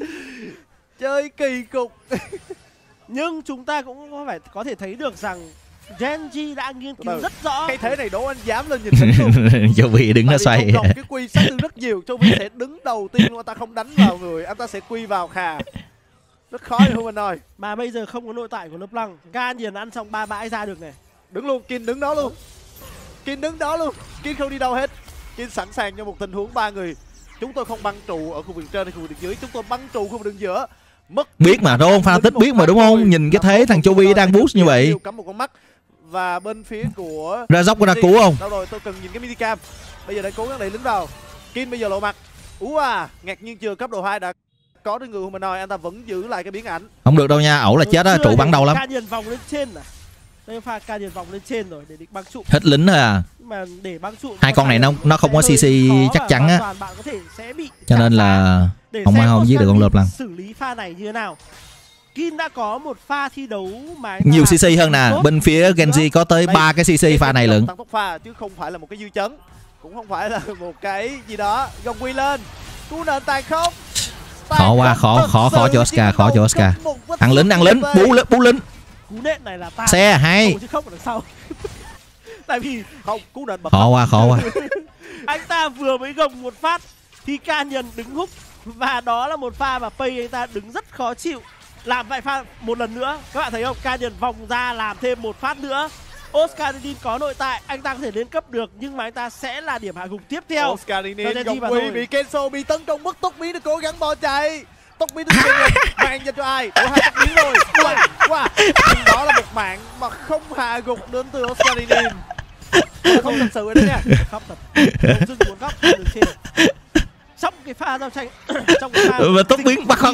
Speaker 2: Chơi kỳ cục.
Speaker 1: Nhưng chúng ta cũng phải có thể thấy được rằng Genji đã nghiên cứu rất rõ.
Speaker 2: Cái thế này Đỗ Anh dám lên nhìn thẳng luôn.
Speaker 3: Chovy đứng nó xoay.
Speaker 2: Cái quy sát thương rất nhiều, Chovy sẽ đứng đầu tiên luôn, anh ta không đánh vào người, anh ta sẽ quy vào khà. Rất khó để Humanoid.
Speaker 1: Mà bây giờ không có nội tại của LeBlanc, Canyon ăn xong 3 bãi ra được này.
Speaker 2: Đứng luôn, Kin đứng đó luôn. Kin đứng đó luôn, Kin không đi đâu hết. Kin sẵn sàng cho một tình huống 3 người. Chúng tôi không băng trụ ở khu vực trên hay khu vực dưới, chúng tôi băng trụ khu vực đường giữa.
Speaker 3: Biết mà Ron pha tích biết mà đúng không? Nhìn cái thế thằng Chovy đang boost như vậy.
Speaker 2: Cắm một con mắt. Và bên phía của
Speaker 3: Razork có ra cứu không?
Speaker 2: Đâu rồi, tôi cần nhìn cái minicam. Bây giờ đang cố gắng đẩy lính vào. Kin bây giờ lộ mặt. Ngạc nhiên chưa, cấp độ 2 đã có đến người Humanoid, anh ta vẫn giữ lại cái biến ảnh.
Speaker 3: Không được đâu nha, ẩu là chết á, trụ bắn đầu lắm.
Speaker 1: Canyon vòng lên trên à? Đây pha Canyon vòng lên trên rồi để định băng trụ.
Speaker 3: Hết lính rồi à.
Speaker 1: Mà để băng trụ
Speaker 3: hai con này nó không có CC chắc chắn á.
Speaker 1: Bạn có thể sẽ bị
Speaker 3: cho nên là không giết được con LeBlanc.
Speaker 1: Xử lý pha này như thế nào? Kin đã có một pha thi đấu mà
Speaker 3: nhiều CC hơn nè, bên phía Genji có tới 3 cái CC pha này lận.
Speaker 2: Tăng tốc pha chứ không phải là một cái dư chấn, cũng không phải là một cái gì đó. Gồng quy lên, cú nện tàn khốc.
Speaker 3: Khó quá, khó cho Oscar, khó cho Oscar. Ăn lính, bú lính.
Speaker 1: Cú nện này là ta
Speaker 3: xe hay
Speaker 1: chứ không ở đằng sau. Tại vì
Speaker 2: không, cú nện bật
Speaker 3: khó quá.
Speaker 1: Anh ta vừa mới gồng một phát thì Canyon đứng húc, và đó là một pha mà Pay anh ta đứng rất khó chịu. Làm vài pha một lần nữa, các bạn thấy không? Canyon vòng ra làm thêm một phát nữa. Oscaridin có nội tại, anh ta có thể lên cấp được, nhưng mà anh ta sẽ là điểm hạ gục tiếp theo.
Speaker 2: Oscaridin gồng quy bị Kenzo bị tấn công mất tốc biến, được cố gắng bỏ chạy. Tốc biến được mạng dành cho ai? Ủa, 2 tốc biến rồi. Wow. Nhưng đó là một mạng mà không hạ gục đến từ Oscaridin. Không thật sự đấy nha. Khóc thật. Không dưng muốn khóc được trên. Sắp
Speaker 1: cái pha giao tranh trong cái pha
Speaker 3: tốc biến bắt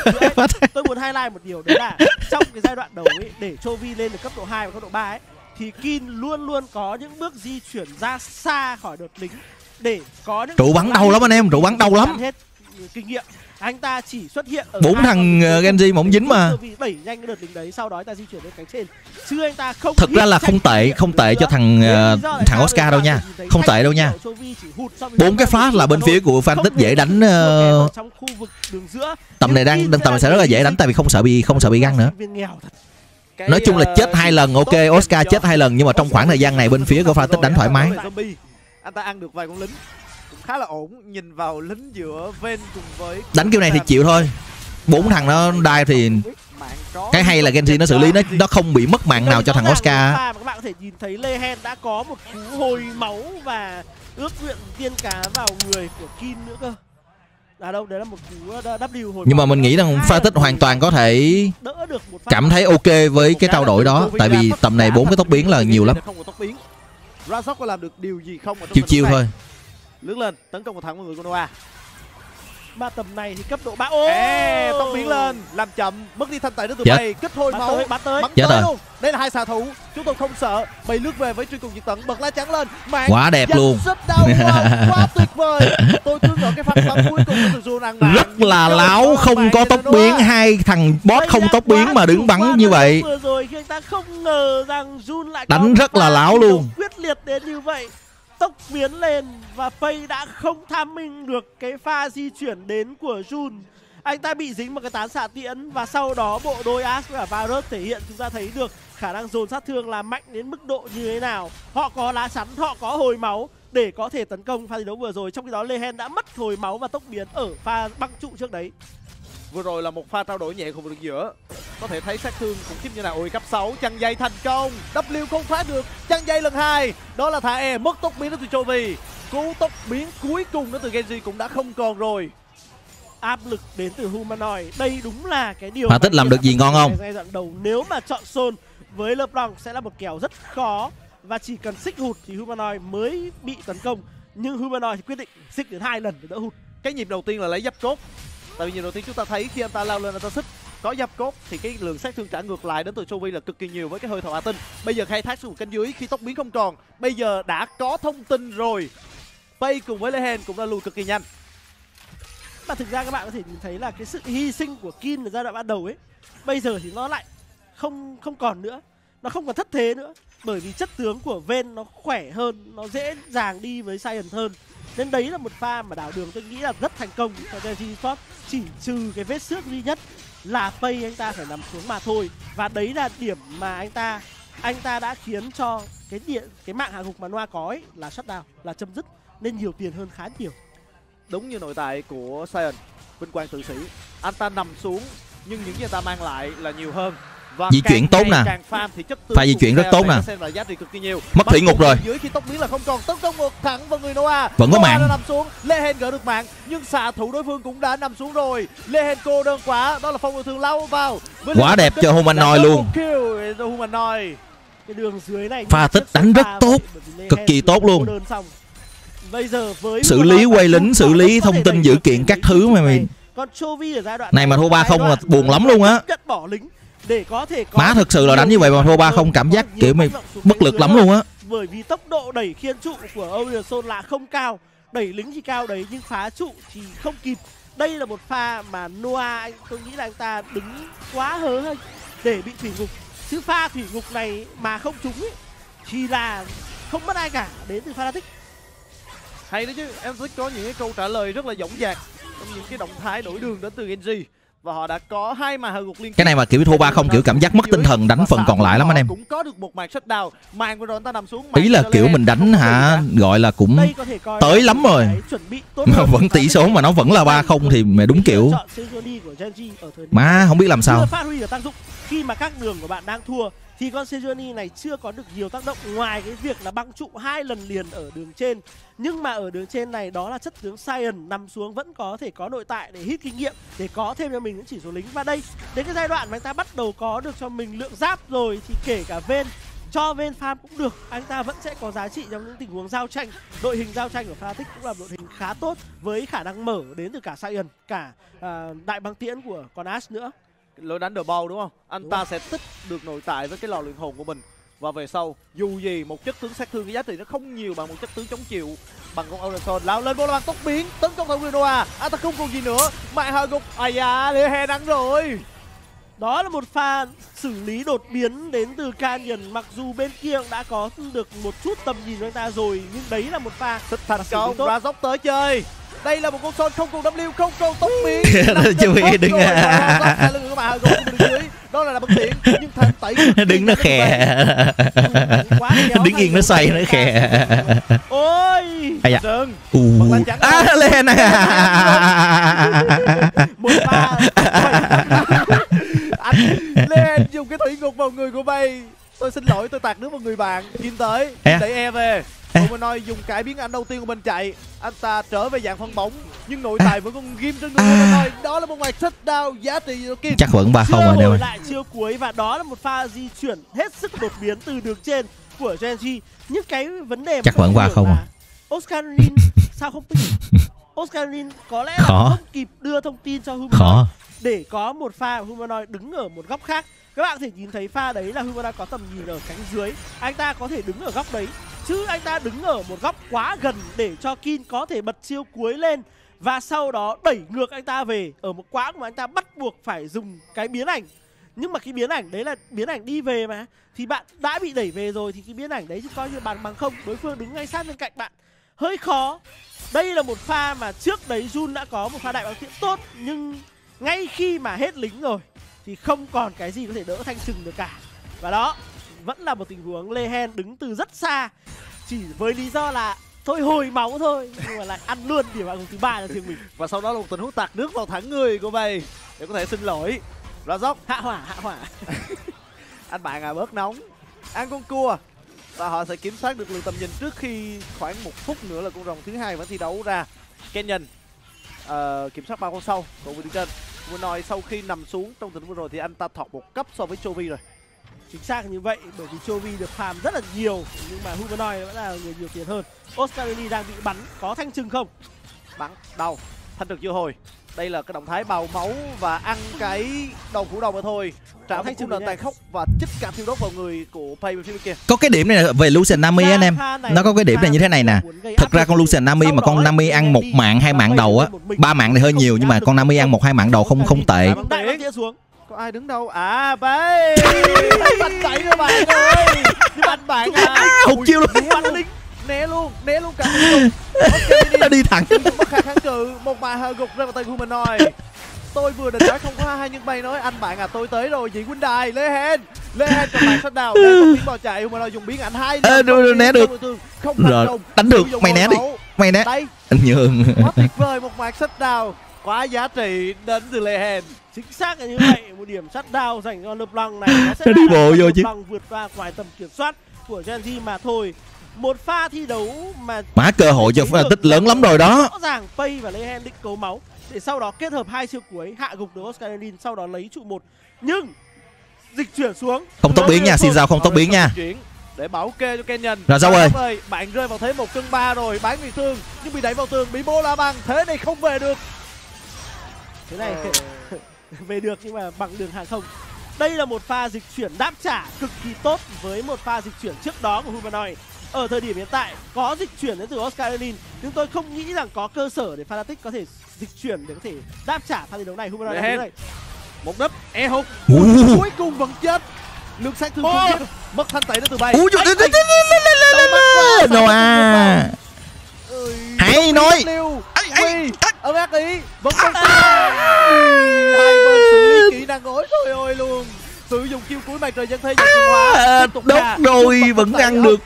Speaker 1: tôi muốn highlight một điều đấy là trong cái giai đoạn đầu ấy, để Chovy lên được cấp độ 2 và cấp độ 3 ấy, thì Kin luôn luôn có những bước di chuyển ra xa khỏi đợt lính để có những
Speaker 3: trụ bắn đau lắm anh em, trụ bắn đau lắm.
Speaker 1: Hết kinh nghiệm. Anh ta chỉ xuất hiện ở
Speaker 3: 4 thằng Genji mà không dính mà.
Speaker 1: Đẩy nhanh cái đợt lính đấy, sau đó anh ta di chuyển lên cánh trên. Chứ anh ta không.
Speaker 3: Thực ra là không tệ cho thằng Oscar đâu nha. Không tệ đâu nha. 4 cái flash là bên phía của Fnatic dễ đánh.
Speaker 1: Trong khu vực đường giữa.
Speaker 3: Tầm này tầm sẽ rất là dễ đánh tại vì không sợ bị găng nữa. Nói chung là chết 2 lần, ok, Oscar chết 2 lần nhưng mà trong khoảng thời gian này bên phía của Fnatic đánh thoải mái.
Speaker 2: Anh ta ăn được vài con lính cũng khá là ổn, nhìn vào lính giữa Ven cùng với
Speaker 3: đánh kiểu này thì chịu thôi. 4 thằng nó dive thì cái hay là Genji nó xử lý nó không bị mất mạng nào cho thằng Oscar.
Speaker 1: Các bạn có thể nhìn thấy Lehen đã có một cú hồi máu và ước nguyện tiên cá vào người của Kin nữa cơ. Đâu, đấy là một cú W hồi.
Speaker 3: Nhưng mà mình nghĩ rằng Fnatic hoàn toàn có thể cảm thấy ok với cái trao đổi đó, tại vì tầm này 4 cái tốc biến là nhiều lắm.
Speaker 2: Razok có làm được điều gì không ở trong
Speaker 3: chiêu thôi.
Speaker 2: Lướt lên tấn công một thẳng vào người của Noah.
Speaker 1: Ba tầm này thì cấp độ 3.
Speaker 2: Tốc biến lên, làm chậm, mất đi thanh tài đến từ Bay, kích hồi máu,
Speaker 1: bắn tới
Speaker 2: luôn. Đây là 2 xạ thủ, chúng tôi không sợ. Bay lướt về với truy cùng diệt tận, bật lá trắng lên.
Speaker 3: Quá đẹp luôn.
Speaker 2: Quá tuyệt vời. Tôi cứ ngỡ cái pha bắn cuối cùng của Jun ăn mạng.
Speaker 3: Rất là láo, không có tốc biến, 2 thằng bot không tốc biến mà đứng bắn như vậy.
Speaker 1: Vừa rồi khi anh ta không ngờ rằng Jun lại
Speaker 3: đánh rất là láo luôn.
Speaker 1: Quyết liệt đến như vậy. Tốc biến lên và Pay đã không tham minh được cái pha di chuyển đến của Jun. Anh ta bị dính một cái tán xạ tiễn và sau đó bộ đôi Ash và Varus thể hiện chúng ta thấy được khả năng dồn sát thương là mạnh đến mức độ như thế nào. Họ có lá chắn, họ có hồi máu để có thể tấn công pha thi đấu vừa rồi. Trong khi đó Lehen đã mất hồi máu và tốc biến ở pha băng trụ trước đấy.
Speaker 2: Vừa rồi là một pha trao đổi nhẹ khu vực giữa. Có thể thấy sát thương khủng khiếp như nào. Ôi cấp 6 chăn dây thành công. W không phá được. Chăn dây lần 2. Đó là thả E mất tốc biến đến từ Chovy. Cú tốc biến cuối cùng đến từ Genji cũng đã không còn rồi.
Speaker 1: Áp lực đến từ Humanoid. Đây đúng là cái điều
Speaker 3: Fnatic làm được gì ngon không?
Speaker 1: Giai đoạn đầu nếu mà chọn Sol với LeBlanc sẽ là một kèo rất khó và chỉ cần xích hụt thì Humanoid mới bị tấn công. Nhưng Humanoid thì quyết định xích đến 2 lần để đỡ hụt.
Speaker 2: Cái nhịp đầu tiên là lấy giáp cốt. Tại vì nhịp đầu tiên chúng ta thấy khi anh ta lao lên anh ta xích có giáp cốt thì cái lượng sát thương trả ngược lại đến từ Chovy là cực kỳ nhiều với cái hơi thở hỏa tinh. Bây giờ khai thác xuống cánh dưới khi tốc biến không còn. Bây giờ đã có thông tin rồi. Pay cùng với Lehen cũng đã lùi cực kỳ nhanh.
Speaker 1: Mà thực ra các bạn có thể nhìn thấy là cái sự hy sinh của Kin ở giai đoạn ban đầu ấy, bây giờ thì nó lại không còn nữa, nó không còn thất thế nữa, bởi vì chất tướng của Ven nó khỏe hơn, nó dễ dàng đi với Science hơn. Nên đấy là một pha mà đảo đường tôi nghĩ là rất thành công cho Genji Esports, chỉ trừ cái vết xước duy nhất là Pay anh ta phải nằm xuống mà thôi. Và đấy là điểm mà anh ta đã khiến cho cái mạng hạ gục mà Noah có ấy là shutdown, là chấm dứt, nên nhiều tiền hơn khá nhiều.
Speaker 2: Đúng như nội tại của Science, vinh quang tử sĩ, anh ta nằm xuống nhưng những gì anh ta mang lại là nhiều hơn. Và
Speaker 3: di chuyển tốt nè, pha di chuyển rất tốt nè, mất thủy ngục rồi.
Speaker 2: Dưới khi tốc biến là không còn, tấn công một thẳng vào người Noah.
Speaker 3: Vẫn có mạng.
Speaker 2: Nằm xuống, Lehen gỡ được mạng nhưng xạ thủ đối phương cũng đã nằm xuống rồi. Lehen cô đơn quá, đó là phong độ thường lao vào.
Speaker 3: Quá đẹp cho Humanoid luôn.
Speaker 1: Cái đường dưới này
Speaker 3: Fnatic đánh rất tốt, cực kỳ tốt luôn.
Speaker 1: Bây giờ với
Speaker 3: xử lý quay lính, xử lý thông tin dữ kiện các thứ mà mày.
Speaker 1: Còn Chovy ở giai đoạn
Speaker 3: này mà thua 3-0 là buồn lắm luôn á.
Speaker 1: Bỏ lính để có thể
Speaker 3: má thực sự là đánh như vậy mà thua 3-0 cảm giác kiểu mày bất lực lắm luôn á.
Speaker 1: Bởi vì tốc độ đẩy khiên trụ của Orion là không cao, đẩy lính thì cao đấy nhưng phá trụ thì không kịp. Đây là một pha mà Noah tôi nghĩ là anh ta đứng quá hớ hơi để bị thủy ngục. Chứ pha thủy ngục này mà không trúng ấy, thì là không mất ai cả đến từ Fnatic.
Speaker 2: Hay đấy chứ, em thích có những cái câu trả lời rất là dõng dạc trong những cái động thái đổi đường đến từ Genji. Và họ đã có 2 màn hạ gục liên tiếp.
Speaker 3: Cái này mà kiểu thua 3-0 kiểu cảm giác mất tinh thần đánh phần còn lại lắm anh em.
Speaker 2: Cũng có được một màn shutdown, màn vừa rồi anh ta nằm xuống.
Speaker 3: Ý là kiểu mình đánh hả, gọi là cũng tới lắm rồi. Mà vẫn tỷ số mà nó vẫn là 3-0 thì mày đúng kiểu. Má không biết làm sao.
Speaker 1: Phát huy được tác dụng khi mà các đường của bạn đang thua thì con Sejuani này chưa có được nhiều tác động ngoài cái việc là băng trụ 2 lần liền ở đường trên. Nhưng mà ở đường trên này đó là chất tướng Science, nằm xuống vẫn có thể có nội tại để hít kinh nghiệm, để có thêm cho mình những chỉ số lính. Và đây, đến cái giai đoạn mà anh ta bắt đầu có được cho mình lượng giáp rồi thì kể cả Ven, cho bên farm cũng được, anh ta vẫn sẽ có giá trị trong những tình huống giao tranh. Đội hình giao tranh của Fnatic cũng là đội hình khá tốt với khả năng mở đến từ cả Sion, cả đại băng tiễn của con Ash nữa.
Speaker 2: Lối đánh The Ball đúng không? Anh ta sẽ tích được nội tại với cái lò luyện hồn của mình. Và về sau, dù gì một chất tướng sát thương cái giá trị nó không nhiều bằng một chất tướng chống chịu bằng con Aurelion. Lao lên vô là bằng tốc biến, tấn công thằng Rinoa. Anh ta không còn gì nữa. Mạng hơi gục. Ây da, Lê đánh rồi.
Speaker 1: Đó là một pha xử lý đột biến đến từ Canyon. Mặc dù bên kia đã có được một chút tầm nhìn của anh ta rồi, nhưng đấy là một pha
Speaker 2: rất thành công. Razok tới chơi. Đây là một con Son không còn W, không còn tốc biến.
Speaker 3: Chưa biết đứng
Speaker 2: đó là bất tiện, nhưng thành tẩy
Speaker 3: đứng nó khè. Đứng yên nó xoay nó khè.
Speaker 1: Ôi
Speaker 2: Sơn
Speaker 3: lên
Speaker 2: một pha anh lên dùng cái thủy ngục vào người của Bay. Tôi xin lỗi, tôi tạt nước vào người bạn. Kim tới đẩy E về. Humanoid dùng cải biến ảnh đầu tiên của mình chạy, anh ta trở về dạng phân bóng nhưng nội tài vẫn còn ghim trên người Humanoid. Đó là một màn touchdown giá trị của Kim.
Speaker 3: Chắc vẫn 3-0 rồi đều.
Speaker 1: Lại chiêu cuối và đó là một pha di chuyển hết sức đột biến từ đường trên của Gen.G. Nhưng cái vấn đề
Speaker 3: chắc vẫn 3-0 à.
Speaker 1: Oscarin sao không pick? Oscarin có lẽ là không kịp đưa thông tin cho Humanoid để có một pha Humanoid đứng ở một góc khác. Các bạn có thể nhìn thấy pha đấy là Humanoid có tầm nhìn ở cánh dưới, anh ta có thể đứng ở góc đấy, chứ anh ta đứng ở một góc quá gần để cho Kin có thể bật chiêu cuối lên và sau đó đẩy ngược anh ta về ở một quãng mà anh ta bắt buộc phải dùng cái biến ảnh. Nhưng mà cái biến ảnh đấy là biến ảnh đi về mà, thì bạn đã bị đẩy về rồi thì cái biến ảnh đấy chứ coi như bằng không, đối phương đứng ngay sát bên cạnh bạn, hơi khó. Đây là một pha mà trước đấy Jun đã có một pha đại băng tiễn tốt, nhưng ngay khi mà hết lính rồi thì không còn cái gì có thể đỡ thanh trừng được cả. Và đó vẫn là một tình huống Lehen đứng từ rất xa, chỉ với lý do là thôi hồi máu thôi, nhưng mà lại ăn luôn điểm vào thứ 3 cho riêng mình.
Speaker 2: Và sau đó là một tình huống tạt nước vào thẳng người của Bay để có thể xin lỗi. Razok
Speaker 1: hạ hỏa
Speaker 2: anh bạn bớt nóng, ăn con cua. Và họ sẽ kiểm soát được lượng tầm nhìn trước khi khoảng 1 phút nữa là con rồng thứ 2 vẫn thi đấu ra. Canyon kiểm soát 3 con sâu còn bên trên. Humanoid sau khi nằm xuống trong tình huống vừa rồi thì anh ta thọt 1 cấp so với Chovy rồi.
Speaker 1: Chính xác như vậy, bởi vì Chovy được farm rất là nhiều nhưng mà Humanoid vẫn là người nhiều tiền hơn. Oscarini đang bị bắn, có thanh trừng không?
Speaker 2: Bắn đau, thanh trừng chưa hồi. Đây là cái động thái bào máu và ăn cái đầu củ đầu mà thôi. Trả một cú nợ tàn khốc và chích cả thiêu đốt vào người của Pay bên phía bên kia.
Speaker 3: Có cái điểm này là về Lucian Nami anh em. Nó có cái điểm này như thế này nè. Thật ra con Lucian Nami mà con Nami ăn 1 mạng 2 mạng đầu á, 3 mạng này hơi nhiều nhưng mà con Nami ăn 1-2 mạng đầu không tệ.
Speaker 2: Có ai đứng đâu? À Bay. Bắn bậy rồi bạn ơi. Bắn bạn à.
Speaker 3: Hụt chiêu luôn.
Speaker 2: Né luôn cả.
Speaker 3: Nó đi thẳng.
Speaker 2: Bất khả kháng cự, một bài hơi gục rơi vào tay Humanoid. Tôi vừa định nói không có hai nhưng Bay nói anh bạn à tôi tới rồi, chị huynh đài Lehen cho bạn shut down. Lehen không tiến vào chạy, Humanoid dùng biến ảnh 2
Speaker 3: né được. Rồi đánh được, mày né đi. Mày né.
Speaker 2: Đây.
Speaker 3: Anh nhường.
Speaker 2: Quá tuyệt vời, một màn shut down quá giá trị đến từ Lehen.
Speaker 1: Chính xác là như vậy, một điểm shutdown dành cho LeBlanc này nó sẽ
Speaker 3: đi bộ vô chứ.
Speaker 1: LeBlanc vượt qua ngoài tầm kiểm soát của Gen.G mà thôi. Một pha thi đấu mà
Speaker 3: cơ hội cho tích lớn lắm rồi đó.
Speaker 1: Rõ ràng Pay và Lehen định cấu máu để sau đó kết hợp 2 chiêu cuối hạ gục được Oscarin, sau đó lấy trụ 1. Nhưng dịch chuyển xuống.
Speaker 3: Không tốc biến nha, xin rào không tốc biến nha.
Speaker 2: Để bảo kê cho Canyon.
Speaker 3: Rồi sao ơi?
Speaker 2: Bạn rơi vào thế 1/3 rồi, bán bị thương nhưng bị đẩy vào tường, bị bô la bằng, thế này không về được.
Speaker 1: Thế này về được nhưng mà bằng đường hàng không. Đây là một pha dịch chuyển đáp trả cực kỳ tốt với một pha dịch chuyển trước đó của Humanoid. Ở thời điểm hiện tại có dịch chuyển đến từ Oscarin nhưng tôi không nghĩ rằng có cơ sở để Fnatic có thể dịch chuyển để có thể đáp trả pha thi đấu này. Humanoid đang đây.
Speaker 2: Một đúp e hụt. Cuối cùng vẫn chết. Lượng sát thương không chết. Mất thanh tẩy nó từ bay.
Speaker 3: Noah. Hãy nói.
Speaker 2: Ông ác ý vẫn không hai bên xử lý kỹ năng ối rồi ôi luôn. Sử dụng chiêu cuối màn trời dân thế giặc hóa.
Speaker 3: Đốt đôi vẫn ăn được.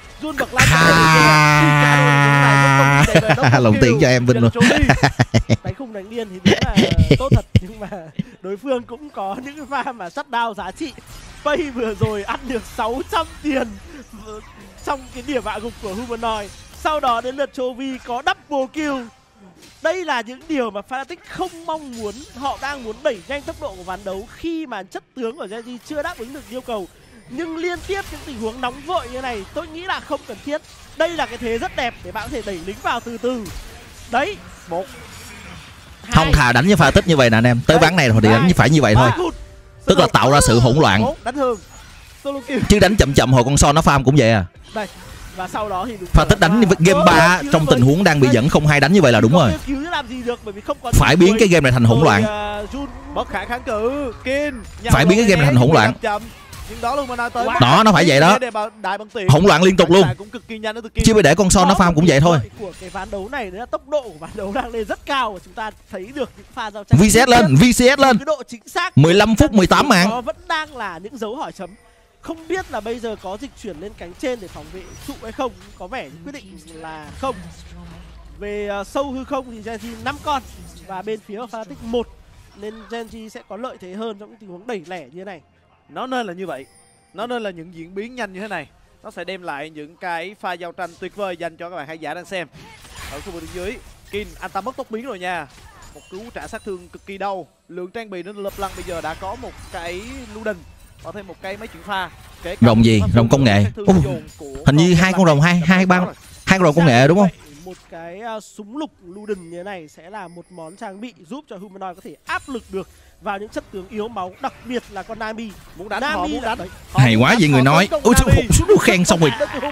Speaker 3: Lòng tiện cho em Vinh luôn.
Speaker 1: Đánh khung đánh điên thì đúng là tốt thật nhưng mà đối phương cũng có những pha mà shutdown giá trị. Pay vừa rồi ăn được 600 tiền trong cái điểm hạ gục của Humanoid. Sau đó đến lượt Chovy có double kill. Đây là những điều mà Fnatic không mong muốn. Họ đang muốn đẩy nhanh tốc độ của ván đấu khi mà chất tướng của Gen.G chưa đáp ứng được yêu cầu. Nhưng liên tiếp những tình huống nóng vội như này tôi nghĩ là không cần thiết. Đây là cái thế rất đẹp để bạn có thể đẩy lính vào từ từ. Đấy,
Speaker 2: 1
Speaker 3: Không, thà đánh với pha tích như vậy nè anh em. Tới ván này rồi thì đánh phải như vậy thôi. Tức là tạo ra sự hỗn loạn.
Speaker 2: Đánh Hương solo kill.
Speaker 3: Chứ đánh chậm chậm hồi con Son nó farm cũng vậy à.
Speaker 1: Đây. Và sau đó thì
Speaker 3: pha tích đánh game 3 trong tình huống đang bị dẫn 0-2 đánh như vậy là đúng rồi. Phải biến cái game này thành hỗn loạn.
Speaker 2: Bất khả kháng cự. Kin
Speaker 3: phải biến cái game này thành hỗn loạn.
Speaker 2: Nhưng đó luôn mà nói tới.
Speaker 3: Đó, nó phải vậy đó. Hỗn loạn liên tục luôn. Chứ phải để con Son nó farm cũng vậy thôi.
Speaker 1: Của cái ván đấu này là tốc độ của ván đấu đang lên rất cao và chúng ta thấy được những pha giao tranh.
Speaker 3: VCS lên, VCS lên.
Speaker 1: Cái độ chính xác
Speaker 3: 15 phút 18 mạng.
Speaker 1: Nó vẫn đang là những dấu hỏi chấm. Không biết là bây giờ có dịch chuyển lên cánh trên để phòng vệ trụ hay không. Có vẻ quyết định là không. Về sâu hư không thì Gen G 5 con. Và bên phía Fnatic 1. Nên Gen G sẽ có lợi thế hơn trong những tình huống đẩy lẻ như thế này.
Speaker 2: Nó nên là như vậy. Nó nên là những diễn biến nhanh như thế này. Nó sẽ đem lại những cái pha giao tranh tuyệt vời dành cho các bạn khán giả đang xem. Ở khu vực bên dưới, Kin anh ta mất tốc biến rồi nha. Một cú trả sát thương cực kỳ đau. Lượng trang bị nó lập lăng bây giờ đã có một cái lưu đình, có thêm một cái máy chuyển pha.
Speaker 3: Rồng gì? Rồng công nghệ. Hình như 2 con rồng, 2 con rồng công nghệ đúng không?
Speaker 1: Một cái súng lục lưu đình như thế này sẽ là một món trang bị giúp cho Humanoid có thể áp lực được vào những chất tướng yếu máu, đặc biệt là con Nami.
Speaker 2: Muốn đánh họ muốn đánh.
Speaker 3: Hay quá vậy người nói. Ôi xuống được khen xong rồi.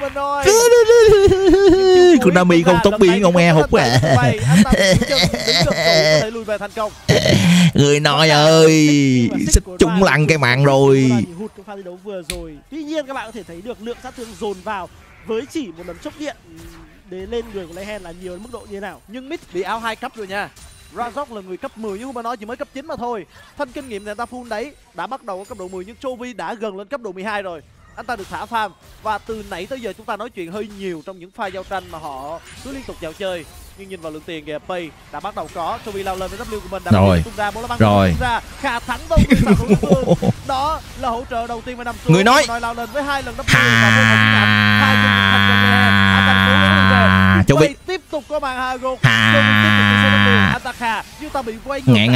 Speaker 3: Con Nami không tốc biến ông e hụt à. Người nói ơi, xích chung lăn cái mạng rồi.
Speaker 1: Tuy nhiên các bạn có thể thấy được lượng sát thương dồn vào với chỉ một lần chốc điện để lên người của Lehen là nhiều đến mức độ như thế nào.
Speaker 2: Nhưng mid bị áo 2 cấp rồi nha. Razok là người cấp 10 nhưng mà nói chỉ mới cấp 9 mà thôi. Thanh kinh nghiệm này ta full đấy, đã bắt đầu ở cấp độ 10 nhưng Chovy đã gần lên cấp độ 12 rồi. Anh ta được thả farm và từ nãy tới giờ chúng ta nói chuyện hơi nhiều trong những pha giao tranh mà họ cứ liên tục dạo chơi. Nhưng nhìn vào lượng tiền kìa, Pay đã bắt đầu có, Chovy lao lên với W của mình đã
Speaker 3: rồi.
Speaker 2: tung ra, bóng
Speaker 3: rồi.
Speaker 2: Tung ra, Khả thắng đâu người xạ thủ đối phương. Đó là hỗ trợ đầu tiên mà nằm xuống.
Speaker 3: Người nói
Speaker 2: lao lên với 2 lần W và
Speaker 3: Chovy
Speaker 2: tiếp tục có màn Hago. Chúng ta bị quay
Speaker 3: ngạn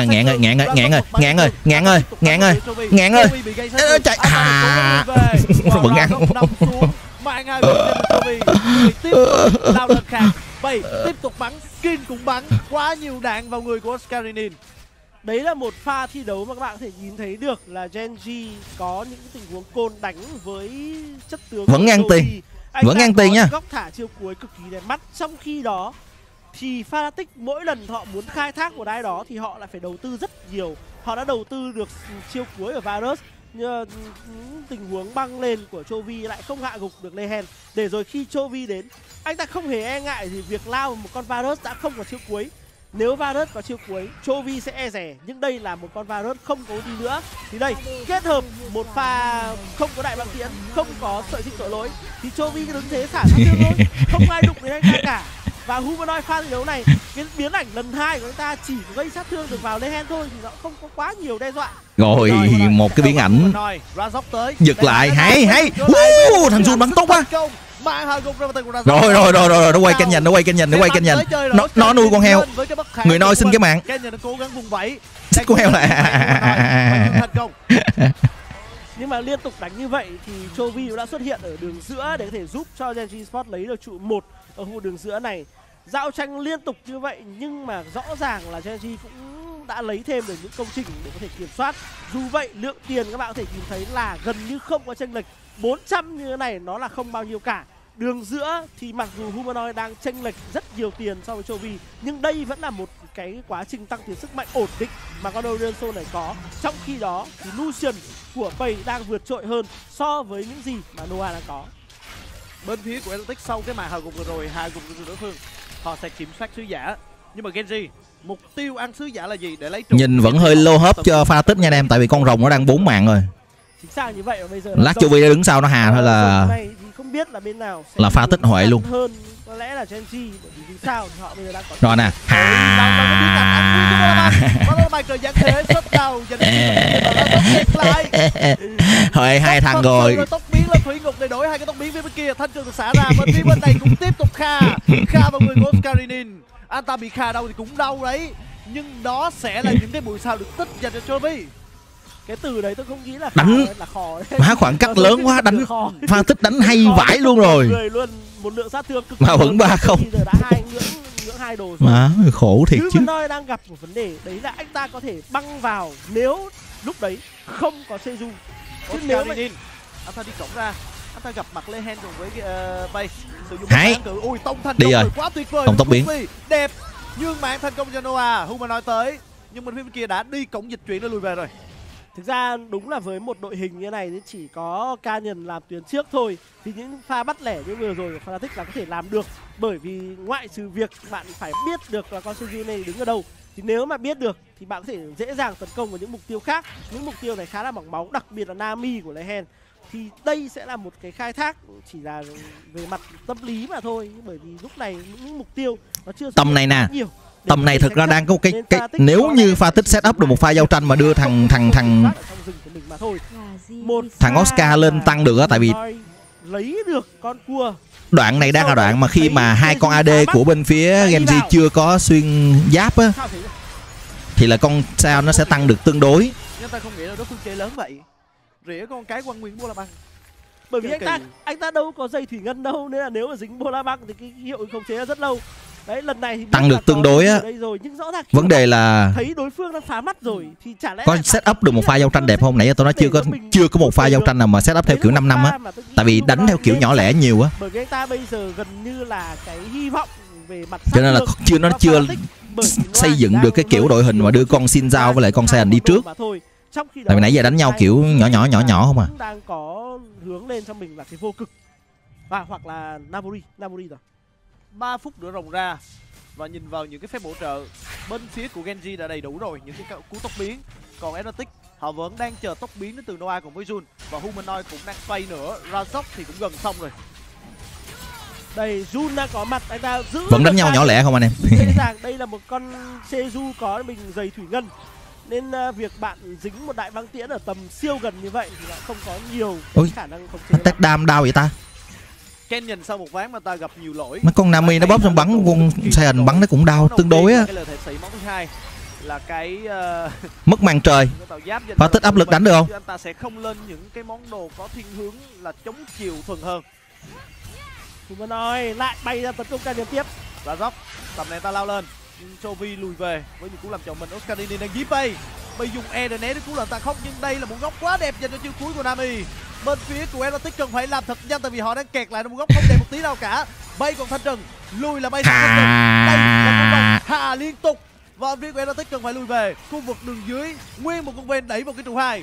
Speaker 3: ơi. Chạy. Vẫn ăn.
Speaker 2: Mạng Hago tiếp tục lao lên Khang. Bay tiếp tục bắn, Kin cũng bắn quá nhiều đạn vào người của Skarinin.
Speaker 1: Đấy là một pha thi đấu mà các bạn có thể nhìn thấy được là Gen G có những tình huống côn đánh với chất tướng
Speaker 3: vẫn ngang tiền. Vẫn ngang tiền nha.
Speaker 1: Góc thả chiêu cuối cực kỳ đẹp mắt. Trong khi đó thì Fnatic mỗi lần họ muốn khai thác một ai đó thì họ lại phải đầu tư rất nhiều. Họ đã đầu tư được chiêu cuối ở Varus, nhưng tình huống băng lên của Chovy lại không hạ gục được Lehen. Để rồi khi Chovy đến, anh ta không hề e ngại gì việc lao một con Varus đã không có chiêu cuối. Nếu Varus có chiêu cuối, Chovy sẽ e rẻ. Nhưng đây là một con Varus không có gì nữa. Thì đây, kết hợp một pha không có đại băng tiễn, không có sợi xích tội lỗi, thì Chovy đứng thế xả sát thương thôi, không ai đụng đến anh ta cả. Và Humanoid pha thi đấu này, cái biến ảnh lần 2 của anh ta chỉ gây sát thương được vào Lehen thôi, thì nó không có quá nhiều đe dọa.
Speaker 3: Rồi một cái biến ảnh giật lại, hay. Thằng Jun bắn tốt quá. Rồi nó quay kênh nhanh, nó nuôi con heo. Người nói xin cái mạng. Xích con heo lại.
Speaker 1: Nhưng mà liên tục đánh như vậy thì Chovy đã xuất hiện ở đường giữa để có thể giúp cho Gen G Sport lấy được trụ 1 ở khu đường giữa này. Giao tranh liên tục như vậy nhưng mà rõ ràng là Gen G cũng đã lấy thêm được những công trình để có thể kiểm soát. Dù vậy lượng tiền các bạn có thể nhìn thấy là gần như không có chênh lệch. 400 như thế này nó là không bao nhiêu cả. Đường giữa thì mặc dù Humanoid đang chênh lệch rất nhiều tiền so với Chovy, nhưng đây vẫn là một cái quá trình tăng tiền sức mạnh ổn định mà con Orion Soul này có. Trong khi đó thì Lucian của Pay đang vượt trội hơn so với những gì mà Noah đang có.
Speaker 2: Bên phía của Electric sau cái màn hạ gục vừa rồi, hạ gục từ đối phương, họ sẽ kiểm soát sứ giả. Nhưng mà Genji, mục tiêu ăn sứ giả là gì để lấy trụ?
Speaker 3: Nhìn vẫn hơi lô hấp cho Fnatic nha anh em, tại vì con rồng nó đang 4 mạng rồi.
Speaker 1: Chính xác như vậy. Và bây giờ
Speaker 3: lát Chovy đứng sau nó hà thôi là
Speaker 1: không biết là bên nào
Speaker 3: là Fnatic Huệ luôn
Speaker 1: hơn. Có lẽ là Gen G, bởi vì sao thì họ bây giờ đang có
Speaker 3: rồi nè. Huệ 2 thằng rồi.
Speaker 2: Tốc biến lên thủy ngục để đổi 2 cái tốc biến phía bên kia, thanh trường được xả ra. Bên phía bên này cũng tiếp tục Kha vào người của Skarinin. Anh ta bị Kha đau thì cũng đau đấy, nhưng đó sẽ là những cái bụi sao được tích dành cho Chovy.
Speaker 1: Cái từ đấy tôi không nghĩ là
Speaker 3: đánh
Speaker 1: là khó.
Speaker 3: Má khoảng cách lớn quá, đánh Phan Tích đánh hay vãi luôn rồi.
Speaker 1: Người luôn một lượng sát thương cực
Speaker 3: mà vẫn 3-0.
Speaker 1: Giờ đã ngưỡng 2 đồ rồi.
Speaker 3: Má khổ thiệt chứ.
Speaker 1: Humanoid đang gặp một vấn đề đấy là anh ta có thể băng vào nếu lúc đấy không có Seju.
Speaker 2: Chứ nếu mà anh ta đi cổng ra, anh ta gặp mặt Lehen cùng với Bay sử dụng
Speaker 3: Hay.
Speaker 2: ui tông thành
Speaker 3: Đi
Speaker 2: công
Speaker 3: rồi.
Speaker 2: quá tuyệt vời.
Speaker 3: Tông tốc biến
Speaker 2: đẹp, nhưng mạng thành công cho Noah. Humanoid tới nhưng bên kia đã đi cổng dịch chuyển để lùi về rồi.
Speaker 1: Thực ra đúng là với một đội hình như này thì chỉ có Canyon làm tuyến trước thôi, thì những pha bắt lẻ như vừa rồi của Fnatic là có thể làm được, bởi vì ngoại trừ việc bạn phải biết được là con Seju này đứng ở đâu, thì nếu mà biết được thì bạn có thể dễ dàng tấn công vào những mục tiêu khác. Những mục tiêu này khá là mỏng máu, đặc biệt là Nami của Lehen. Thì đây sẽ là một cái khai thác chỉ là về mặt tâm lý mà thôi, bởi vì lúc này những mục tiêu nó chưa
Speaker 3: tầm này nè
Speaker 1: nhiều.
Speaker 3: Tầm này thực ra đang có một cái nếu như Fnatic set up được một pha giao tranh mà đưa thằng Oscar lên tăng được á, tại vì
Speaker 1: lấy được con cua.
Speaker 3: Đoạn này đang là đoạn mà khi mà hai con AD của bên phía Genji chưa có xuyên giáp á, thì là con sao nó sẽ tăng được tương đối.
Speaker 2: Nhưng ta không nghĩ là đối phương chơi lớn vậy. Rỉa con cái quăng nguyên Bola Băng.
Speaker 1: Bởi vì anh ta đâu có dây thủy ngân đâu, nên là nếu mà dính Bola Băng thì cái hiệu ứng khống chế rất lâu. Đấy, lần này thì
Speaker 3: tăng được tương đối á.
Speaker 1: Nhưng rõ ràng
Speaker 3: vấn đề là
Speaker 1: thấy đối phương đang phá mắt rồi thì chả lẽ
Speaker 3: có set up được một pha giao tranh đẹp không? Nãy giờ tôi nói chưa có một pha giao tranh nào mà set up theo kiểu 5 năm á. Tại vì đánh theo kiểu nhỏ lẻ nhiều á.
Speaker 1: Bởi vì anh ta bây giờ gần như là cái hy vọng về mặt
Speaker 3: cho nên là nó chưa xây dựng được cái kiểu đội hình mà đưa con Xin Zhao với lại con Saiyan đi trước. Tại vì nãy giờ đánh nhau kiểu nhỏ không à.
Speaker 1: Đang có hướng lên cho mình là cái vô cực hoặc là Nabori rồi.
Speaker 2: 3 phút nữa rồng ra và nhìn vào những cái phép bổ trợ bên phía của Genji đã đầy đủ rồi, những cái cú tốc biến. Còn Fnatic họ vẫn đang chờ tốc biến đến từ Noah cùng với Jun, và Humanoid cũng đang xoay nữa. Razok thì cũng gần xong rồi.
Speaker 1: Đây Jun đã có mặt, anh ta giữ
Speaker 3: vẫn đánh nhau nhỏ lẻ không anh em?
Speaker 1: Dễ dàng, đây là một con Seju có mình dày thủy ngân, nên việc bạn dính một đại băng tiễn ở tầm siêu gần như vậy thì lại không có nhiều khả năng khống chế.
Speaker 3: Tech đam đau vậy ta?
Speaker 2: Canyon sau một ván mà ta gặp nhiều lỗi.
Speaker 3: Mấy con Nami nó bóp xong bắn con Saiyan bắn nó cũng đau tương đối á.
Speaker 2: Cái lời thể sĩ món thứ hai là cái
Speaker 3: mất màn trời. Và tích áp lực đánh được không?
Speaker 2: Anh ta sẽ không lên những cái món đồ có thiên hướng là chống chiều thuần hơn.
Speaker 1: Humanoid lại bay ra tấn công Canyon tiếp.
Speaker 2: Và Rock tầm này ta lao lên, nhưng Chovy lùi về với những cú làm chồng mình. Oscarini đang dí bay dùng E để né đến cú làm ta khóc, nhưng đây là một góc quá đẹp dành cho chiêu cuối của Nami. Bên phía của Fnatic cần phải làm thật nhanh, tại vì họ đang kẹt lại trong một góc không đẹp một tí nào cả. Bay còn Thanh Trần, lùi là bay sang Thanh Trần. Đây là con vòng hạ liên tục, và phía của Fnatic cần phải lùi về khu vực đường dưới. Nguyên một con ven đẩy vào cái trụ 2.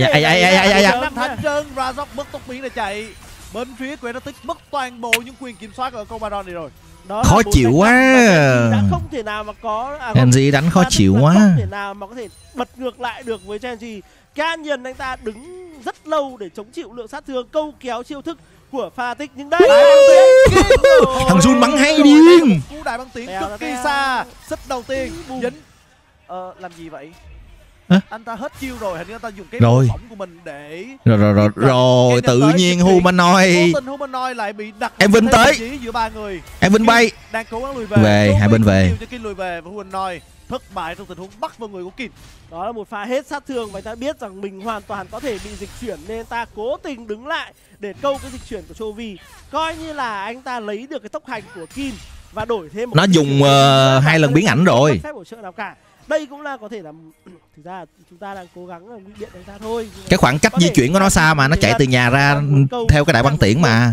Speaker 2: Thanh Trần, Razok mất tốc biến để chạy. Bên phía của Fnatic mất toàn bộ những quyền kiểm soát ở câu Baron này rồi.
Speaker 3: Đó khó chịu quá.
Speaker 1: Đã không thể nào mà có
Speaker 3: Genji đánh khó chịu quá.
Speaker 1: Không thể nào mà có thể bật ngược lại được với Genji. Canyon anh ta đứng rất lâu để chống chịu lượng sát thương, câu kéo chiêu thức của Fnatic, nhưng đây
Speaker 3: thằng Jun bắn hay điên.
Speaker 2: Cú đại băng tiến cực kỳ xa, xích đầu tiên dính. Làm gì vậy? Anh ta hết chiêu rồi, hình như anh ta dùng cái bóng của mình để
Speaker 3: rồi tự nhiên Humanoid
Speaker 2: lại bị đặt.
Speaker 3: Em Vinh tới
Speaker 2: giữa ba người.
Speaker 3: Em Vinh bay
Speaker 2: đang cố gắng lùi về
Speaker 3: hai bên về.
Speaker 2: Lùi về và Humanoid thất bại trong tình huống bắt vào người của Kim.
Speaker 1: Đó là một pha hết sát thương và anh ta biết rằng mình hoàn toàn có thể bị dịch chuyển, nên ta cố tình đứng lại để câu cái dịch chuyển của Chovy, coi như là anh ta lấy được cái tốc hành của Kim và đổi thêm một
Speaker 3: nó dùng 2 lần biến ảnh rồi.
Speaker 1: Phép bổ trợ nào cả. Đây cũng là có thể là thực ra chúng ta đang cố gắng ngụy biện anh ta thôi.
Speaker 3: Cái khoảng cách di chuyển của nó xa mà, nó chạy từ nhà ra theo cái đại băng tiễn mà.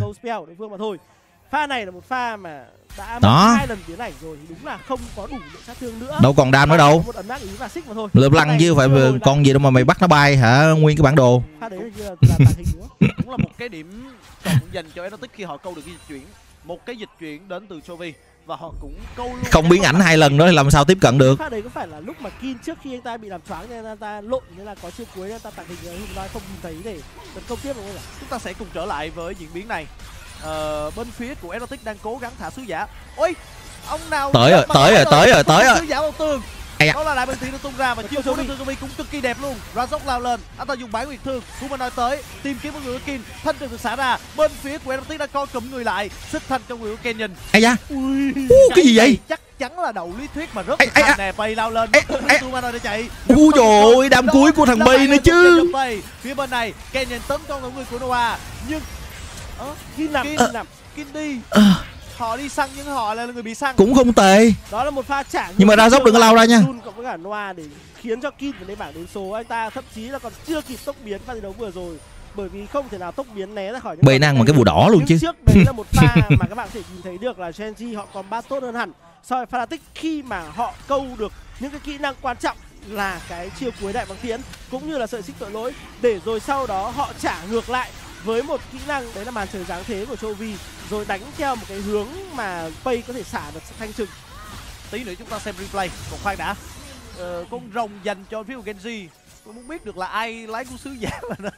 Speaker 1: Pha này là một pha mà đã mất 2 lần biến ảnh rồi thì đúng là không có đủ lượng sát thương nữa.
Speaker 3: Đâu còn đam nữa đâu.
Speaker 1: Một ấn ác ý và xích mà thôi.
Speaker 3: Lượm lăng chứ phải con gì đâu mà mày bắt nó bay hả? Nguyên cái bản đồ.
Speaker 1: Pha đấy là tàng hình nữa.
Speaker 2: Cũng là một cái điểm trọng dành cho Fnatic khi họ câu được cái dịch chuyển. Một cái dịch chuyển đến từ Chovy và họ cũng câu luôn.
Speaker 3: Không biến ảnh 2 lần nữa thì làm sao tiếp cận được.
Speaker 1: Pha đấy có phải là lúc mà Kin trước khi anh ta bị làm choáng nên anh ta lộn, nên là có chiêu cuối anh ta tàng hình rồi Humanoid không nhìn thấy để tấn công tiếp, đúng không ạ?
Speaker 2: Chúng ta sẽ cùng trở lại với diễn biến này. Bên phía của Fnatic đang cố gắng thả sứ giả. Ôi, ông nào
Speaker 3: tới rồi.
Speaker 2: Sứ giả vào tường. Đó là đại băng tiễn được tung ra và chiêu cuối của Chovy cũng cực kỳ đẹp luôn. Razok lao lên, anh ta dùng bản nguyệt thương. Humanoid tới tìm kiếm một người của Kim. Thanh Trần được xả ra. Bên phía của Fnatic đã co cụm người lại, xích thanh trong người của Canyon.
Speaker 3: Ai da? Cái gì vậy?
Speaker 2: Chắc chắc chắn là đậu lý thuyết mà rất là nè. Bay lao lên Tumano để chạy.
Speaker 3: Ui dồi, đám cuối của thằng Bay nữa chứ.
Speaker 2: Phía bên này Canyon tấn công vào người của Noah, nhưng Kin đi. Họ đi săn nhưng họ là người bị săn.
Speaker 3: Cũng không tệ.
Speaker 1: Đó là một pha trả.
Speaker 3: Nhưng mà ra dốc đừng có lao ra nha.
Speaker 1: Cộng với cả Noah để khiến cho Kin phải lên bảng đến số. Anh ta thậm chí là còn chưa kịp tốc biến pha thi đấu vừa rồi, bởi vì không thể nào tốc biến né ra khỏi những
Speaker 3: Bầy năng bằng cái bùa đỏ luôn chứ.
Speaker 1: Trước đấy là một pha mà các bạn có thể nhìn thấy được là Gen.G họ combat tốt hơn hẳn so với Fnatic khi mà họ câu được những cái kỹ năng quan trọng là cái chiêu cuối đại băng tiễn cũng như là sợi xích tội lỗi, để rồi sau đó họ trả ngược lại với một kỹ năng đấy là màn trời giáng thế của Chovy, rồi đánh theo một cái hướng mà Pay có thể xả được thanh trừng.
Speaker 2: Tí nữa chúng ta xem replay. Còn khoan đã, con rồng dành cho phía của Genji, tôi muốn biết được là ai lái của sứ giả mà nó.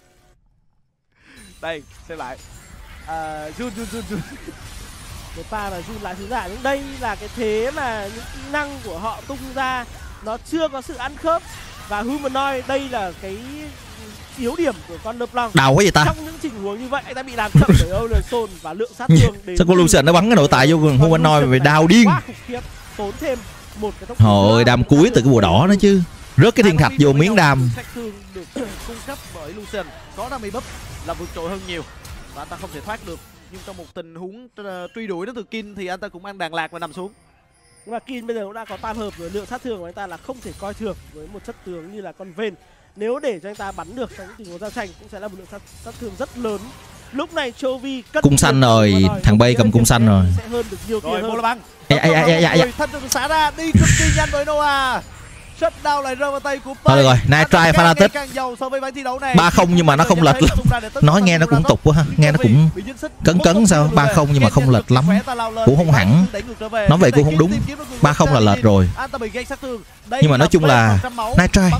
Speaker 2: Đây, xem lại. Jun.
Speaker 1: Một pha mà Jun lại sứ giả, nhưng đây là cái thế mà những kỹ năng của họ tung ra nó chưa có sự ăn khớp, và Humanoid đây là cái yếu điểm của con LeBlanc.
Speaker 3: Đau cái gì ta?
Speaker 1: Trong những tình huống như vậy anh ta bị làm chậm bởi Olerson và lượng sát thương đến.
Speaker 3: Sao con Lucian nó bắn cái nội tài vô Humanoid về đau điên.
Speaker 1: Quá khủng khiếp, tốn thêm một cái tốc
Speaker 3: độ. Hồi đam cuối từ cái bùa đỏ nữa chứ. Rớt cái thiên thạch vô miếng đam.
Speaker 2: Sát thương được cung cấp bởi Lucian có đam buff là vượt trội hơn nhiều, và anh ta không thể thoát được. Nhưng trong một tình huống truy đuổi đến từ Kin thì anh ta cũng ăn đàn lạc và nằm xuống.
Speaker 1: Nhưng mà Kin bây giờ cũng đã có tam hợp rồi, lượng sát thương của anh ta là không thể coi thường với một chất tướng như là con Vayne. Nếu để cho anh ta bắn được trong những tình huống giao tranh cũng sẽ là một lượng sát thương rất lớn. Lúc này Chovy cất
Speaker 3: cung xanh rồi, thằng Bay cầm cung xanh rồi.
Speaker 1: Sẽ hơn được nhiều tiền hơn.
Speaker 2: Băng. Thân được xả ra, đi cực kỳ nhanh với Noah. Shutdown lại rơi vào tay của Pay.
Speaker 3: Thôi được rồi, Nitrai Fnatic 3-0 nhưng mà nó không lệch lắm. Nói nghe nó cũng tục quá ha, nghe nó cũng cấn sao. 3-0 nhưng mà không lệch lắm, cũng không hẳn. Nói vậy cũng không đúng. 3-0 là lệch rồi. Nhưng mà nói chung là Nitrai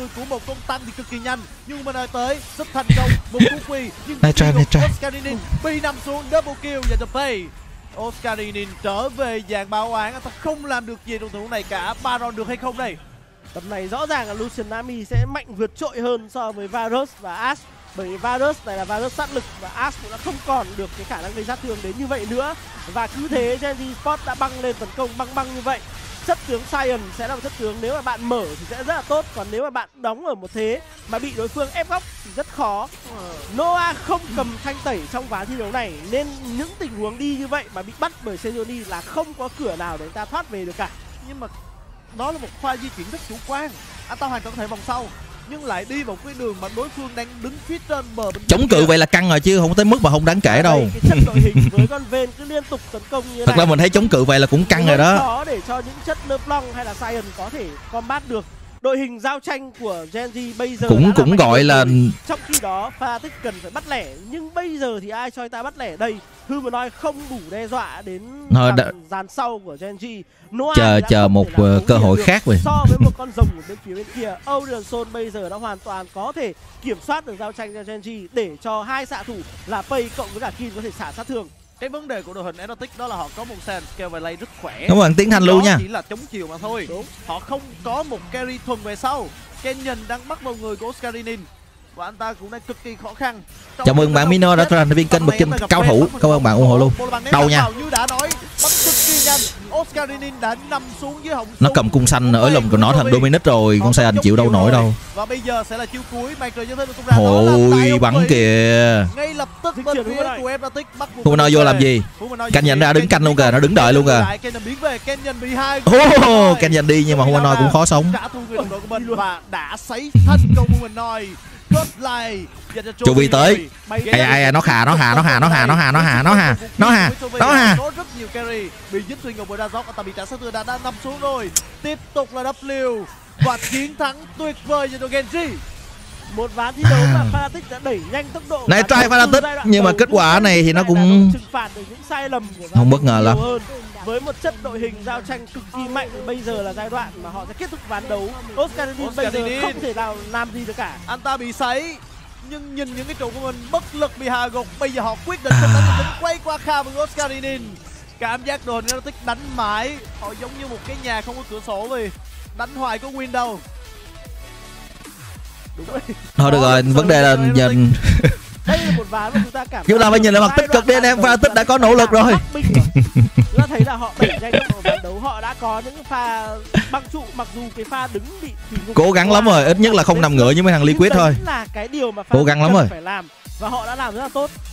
Speaker 2: bị nằm xuống double kill và cho Pay. Oscarinin trở về dạng báo án, anh ta không làm được gì trong tình huống này cả. Baron được hay không đây?
Speaker 1: Tập này rõ ràng là Lucian Nami sẽ mạnh vượt trội hơn so với Varus và Ashe, bởi vì Varus này là Varus sát lực và Ashe cũng đã không còn được cái khả năng gây sát thương đến như vậy nữa. Và cứ thế Gen.G Sport đã băng lên tấn công băng như vậy. Chất tướng Sion sẽ là một chất tướng nếu mà bạn mở thì sẽ rất là tốt, còn nếu mà bạn đóng ở một thế mà bị đối phương ép góc thì rất khó. Noah không cầm thanh tẩy trong ván thi đấu này, nên những tình huống đi như vậy mà bị bắt bởi Sejuani là không có cửa nào để anh ta thoát về được cả.
Speaker 2: Nhưng mà đó là một pha di chuyển rất chủ quan, anh ta hoàn toàn có thể vòng sau nhưng lại đi vào cái đường mà đối phương đang đứng phía trên bờ bên
Speaker 3: chống cự vậy là căng rồi chứ không tới mức mà không đáng kể đâu.
Speaker 1: Cái chất đội hình với con Vayne cứ liên tục tấn công như
Speaker 3: thật này. Là mình thấy chống cự vậy là cũng căng rồi đó.
Speaker 1: Khó để cho những chất LeBlanc hay là Sion có thể combat được. Đội hình giao tranh của Gen.G bây giờ
Speaker 3: cũng gọi là
Speaker 1: trong khi đó Fnatic cần phải bắt lẻ, nhưng bây giờ thì ai cho anh ta bắt lẻ đây? Humanoid không đủ đe dọa đến dàn sau của Gen.G.
Speaker 3: Chờ một cơ hội khác rồi.
Speaker 1: So với một con rồng ở bên phía bên kia, Odenson bây giờ đã hoàn toàn có thể kiểm soát được giao tranh cho Gen.G để cho hai xạ thủ là Pay cộng với cả Kin có thể xả sát thương.
Speaker 2: Cái vấn đề của đội hình Erotic đó là họ có một sàn scale và lay rất khỏe.
Speaker 3: Đúng rồi, Tiến Thanh lưu nha.
Speaker 2: Chỉ là chống chiều mà thôi. Đúng. Họ không có một carry thuần về sau. Canyon đang bắt vào người của Oscarinin và anh ta cũng đang cực kỳ khó khăn.
Speaker 3: Chào mừng bạn Mino đã trở thành viên kênh bậc kim cao thủ. Cảm ơn bạn ủng hộ luôn. Đầu nha.
Speaker 2: Như đã nói, bắn cực kỳ nhanh. Oscarinin đã nằm xuống dưới họng.
Speaker 3: Nó cầm cung xanh ở lồng của nó thành Dominic rồi, con Saiyan chịu đâu nổi đâu.
Speaker 2: Và bây giờ sẽ là chiêu cuối màn trời như thế tung ra.
Speaker 3: Ôi bắn kìa.
Speaker 2: Ngay lập tức bên phía của Fnatic bắt
Speaker 3: Humanoid vô làm gì? Canyon ra đứng canh luôn kìa, nó đứng đợi luôn kìa.
Speaker 2: Canyon bị hai.
Speaker 3: Canyon đi nhưng mà Humanoid cũng khó sống.
Speaker 2: Trả thù người đồng đội của mình và đã sấy thành công Humanoid.
Speaker 3: Chovy tới. Nó hà.
Speaker 2: Có rất nhiều carry bị dính thuyền ngọc bởi Dazok, ta bị trả sát thương đã nằm xuống rồi. Tiếp tục là W và chiến thắng tuyệt vời cho đội Genji.
Speaker 1: Một ván thi đấu mà Fnatic đã đẩy nhanh tốc độ.
Speaker 3: Này try Fnatic nhưng mà kết quả này thì nó cũng
Speaker 1: trừng phạt được những sai lầm của
Speaker 3: không bất ngờ lắm.
Speaker 1: Với một chất đội hình giao tranh cực kỳ mạnh, bây giờ là giai đoạn mà họ sẽ kết thúc ván đấu. Oscarinin bây giờ không thể nào làm gì được cả.
Speaker 2: Anh ta bị sấy nhưng nhìn những cái trụ của mình bất lực bị hạ gục. Bây giờ họ quyết định không đánh tính quay qua Kha với Oscarinin. Cảm giác đội Erotic đánh mãi, họ giống như một cái nhà không có cửa sổ vì đánh hoài có win đâu.
Speaker 3: Đúng rồi. Thôi được rồi, vấn đề là nhìn
Speaker 1: Đây là một ván mà chúng ta cảm
Speaker 3: chúng ta phải nhìn lại mặt tích cực đi anh em. Fnatic đã có nỗ lực rồi.
Speaker 1: Chúng ta thấy là họ đẩy nhanh tốc độ ván đấu, họ đã có những pha băng trụ, mặc dù cái pha đứng bị
Speaker 3: cố gắng lắm rồi, ít nhất là không nằm ngửa như mấy thằng Liquid thôi.
Speaker 1: Là cái điều mà
Speaker 3: cố gắng lắm rồi
Speaker 1: phải làm và họ đã làm rất là tốt.